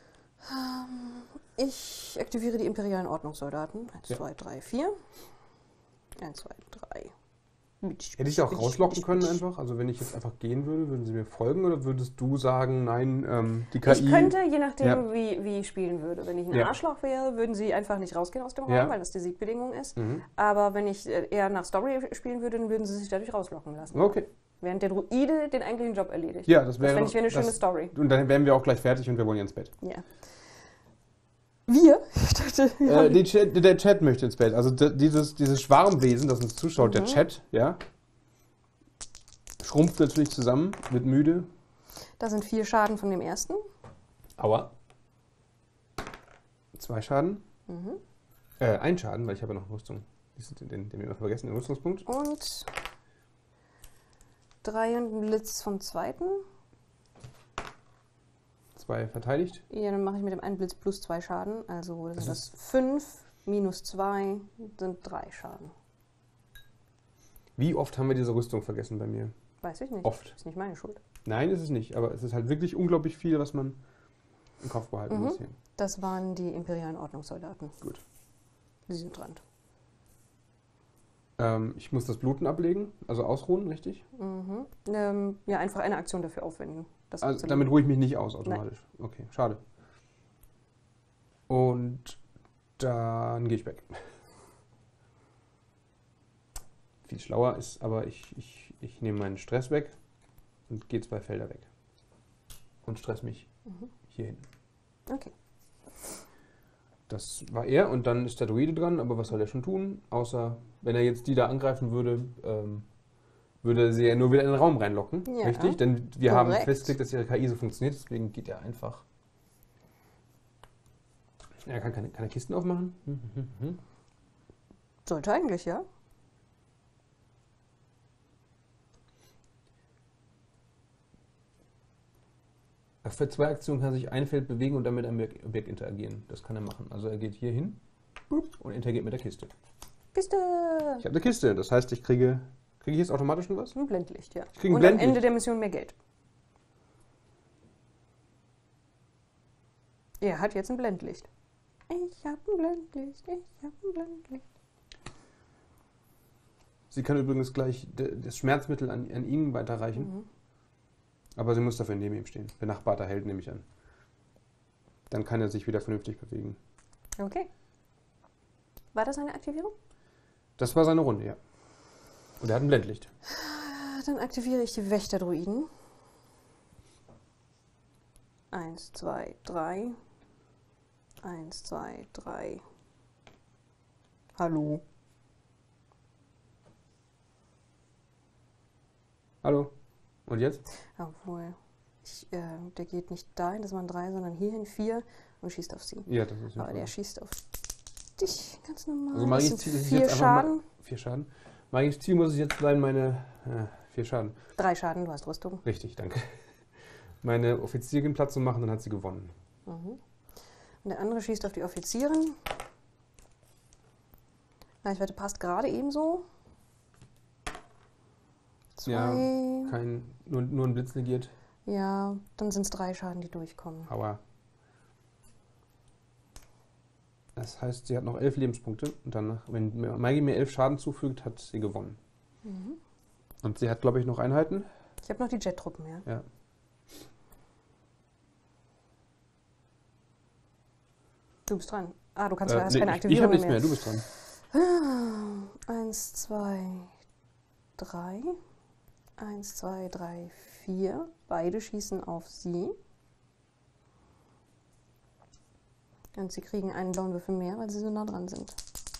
Ich aktiviere die imperialen Ordnungssoldaten. Eins, Ja. zwei, drei, vier. Eins, zwei, drei. Hätte ich auch rauslocken können einfach? Also wenn ich jetzt einfach gehen würde, würden sie mir folgen oder würdest du sagen, nein, ähm, die K I... Ich könnte, je nachdem, Ja. wie, wie ich spielen würde. Wenn ich ein Ja. Arschloch wäre, würden sie einfach nicht rausgehen aus dem Raum, Ja. weil das die Siegbedingung ist. Mhm. Aber wenn ich äh, eher nach Story spielen würde, dann würden sie sich dadurch rauslocken lassen. Okay. Während der Druide den eigentlichen Job erledigt. Ja, das wäre Das fände ich doch- wie eine das- schöne Story. Und dann wären wir auch gleich fertig und wir wollen ja ins Bett. Ja. Wir? Ich dachte, wir Äh, haben- die Chat, der Chat möchte ins Bett. Also d- dieses, dieses Schwarmwesen, das uns zuschaut, der Mhm. Chat, ja, schrumpft natürlich zusammen, wird müde. Da sind vier Schaden von dem ersten. Aua. Zwei Schaden. Mhm. Äh, ein Schaden, weil ich habe ja noch Rüstung. Den, den, den wir immer vergessen, den Rüstungspunkt. Und drei und ein Blitz vom zweiten. Zwei verteidigt. Ja, dann mache ich mit dem einen Blitz plus zwei Schaden. Also das Das sind das fünf minus zwei sind drei Schaden. Wie oft haben wir diese Rüstung vergessen bei mir? Weiß ich nicht. Oft. Ist nicht meine Schuld. Nein, ist es nicht. Aber es ist halt wirklich unglaublich viel, was man im Kopf behalten Mhm. muss hier. Das waren die imperialen Ordnungssoldaten. Gut. Sie sind dran. Ähm, ich muss das Bluten ablegen, also ausruhen, richtig? Mhm. Ähm, ja, einfach eine Aktion dafür aufwenden. Das Also abzulegen. damit ruhe ich mich nicht aus automatisch. Okay, schade. Und dann gehe ich weg. Viel schlauer ist, aber ich, ich, ich nehme meinen Stress weg und gehe zwei Felder weg. Und stress mich Mhm. hierhin. Okay. Das war er und dann ist der Druide dran, aber was soll er schon tun? Außer, wenn er jetzt die da angreifen würde, ähm, würde sie ja nur wieder in den Raum reinlocken. Ja, Richtig? Denn wir haben korrekt. festgelegt, dass ihre K I so funktioniert, deswegen geht er einfach. Er kann keine, keine Kisten aufmachen. Hm, hm, hm. Sollte eigentlich, ja. Für zwei Aktionen kann sich ein Feld bewegen und damit ein Objekt interagieren. Das kann er machen. Also er geht hier hin und interagiert mit der Kiste. Kiste! Ich habe eine Kiste, das heißt, ich kriege. Kriege ich jetzt automatisch schon was? Ein Blendlicht, ja. Ich krieg ein Und Blendlicht. am Ende der Mission mehr Geld. Er hat jetzt ein Blendlicht. Ich hab ein Blendlicht, ich hab ein Blendlicht. Sie kann übrigens gleich d- das Schmerzmittel an, an ihn weiterreichen. Mhm. Aber sie muss dafür neben ihm stehen. Benachbarter Held nehme ich an. Dann kann er sich wieder vernünftig bewegen. Okay. War das eine Aktivierung? Das war seine Runde, ja. Und er hat ein Blendlicht. Dann aktiviere ich die Wächterdruiden. Eins, zwei, drei. Eins, zwei, drei. Hallo. Hallo. Und jetzt? Obwohl, ich, äh, der geht nicht dahin, das waren drei, sondern hierhin vier und schießt auf sie. Ja, das ist Aber der schießt auf dich ganz normal. Also das Magis sind Ziel ist vier jetzt einfach Schaden. mal vier Schaden. Magis Ziel muss es jetzt sein, meine äh, vier Schaden. Drei Schaden, du hast Rüstung. Richtig, danke. Meine Offizierin Platz zu machen, dann hat sie gewonnen. Mhm. Und der andere schießt auf die Offizierin. Reichweite passt gerade ebenso. Zwei. Ja, Kein, nur, nur ein Blitz negiert. Ja, dann sind es drei Schaden, die durchkommen. Aua. Das heißt, sie hat noch elf Lebenspunkte. Und dann, wenn Maggie mir elf Schaden zufügt, hat sie gewonnen. Mhm. Und sie hat, glaube ich, noch Einheiten. Ich habe noch die Jet-Truppen, ja. Ja. Du bist dran. Ah, du kannst Äh, hast nee, keine ich Aktivierung ich habe nichts mehr. mehr, du bist dran. Eins, zwei, drei. Eins, zwei, drei, vier. Beide schießen auf sie. Und sie kriegen einen blauen Würfel mehr, weil sie so nah dran sind.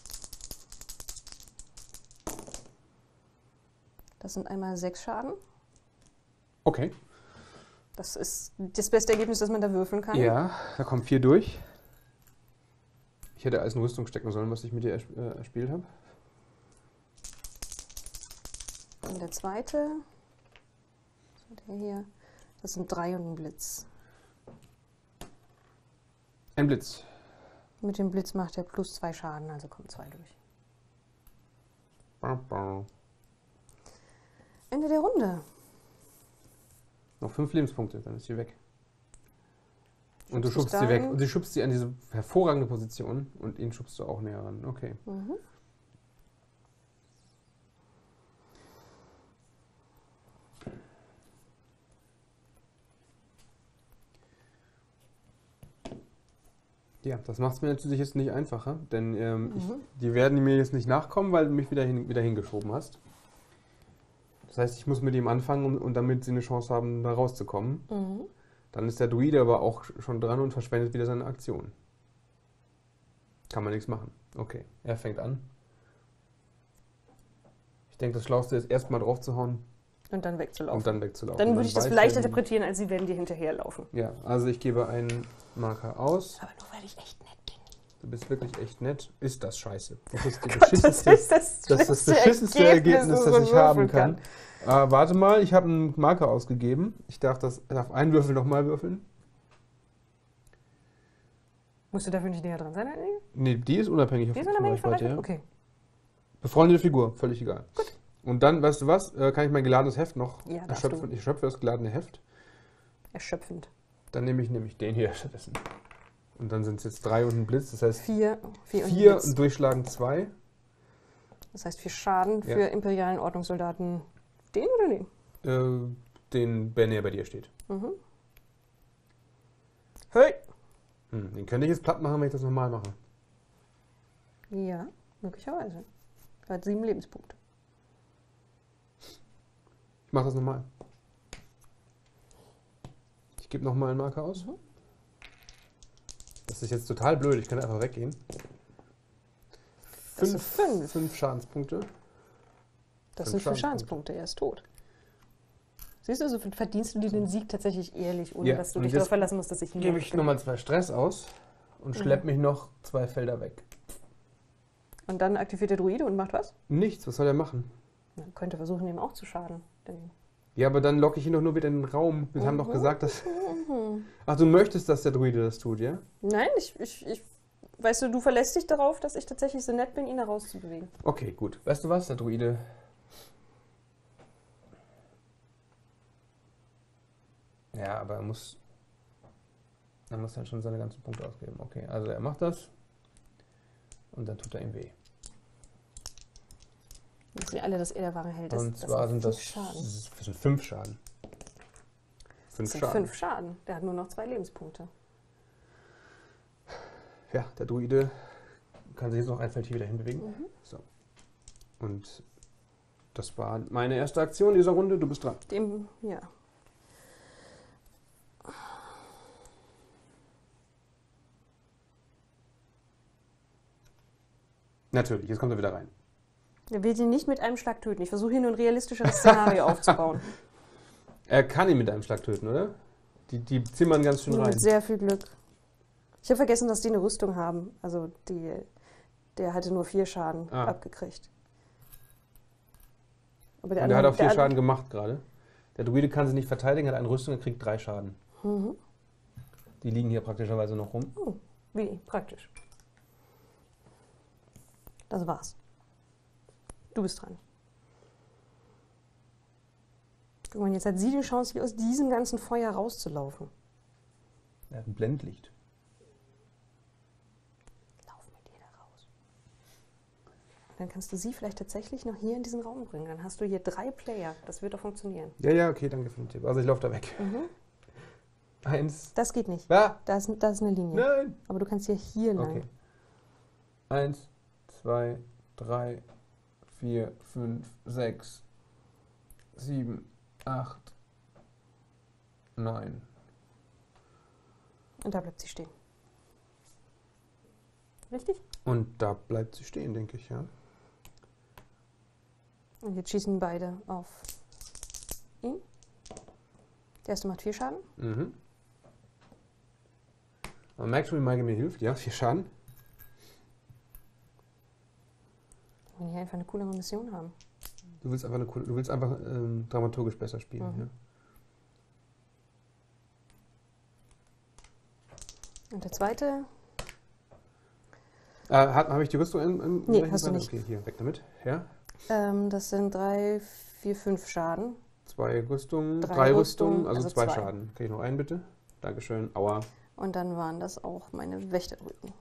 Das sind einmal sechs Schaden. Okay. Das ist das beste Ergebnis, das man da würfeln kann. Ja, da kommen vier durch. Ich hätte alles in Rüstung stecken sollen, was ich mit dir ersp äh, erspielt habe. Und der zweite, der hier, das sind drei und ein Blitz. Ein Blitz. Mit dem Blitz macht er plus zwei Schaden, also kommen zwei durch. Bau, bau. Ende der Runde. Noch fünf Lebenspunkte, dann ist sie weg. Und du Schubst schubst dich sie weg. dahin. Und sie schubst sie an diese hervorragende Position und ihn schubst du auch näher ran. Okay. Mhm. Ja, das macht es mir natürlich jetzt nicht einfacher, denn ähm, Mhm. ich, die werden mir jetzt nicht nachkommen, weil du mich wieder, hin, wieder hingeschoben hast. Das heißt, ich muss mit ihm anfangen, und, und damit sie eine Chance haben, da rauszukommen. Mhm. Dann ist der Druide aber auch schon dran und verschwendet wieder seine Aktion. Kann man nichts machen. Okay, er fängt an. Ich denke, das Schlauste ist, erstmal drauf zu hauen Und dann wegzulaufen. und dann wegzulaufen. Dann würde ich das weiß vielleicht er, wie- interpretieren, als sie werden dir hinterherlaufen. Ja, also ich gebe einen Marker aus. Aber nur weil ich echt nett bin. Du bist wirklich echt nett. Ist das scheiße. Das ist die Gott, beschissenste, das ist das, das, ist das schlimmste beschissenste Ergebnis, das man ich haben würfeln kann. Äh, warte mal, ich habe einen Marker ausgegeben. Ich darf, das, darf einen Würfel nochmal würfeln. Musst du dafür nicht näher dran sein? Annie? Nee, die ist unabhängig Die ist von unabhängig von Reichweite, Reichweite? ja. Okay. Befreundete Figur, völlig egal. Gut. Und dann, weißt du was, äh, kann ich mein geladenes Heft noch Ja, darfst erschöpfen. du. Ich schöpfe das geladene Heft. Erschöpfend. Dann nehme ich nämlich den hier stattdessen. Und dann sind es jetzt drei und ein Blitz. Das heißt Vier, vier, und vier Blitz. und durchschlagen zwei. Das heißt vier Schaden Ja. für imperialen Ordnungssoldaten. Den oder den? Äh, den, der näher bei dir steht. Mhm. Hey! Hm, den könnte ich jetzt platt machen, wenn ich das normal mache. Ja, möglicherweise. Er hat sieben Lebenspunkte. Ich mache das normal. Ich gebe nochmal einen Marker aus. Mhm. Das ist jetzt total blöd, ich kann einfach weggehen. Das sind fünf. Fünf Schadenspunkte. Das Fünf sind fünf Schadenspunkte. Schadenspunkte. Er ist tot. Siehst du, so verdienst du dir den Sieg tatsächlich ehrlich, ohne Ja, dass du und dich jetzt darauf verlassen musst, dass ich Gebe ich nochmal zwei Stress aus und schlepp mich noch zwei Felder weg. Und dann aktiviert der Druide und macht was? Nichts, was soll er machen? Ja, könnte versuchen, ihm auch zu schaden. Denn Ja, aber dann locke ich ihn doch nur wieder in den Raum. Wir haben doch Mhm. gesagt, dass... Ach, du möchtest, dass der Druide das tut, ja? Nein, ich, ich, ich. Weißt du, du verlässt dich darauf, dass ich tatsächlich so nett bin, ihn da rauszubewegen. Okay, gut. Weißt du was, der Druide... Ja, aber er muss... Er muss dann schon seine ganzen Punkte ausgeben. Okay, also er macht das. Und dann tut er ihm weh. Wissen wir alle, dass er der wahre Held ist. Und Das zwar sind fünf das, Schaden. das sind fünf Schaden. Fünf Das sind Schaden. fünf Schaden. Der hat nur noch zwei Lebenspunkte. Ja, der Druide kann sich jetzt noch ein Feld hier wieder hinbewegen. Mhm. So. Und das war meine erste Aktion dieser Runde. Du bist dran. Dem, ja. Natürlich, jetzt kommt er wieder rein. Er will ihn nicht mit einem Schlag töten. Ich versuche hier nur ein realistischeres Szenario aufzubauen. Er kann ihn mit einem Schlag töten, oder? Die, die zimmern ganz schön Nur rein. mit sehr viel Glück. Ich habe vergessen, dass die eine Rüstung haben. Also die, der hatte nur vier Schaden Ah. abgekriegt. Aber Und der andere- hat auch vier der Schaden gemacht gerade. Der Druide kann sich nicht verteidigen, hat eine Rüstung, er kriegt drei Schaden. Mhm. Die liegen hier praktischerweise noch rum. Oh, wie praktisch. Das war's. Du bist dran. Guck mal, jetzt hat sie die Chance, hier aus diesem ganzen Feuer rauszulaufen. Er hat ein Blendlicht. Lauf mit ihr da raus. Dann kannst du sie vielleicht tatsächlich noch hier in diesen Raum bringen. Dann hast du hier drei Player. Das wird doch funktionieren. Ja, ja, okay, danke für den Tipp. Also ich laufe da weg. Mhm. Eins. Das geht nicht. Ah, Da ist, da ist eine Linie. nein. Aber du kannst ja hier lang. Okay. Eins, zwei, drei, vier, fünf, sechs, sieben, acht, neun. Und da bleibt sie stehen. Richtig? Und da bleibt sie stehen, denke ich, ja. Und jetzt schießen beide auf ihn. Der erste macht vier Schaden. Mhm. Man merkt schon, wie Maike mir hilft. Ja, vier Schaden. Wenn wir hier einfach eine coolere Mission haben. Du willst einfach, eine, coole- du willst einfach ähm, dramaturgisch besser spielen. Mhm. Und der zweite. Ja. Äh, Habe ich die Rüstung in, in Nee, in hast du Reichweite? nicht. Okay, hier, weg damit. Ja. Ähm, das sind drei, vier, fünf Schaden. Zwei Rüstungen, Drei drei, Rüstungen, Rüstungen, also, also zwei, zwei. Schaden. Krieg ich noch einen bitte? Dankeschön. Aua. Und dann waren das auch meine Wächterdrücken.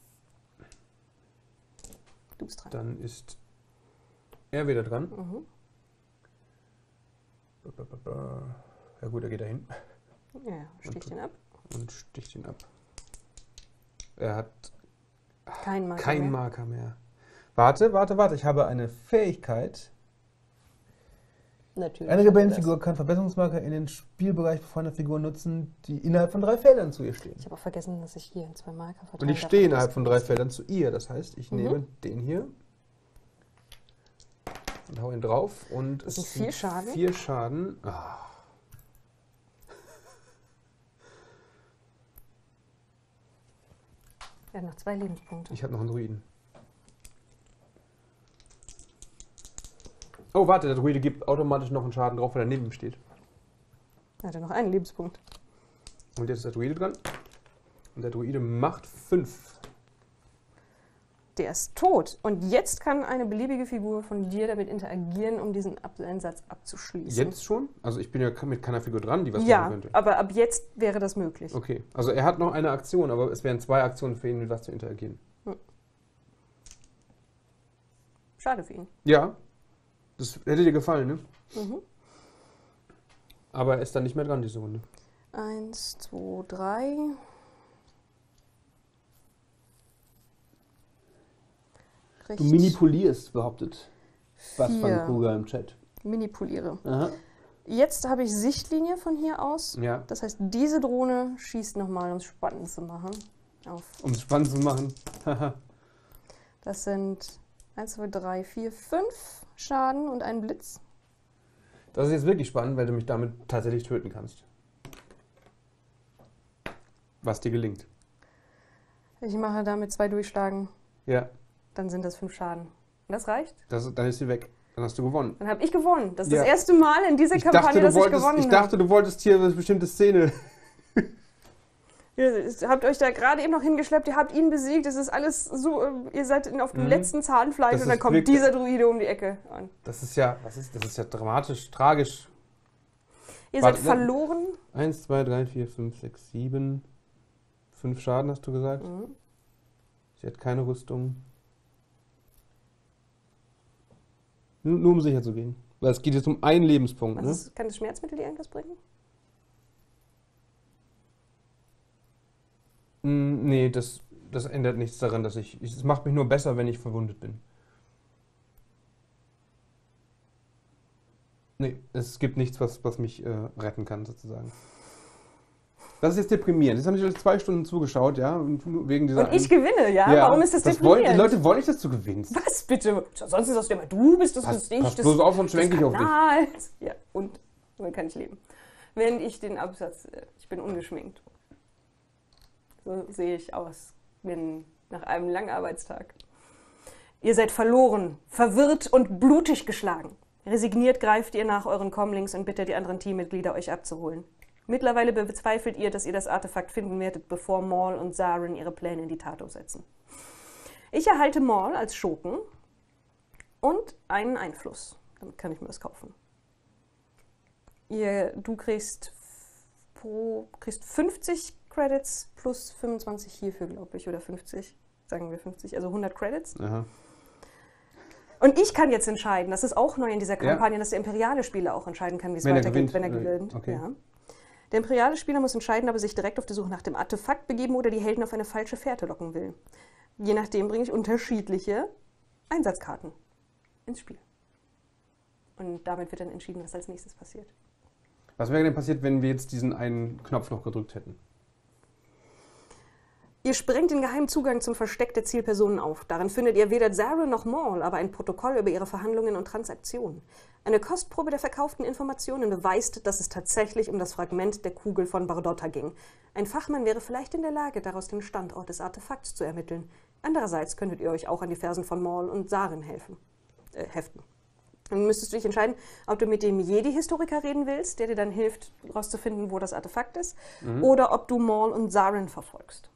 Du bist dran. Dann ist er wieder dran. Mhm. Ja gut, er geht dahin Ja, stich den ab. und sticht ihn ab. Er hat Kein Marker keinen mehr. Marker mehr. Warte, warte, warte. Ich habe eine Fähigkeit. Natürlich. Eine hat er Rebellenfigur kann Verbesserungsmarker in den Spielbereich befreundeter Figuren nutzen, die innerhalb von drei Feldern zu ihr stehen. das. Ich habe auch vergessen, dass ich hier zwei Marker verteilt Und ich habe. stehe innerhalb von drei Feldern zu ihr. Das heißt, ich Mhm. nehme den hier und hau ihn drauf. Und Das es sind vier Schaden. Vier Schaden. Ah. Er hat noch zwei Lebenspunkte. Ich habe noch einen Druiden. Oh, warte, der Druide gibt automatisch noch einen Schaden drauf, weil er neben ihm steht. Er hat noch einen Lebenspunkt. Und jetzt ist der Druide dran. Und der Druide macht fünf. Der ist tot. Und jetzt kann eine beliebige Figur von dir damit interagieren, um diesen Ab Einsatz abzuschließen. Jetzt schon? Also ich bin ja mit keiner Figur dran, die was Ja, machen könnte. aber ab jetzt wäre das möglich. Okay, also er hat noch eine Aktion, aber es wären zwei Aktionen für ihn, mit was zu interagieren. Schade für ihn. Ja, das hätte dir gefallen, ne? Mhm. Aber er ist dann nicht mehr dran, diese Runde. Eins, zwei, drei. Du Richtig. manipulierst, behauptet Bas Vier. van Kruger im Chat. Manipuliere. Aha. Jetzt habe ich Sichtlinie von hier aus. Ja, Das heißt, diese Drohne schießt nochmal, um es spannend zu machen. Auf. um es spannend zu machen. Das sind eins, zwei, drei, vier, fünf Schaden und ein Blitz. Das ist jetzt wirklich spannend, weil du mich damit tatsächlich töten kannst. Was dir gelingt. Ich mache damit zwei Durchschlagen, Ja, dann sind das fünf Schaden. Und das reicht? das, dann ist sie weg. Dann hast du gewonnen. Dann habe ich gewonnen. Das ist Ja. das erste Mal in dieser Ich Kampagne, dachte, du dass ich wolltest, gewonnen ich dachte, du wolltest hier eine bestimmte Szene. habe. Ihr habt euch da gerade eben noch hingeschleppt, ihr habt ihn besiegt, es ist alles so, äh, ihr seid in- auf dem Mhm. letzten Zahnfleisch Das und dann ist kommt wirklich- dieser Druide um die Ecke. Und Das ist ja, was ist, das ist ja dramatisch, tragisch. ihr Warte, seid ne? verloren. Eins, zwei, drei, vier, fünf, sechs, sieben. Fünf Schaden hast du gesagt. Mhm. Sie hat keine Rüstung. Nur, nur um sicher zu gehen. Weil es geht jetzt um einen Lebenspunkt, Was ne? ist, kann das Schmerzmittel dir irgendwas bringen? Mm, Nee, das, das ändert nichts daran, dass ich. ich- Es macht mich nur besser, wenn ich verwundet bin. Nee, es gibt nichts, was, was mich äh, retten kann, sozusagen. Das ist jetzt deprimierend. Jetzt haben die Leute zwei Stunden zugeschaut, ja, und nur wegen dieser. Und ich gewinne, ja? Ja, Warum ist das, das wollen, deprimierend? Die Leute wollen nicht, dass du gewinnst. Was bitte? Sonst ist das immer du bist, das Pass, bist ich. pass das, bloß auf, sonst des schwenke ich auf dich. Kanals. Ja, und dann kann ich leben. Wenn ich den Absatz, äh, ich bin ungeschminkt. So sehe ich aus, bin nach einem langen Arbeitstag. Ihr seid verloren, verwirrt und blutig geschlagen. Resigniert greift ihr nach euren Comlings und bittet die anderen Teammitglieder, euch abzuholen. Mittlerweile bezweifelt ihr, dass ihr das Artefakt finden werdet, bevor Maul und Zaren ihre Pläne in die Tat umsetzen. Ich erhalte Maul als Schurken und einen Einfluss. Damit kann ich mir das kaufen. Ihr, du kriegst, pro, kriegst fünfzig Credits plus fünfundzwanzig hierfür, glaube ich, oder fünfzig, sagen wir fünfzig, also hundert Credits. Aha. Und ich kann jetzt entscheiden, das ist auch neu in dieser Ja. Kampagne, dass der imperiale Spieler auch entscheiden kann, wie es Wenn er weitergeht, gewinnt. wenn er Äh, gewinnt. okay. Ja. Der imperiale Spieler muss entscheiden, ob er sich direkt auf die Suche nach dem Artefakt begeben oder die Helden auf eine falsche Fährte locken will. Je nachdem bringe ich unterschiedliche Einsatzkarten ins Spiel. Und damit wird dann entschieden, was als nächstes passiert. Was wäre denn passiert, wenn wir jetzt diesen einen Knopf noch gedrückt hätten? Ihr sprengt den geheimen Zugang zum Versteck der Zielpersonen auf. Darin findet ihr weder Zara noch Maul, aber ein Protokoll über ihre Verhandlungen und Transaktionen. Eine Kostprobe der verkauften Informationen beweist, dass es tatsächlich um das Fragment der Kugel von Bardotta ging. Ein Fachmann wäre vielleicht in der Lage, daraus den Standort des Artefakts zu ermitteln. Andererseits könntet ihr euch auch an die Fersen von Maul und Zarin helfen, äh, heften. Dann müsstest du dich entscheiden, ob du mit dem Jedi-Historiker reden willst, der dir dann hilft, herauszufinden, wo das Artefakt ist, Mhm. oder ob du Maul und Zarin verfolgst.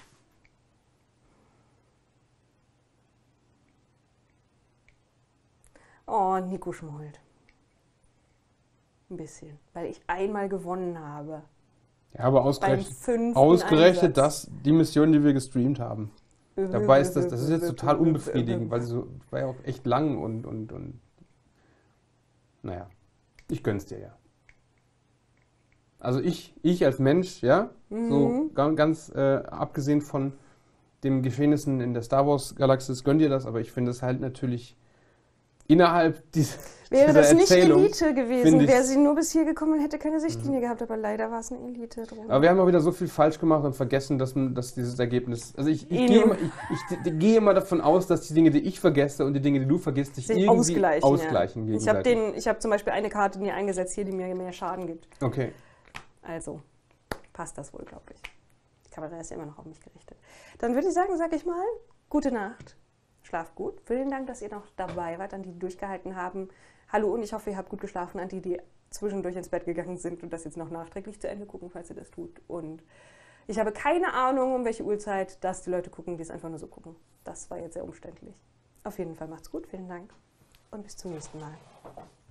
Oh, Nico schmollt. Ein bisschen, weil ich einmal gewonnen habe. Ja, aber Beim ausgerechnet, fünften ausgerechnet Einsatz. das, die Mission, die wir gestreamt haben. Dabei ist das, das ist jetzt total unbefriedigend, weil sie so, war ja auch echt lang und, und, und naja, ich gönn's dir ja. Also ich, ich als Mensch, ja, so Mhm. ga- ganz äh, abgesehen von den Geschehnissen in der Star Wars Galaxis, gönn dir das, aber ich finde es halt natürlich innerhalb dieser, Wäre dieser das nicht Erzählung. Elite gewesen, finde ich- wäre sie nur bis hier gekommen und hätte keine Sichtlinie gehabt, aber leider war es eine Elite drin. Aber wir haben auch wieder so viel falsch gemacht und vergessen, dass, man- dass dieses Ergebnis. Also ich, ich, Eben. gehe immer, ich, ich d- gehe immer davon aus, dass die Dinge, die ich vergesse und die Dinge, die du vergisst, sich, sich irgendwie ausgleichen. ausgleichen ja. Ich habe gegenseitig. hab zum Beispiel eine Karte nie eingesetzt hier, die mir mehr Schaden gibt. Okay. Also passt das wohl, glaube ich. Die Kamera ist ja immer noch auf mich gerichtet. Dann würde ich sagen, sage ich mal, gute Nacht. Schlaft gut. Vielen Dank, dass ihr noch dabei wart, an die, die durchgehalten haben. Hallo und ich hoffe, ihr habt gut geschlafen, an die, die zwischendurch ins Bett gegangen sind und das jetzt noch nachträglich zu Ende gucken, falls ihr das tut. Und ich habe keine Ahnung, um welche Uhrzeit das die Leute gucken, die es einfach nur so gucken. Das war jetzt sehr umständlich. Auf jeden Fall macht's gut, vielen Dank und bis zum nächsten Mal.